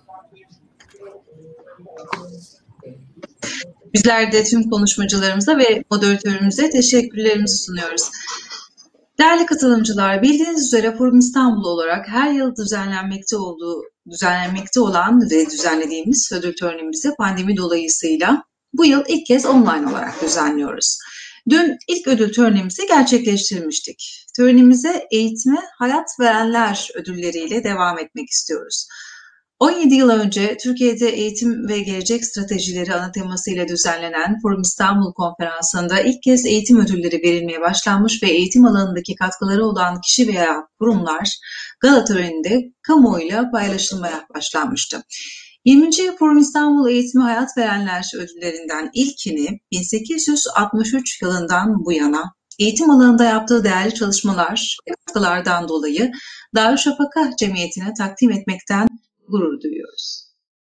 Bizler de tüm konuşmacılarımıza ve moderatörümüze teşekkürlerimizi sunuyoruz. Değerli katılımcılar, bildiğiniz üzere Forum İstanbul olarak her yıl düzenlenmekte olduğu, düzenlenmekte olan ve düzenlediğimiz ödül törenimizi pandemi dolayısıyla bu yıl ilk kez online olarak düzenliyoruz. Dün ilk ödül törenimizi gerçekleştirmiştik. Törenimize eğitime hayat verenler ödülleriyle devam etmek istiyoruz. on yedi yıl önce Türkiye'de eğitim ve gelecek stratejileri ana temasıyla düzenlenen Forum İstanbul Konferansı'nda ilk kez eğitim ödülleri verilmeye başlanmış ve eğitim alanındaki katkıları olan kişi veya kurumlar gala töreninde kamuoyuyla paylaşılmaya başlanmıştı. yirminci Forum İstanbul Eğitimi Hayat Verenler ödüllerinden ilkini bin sekiz yüz altmış üç yılından bu yana eğitim alanında yaptığı değerli çalışmalar ve katkılardan dolayı Darüşşafaka Cemiyeti'ne takdim etmekten gurur duyuyoruz.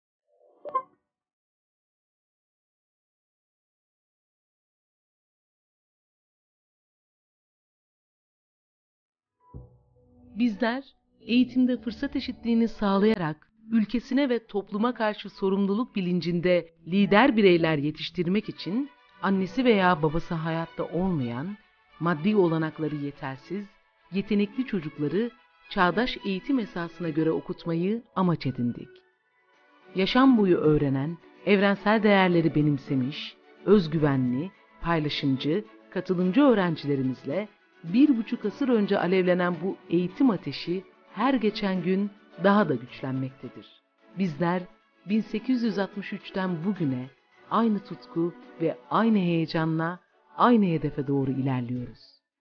Bizler eğitimde fırsat eşitliğini sağlayarak ülkesine ve topluma karşı sorumluluk bilincinde lider bireyler yetiştirmek için annesi veya babası hayatta olmayan, maddi olanakları yetersiz, yetenekli çocukları çağdaş eğitim esasına göre okutmayı amaç edindik. Yaşam boyu öğrenen, evrensel değerleri benimsemiş, özgüvenli, paylaşımcı, katılımcı öğrencilerimizle bir buçuk asır önce alevlenen bu eğitim ateşi her geçen gün daha da güçlenmektedir. Bizler bin sekiz yüz altmış üçten bugüne aynı tutku ve aynı heyecanla aynı hedefe doğru ilerliyoruz.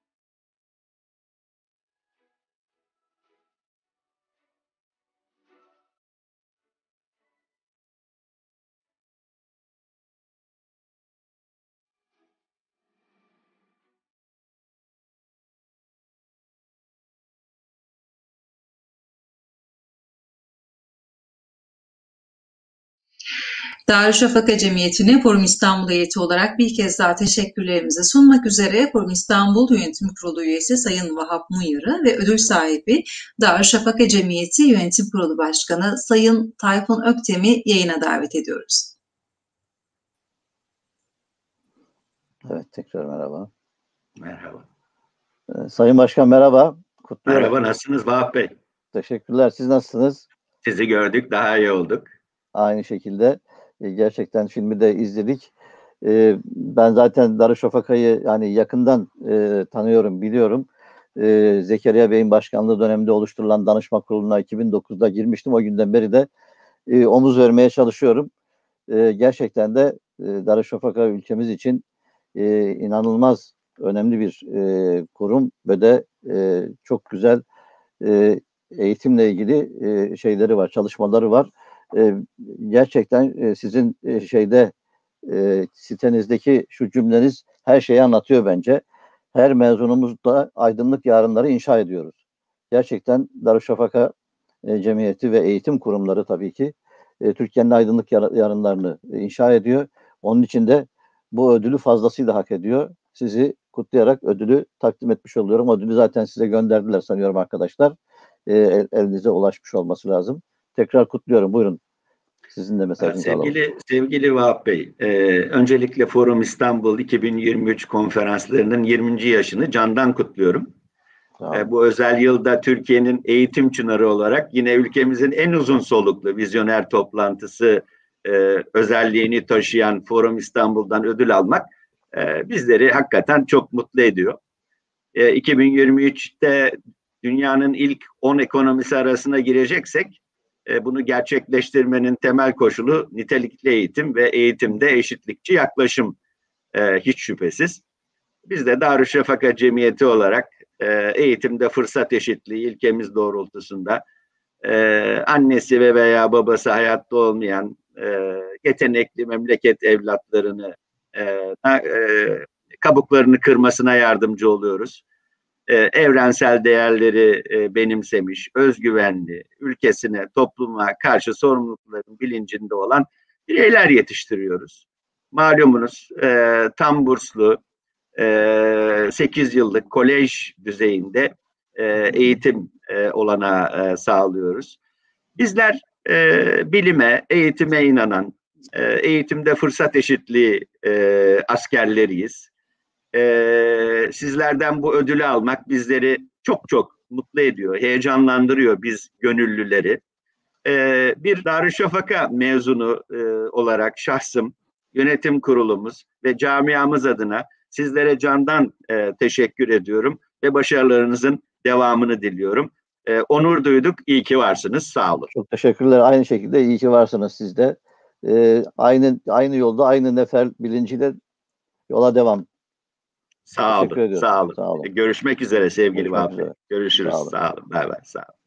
Darüşşafaka Cemiyeti'ne Forum İstanbul heyeti olarak bir kez daha teşekkürlerimizi sunmak üzere Forum İstanbul Yönetim Kurulu üyesi Sayın Vahap Munyar'ı ve ödül sahibi Darüşşafaka Cemiyeti Yönetim Kurulu Başkanı Sayın Tayfun Öktem'i yayına davet ediyoruz. Evet, tekrar merhaba. Merhaba. Ee, Sayın Başkan merhaba. Kutluyorum. Merhaba, nasılsınız Vahap Bey? Teşekkürler. Siz nasılsınız? Sizi gördük, daha iyi olduk. Aynı şekilde. E, gerçekten filmi de izledik. E, ben zaten Darüşşafaka'yı yani yakından e, tanıyorum, biliyorum. E, Zekeriya Bey'in başkanlığı döneminde oluşturulan danışma kuruluna iki bin dokuzda girmiştim. O günden beri de e, omuz vermeye çalışıyorum. E, gerçekten de e, Darüşşafaka ülkemiz için e, inanılmaz önemli bir e, kurum ve de e, çok güzel e, eğitimle ilgili e, şeyleri var, çalışmaları var. E, gerçekten e, sizin e, şeyde e, sitenizdeki şu cümleniz her şeyi anlatıyor bence. Her mezunumuzda aydınlık yarınları inşa ediyoruz. Gerçekten Darüşşafaka e, Cemiyeti ve eğitim kurumları tabii ki e, Türkiye'nin aydınlık yar- yarınlarını e, inşa ediyor. Onun için de bu ödülü fazlasıyla hak ediyor. Sizi kutlayarak ödülü takdim etmiş oluyorum. Ödülü zaten size gönderdiler sanıyorum arkadaşlar. E, el, elinize ulaşmış olması lazım. Tekrar kutluyorum. Buyurun. Sizin de mesajınızı alalım. Sevgili, sevgili Vahap Bey, e, öncelikle Forum İstanbul iki bin yirmi üç konferanslarının yirminci yaşını candan kutluyorum. E, bu özel yılda Türkiye'nin eğitim çınarı olarak yine ülkemizin en uzun soluklu vizyoner toplantısı e, özelliğini taşıyan Forum İstanbul'dan ödül almak e, bizleri hakikaten çok mutlu ediyor. E, iki bin yirmi üçte dünyanın ilk on ekonomisi arasına gireceksek, bunu gerçekleştirmenin temel koşulu nitelikli eğitim ve eğitimde eşitlikçi yaklaşım e, hiç şüphesiz. Biz de Darüşşafaka Cemiyeti olarak e, eğitimde fırsat eşitliği ilkemiz doğrultusunda e, annesi ve veya babası hayatta olmayan e, yetenekli memleket evlatlarını e, e, kabuklarını kırmasına yardımcı oluyoruz. e, evrensel değerleri e, benimsemiş, özgüvenli, ülkesine, topluma karşı sorumlulukların bilincinde olan bireyler yetiştiriyoruz. Malumunuz e, tam burslu e, sekiz yıllık kolej düzeyinde e, eğitim e, olanağı e, sağlıyoruz. Bizler e, bilime, eğitime inanan, e, eğitimde fırsat eşitliği e, askerleriyiz. E, sizlerden bu ödülü almak bizleri çok çok mutlu ediyor, heyecanlandırıyor biz gönüllüleri. E, bir Darüşşafaka mezunu e, olarak şahsım, yönetim kurulumuz ve camiamız adına sizlere candan e, teşekkür ediyorum ve başarılarınızın devamını diliyorum. E, onur duyduk, iyi ki varsınız, sağ olun. Çok teşekkürler, aynı şekilde iyi ki varsınız siz de. E, aynı aynı yolda, aynı nefer bilinciyle yola devam. Sağ olun, sağ olun, sağ olun. Görüşmek üzere sevgili Vahap Bey. Görüşürüz, sağ olun, sağ olun. Bay bay, sağ olun.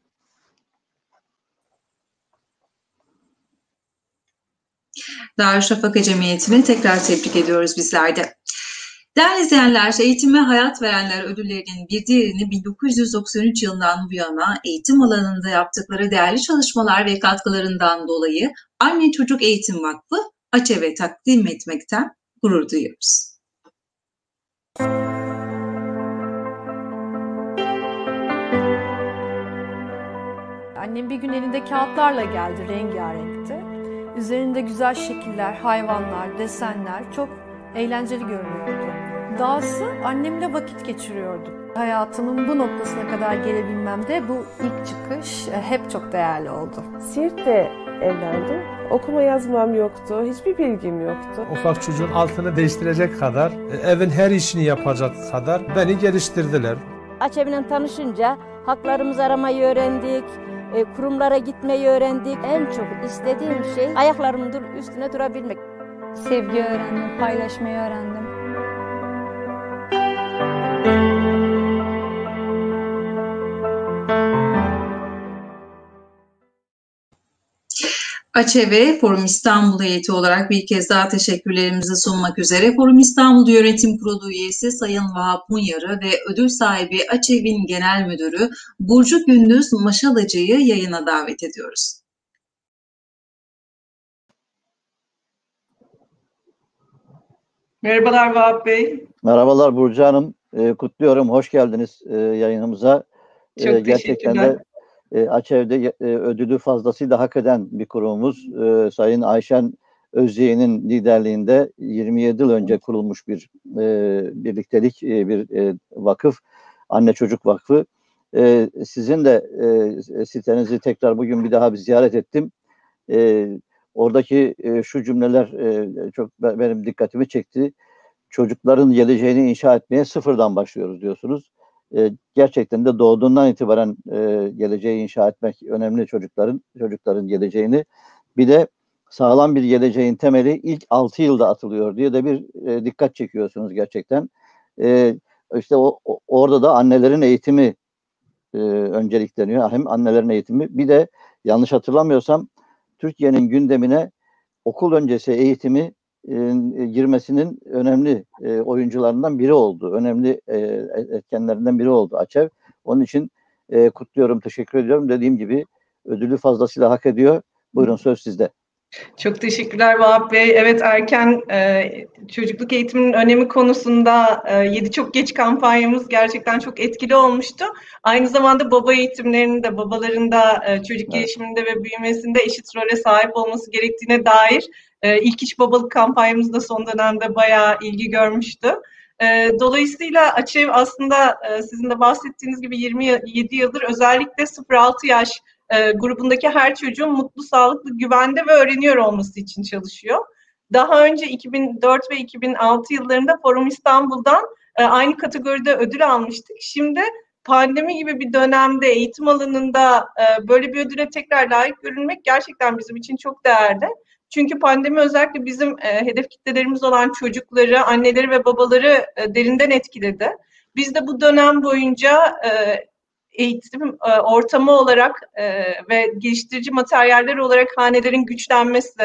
Darüşşafaka Cemiyeti'ni tekrar tebrik ediyoruz bizler de. Değerli izleyenler, Eğitime Hayat Verenler ödüllerinin bir diğerini bin dokuz yüz doksan üç yılından bu yana eğitim alanında yaptıkları değerli çalışmalar ve katkılarından dolayı Anne Çocuk Eğitim Vakfı AÇEV'e takdim etmekten gurur duyuyoruz. Annem bir gün elinde kağıtlarla geldi, rengarenkti. Üzerinde güzel şekiller, hayvanlar, desenler, çok eğlenceli görünüyordu. Dahası annemle vakit geçiriyordum. Hayatımın bu noktasına kadar gelebilmemde bu ilk çıkış hep çok değerli oldu. Siirt'te evlendim. Okuma yazmam yoktu, hiçbir bilgim yoktu. Ufak çocuğun altını değiştirecek kadar, evin her işini yapacak kadar beni geliştirdiler. AÇEV'le tanışınca haklarımızı aramayı öğrendik, kurumlara gitmeyi öğrendik. En çok istediğim şey ayaklarımın üstüne durabilmek. Sevgi öğrendim, paylaşmayı öğrendim. AÇEV'e Forum İstanbul heyeti olarak bir kez daha teşekkürlerimizi sunmak üzere Forum İstanbul Yönetim Kurulu üyesi Sayın Vahap Munyar'ı ve ödül sahibi AÇEV'in Genel Müdürü Burcu Gündüz Maşalıcı'yı yayına davet ediyoruz. Merhabalar Vahap Bey. Merhabalar Burcu Hanım. E, kutluyorum. Hoş geldiniz e, yayınımıza. Çok e, gerçekten de e, AÇEV'de e, ödülü fazlasıyla hak eden bir kurumumuz. E, Sayın Ayşen Özyeğin'in liderliğinde yirmi yedi yıl önce kurulmuş bir e, birliktelik, e, bir e, vakıf. Anne Çocuk Vakfı. E, sizin de e, sitenizi tekrar bugün bir daha bir ziyaret ettim. E, oradaki e, şu cümleler e, çok benim dikkatimi çekti. Çocukların geleceğini inşa etmeye sıfırdan başlıyoruz diyorsunuz. E, gerçekten de doğduğundan itibaren e, geleceği inşa etmek önemli, çocukların çocukların geleceğini. Bir de sağlam bir geleceğin temeli ilk altı yılda atılıyor diye de bir e, dikkat çekiyorsunuz gerçekten. E, işte o, o, orada da annelerin eğitimi e, öncelikleniyor. Hem annelerin eğitimi, bir de yanlış hatırlamıyorsam Türkiye'nin gündemine okul öncesi eğitimi e, girmesinin önemli e, oyuncularından biri oldu. Önemli e, etkenlerinden biri oldu AÇEV. Onun için e, kutluyorum, teşekkür ediyorum. Dediğim gibi ödülü fazlasıyla hak ediyor. Buyurun, söz sizde. Çok teşekkürler Vahap Bey. Evet, erken e, çocukluk eğitiminin önemi konusunda e, Yedi Çok Geç kampanyamız gerçekten çok etkili olmuştu. Aynı zamanda baba eğitimlerinin de, babaların da e, çocuk evet. gelişiminde ve büyümesinde eşit role sahip olması gerektiğine dair e, ilk iş babalık kampanyamız da son dönemde bayağı ilgi görmüştü. E, dolayısıyla AÇEV aslında e, sizin de bahsettiğiniz gibi yirmi yedi yıldır özellikle sıfır altı yaş E, grubundaki her çocuğun mutlu, sağlıklı, güvende ve öğreniyor olması için çalışıyor. Daha önce iki bin dört ve iki bin altı yıllarında Forum İstanbul'dan e, aynı kategoride ödül almıştık. Şimdi pandemi gibi bir dönemde eğitim alanında e, böyle bir ödüle tekrar layık görülmek gerçekten bizim için çok değerli. Çünkü pandemi özellikle bizim e, hedef kitlelerimiz olan çocukları, anneleri ve babaları e, derinden etkiledi. Biz de bu dönem boyunca e, eğitim e, ortamı olarak e, ve geliştirici materyaller olarak hanelerin güçlenmesi,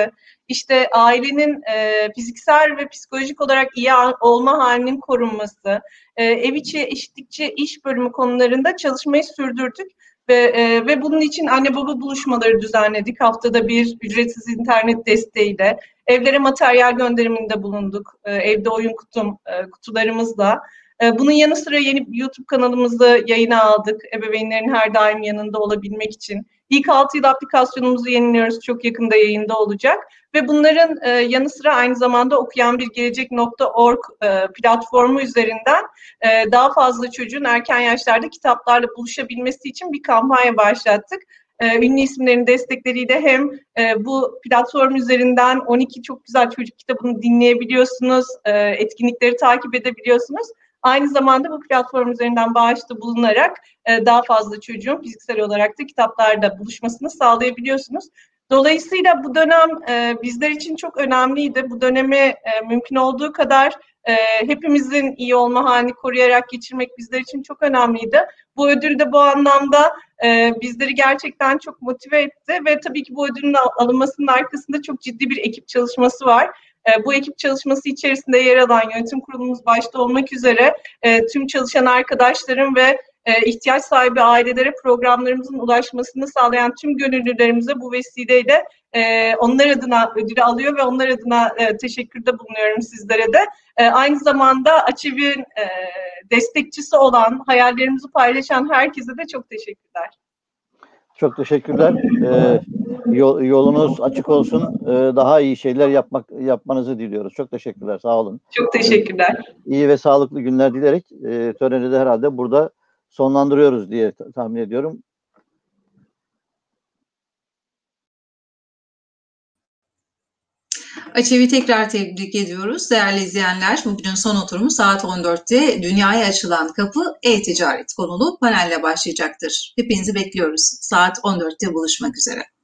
işte ailenin e, fiziksel ve psikolojik olarak iyi olma halinin korunması, e, ev içi eşitlikçi iş bölümü konularında çalışmayı sürdürdük. Ve, e, ve bunun için anne baba buluşmaları düzenledik. Haftada bir ücretsiz internet desteğiyle. Evlere materyal gönderiminde bulunduk. E, evde oyun kutum, e, kutularımızla. E, bunun yanı sıra yeni YouTube kanalımızı yayına aldık. Ebeveynlerin her daim yanında olabilmek için. İlk altı yıl aplikasyonumuzu yeniliyoruz. Çok yakında yayında olacak. Ve bunların e, yanı sıra aynı zamanda okuyan bir gelecek nokta org e, platformu üzerinden e, daha fazla çocuğun erken yaşlarda kitaplarla buluşabilmesi için bir kampanya başlattık. E, ünlü isimlerin destekleriyle hem e, bu platform üzerinden on iki çok güzel çocuk kitabını dinleyebiliyorsunuz, e, etkinlikleri takip edebiliyorsunuz. Aynı zamanda bu platform üzerinden bağışta bulunarak e, daha fazla çocuğun fiziksel olarak da kitaplarda buluşmasını sağlayabiliyorsunuz. Dolayısıyla bu dönem e, bizler için çok önemliydi. Bu dönemi e, mümkün olduğu kadar e, hepimizin iyi olma halini koruyarak geçirmek bizler için çok önemliydi. Bu ödül de bu anlamda e, bizleri gerçekten çok motive etti ve tabii ki bu ödülün alınmasının arkasında çok ciddi bir ekip çalışması var. E, bu ekip çalışması içerisinde yer alan yönetim kurulumuz başta olmak üzere e, tüm çalışan arkadaşlarım ve e, ihtiyaç sahibi ailelere programlarımızın ulaşmasını sağlayan tüm gönüllülerimize bu vesileyle e, onlar adına ödülü alıyor ve onlar adına e, teşekkürde bulunuyorum sizlere de. E, aynı zamanda Açev'in e, destekçisi olan, hayallerimizi paylaşan herkese de çok teşekkürler. Çok teşekkürler. Ee, yol, yolunuz açık olsun. Ee, daha iyi şeyler yapmak yapmanızı diliyoruz. Çok teşekkürler. Sağ olun. Çok teşekkürler. İyi ve sağlıklı günler dileyerek e, töreni de herhalde burada sonlandırıyoruz diye tahmin ediyorum. Açev'i tekrar tebrik ediyoruz. Değerli izleyenler, bugünün son oturumu saat on dörtte Dünyaya Açılan Kapı E-Ticaret konulu panelle başlayacaktır. Hepinizi bekliyoruz. Saat on dörtte buluşmak üzere.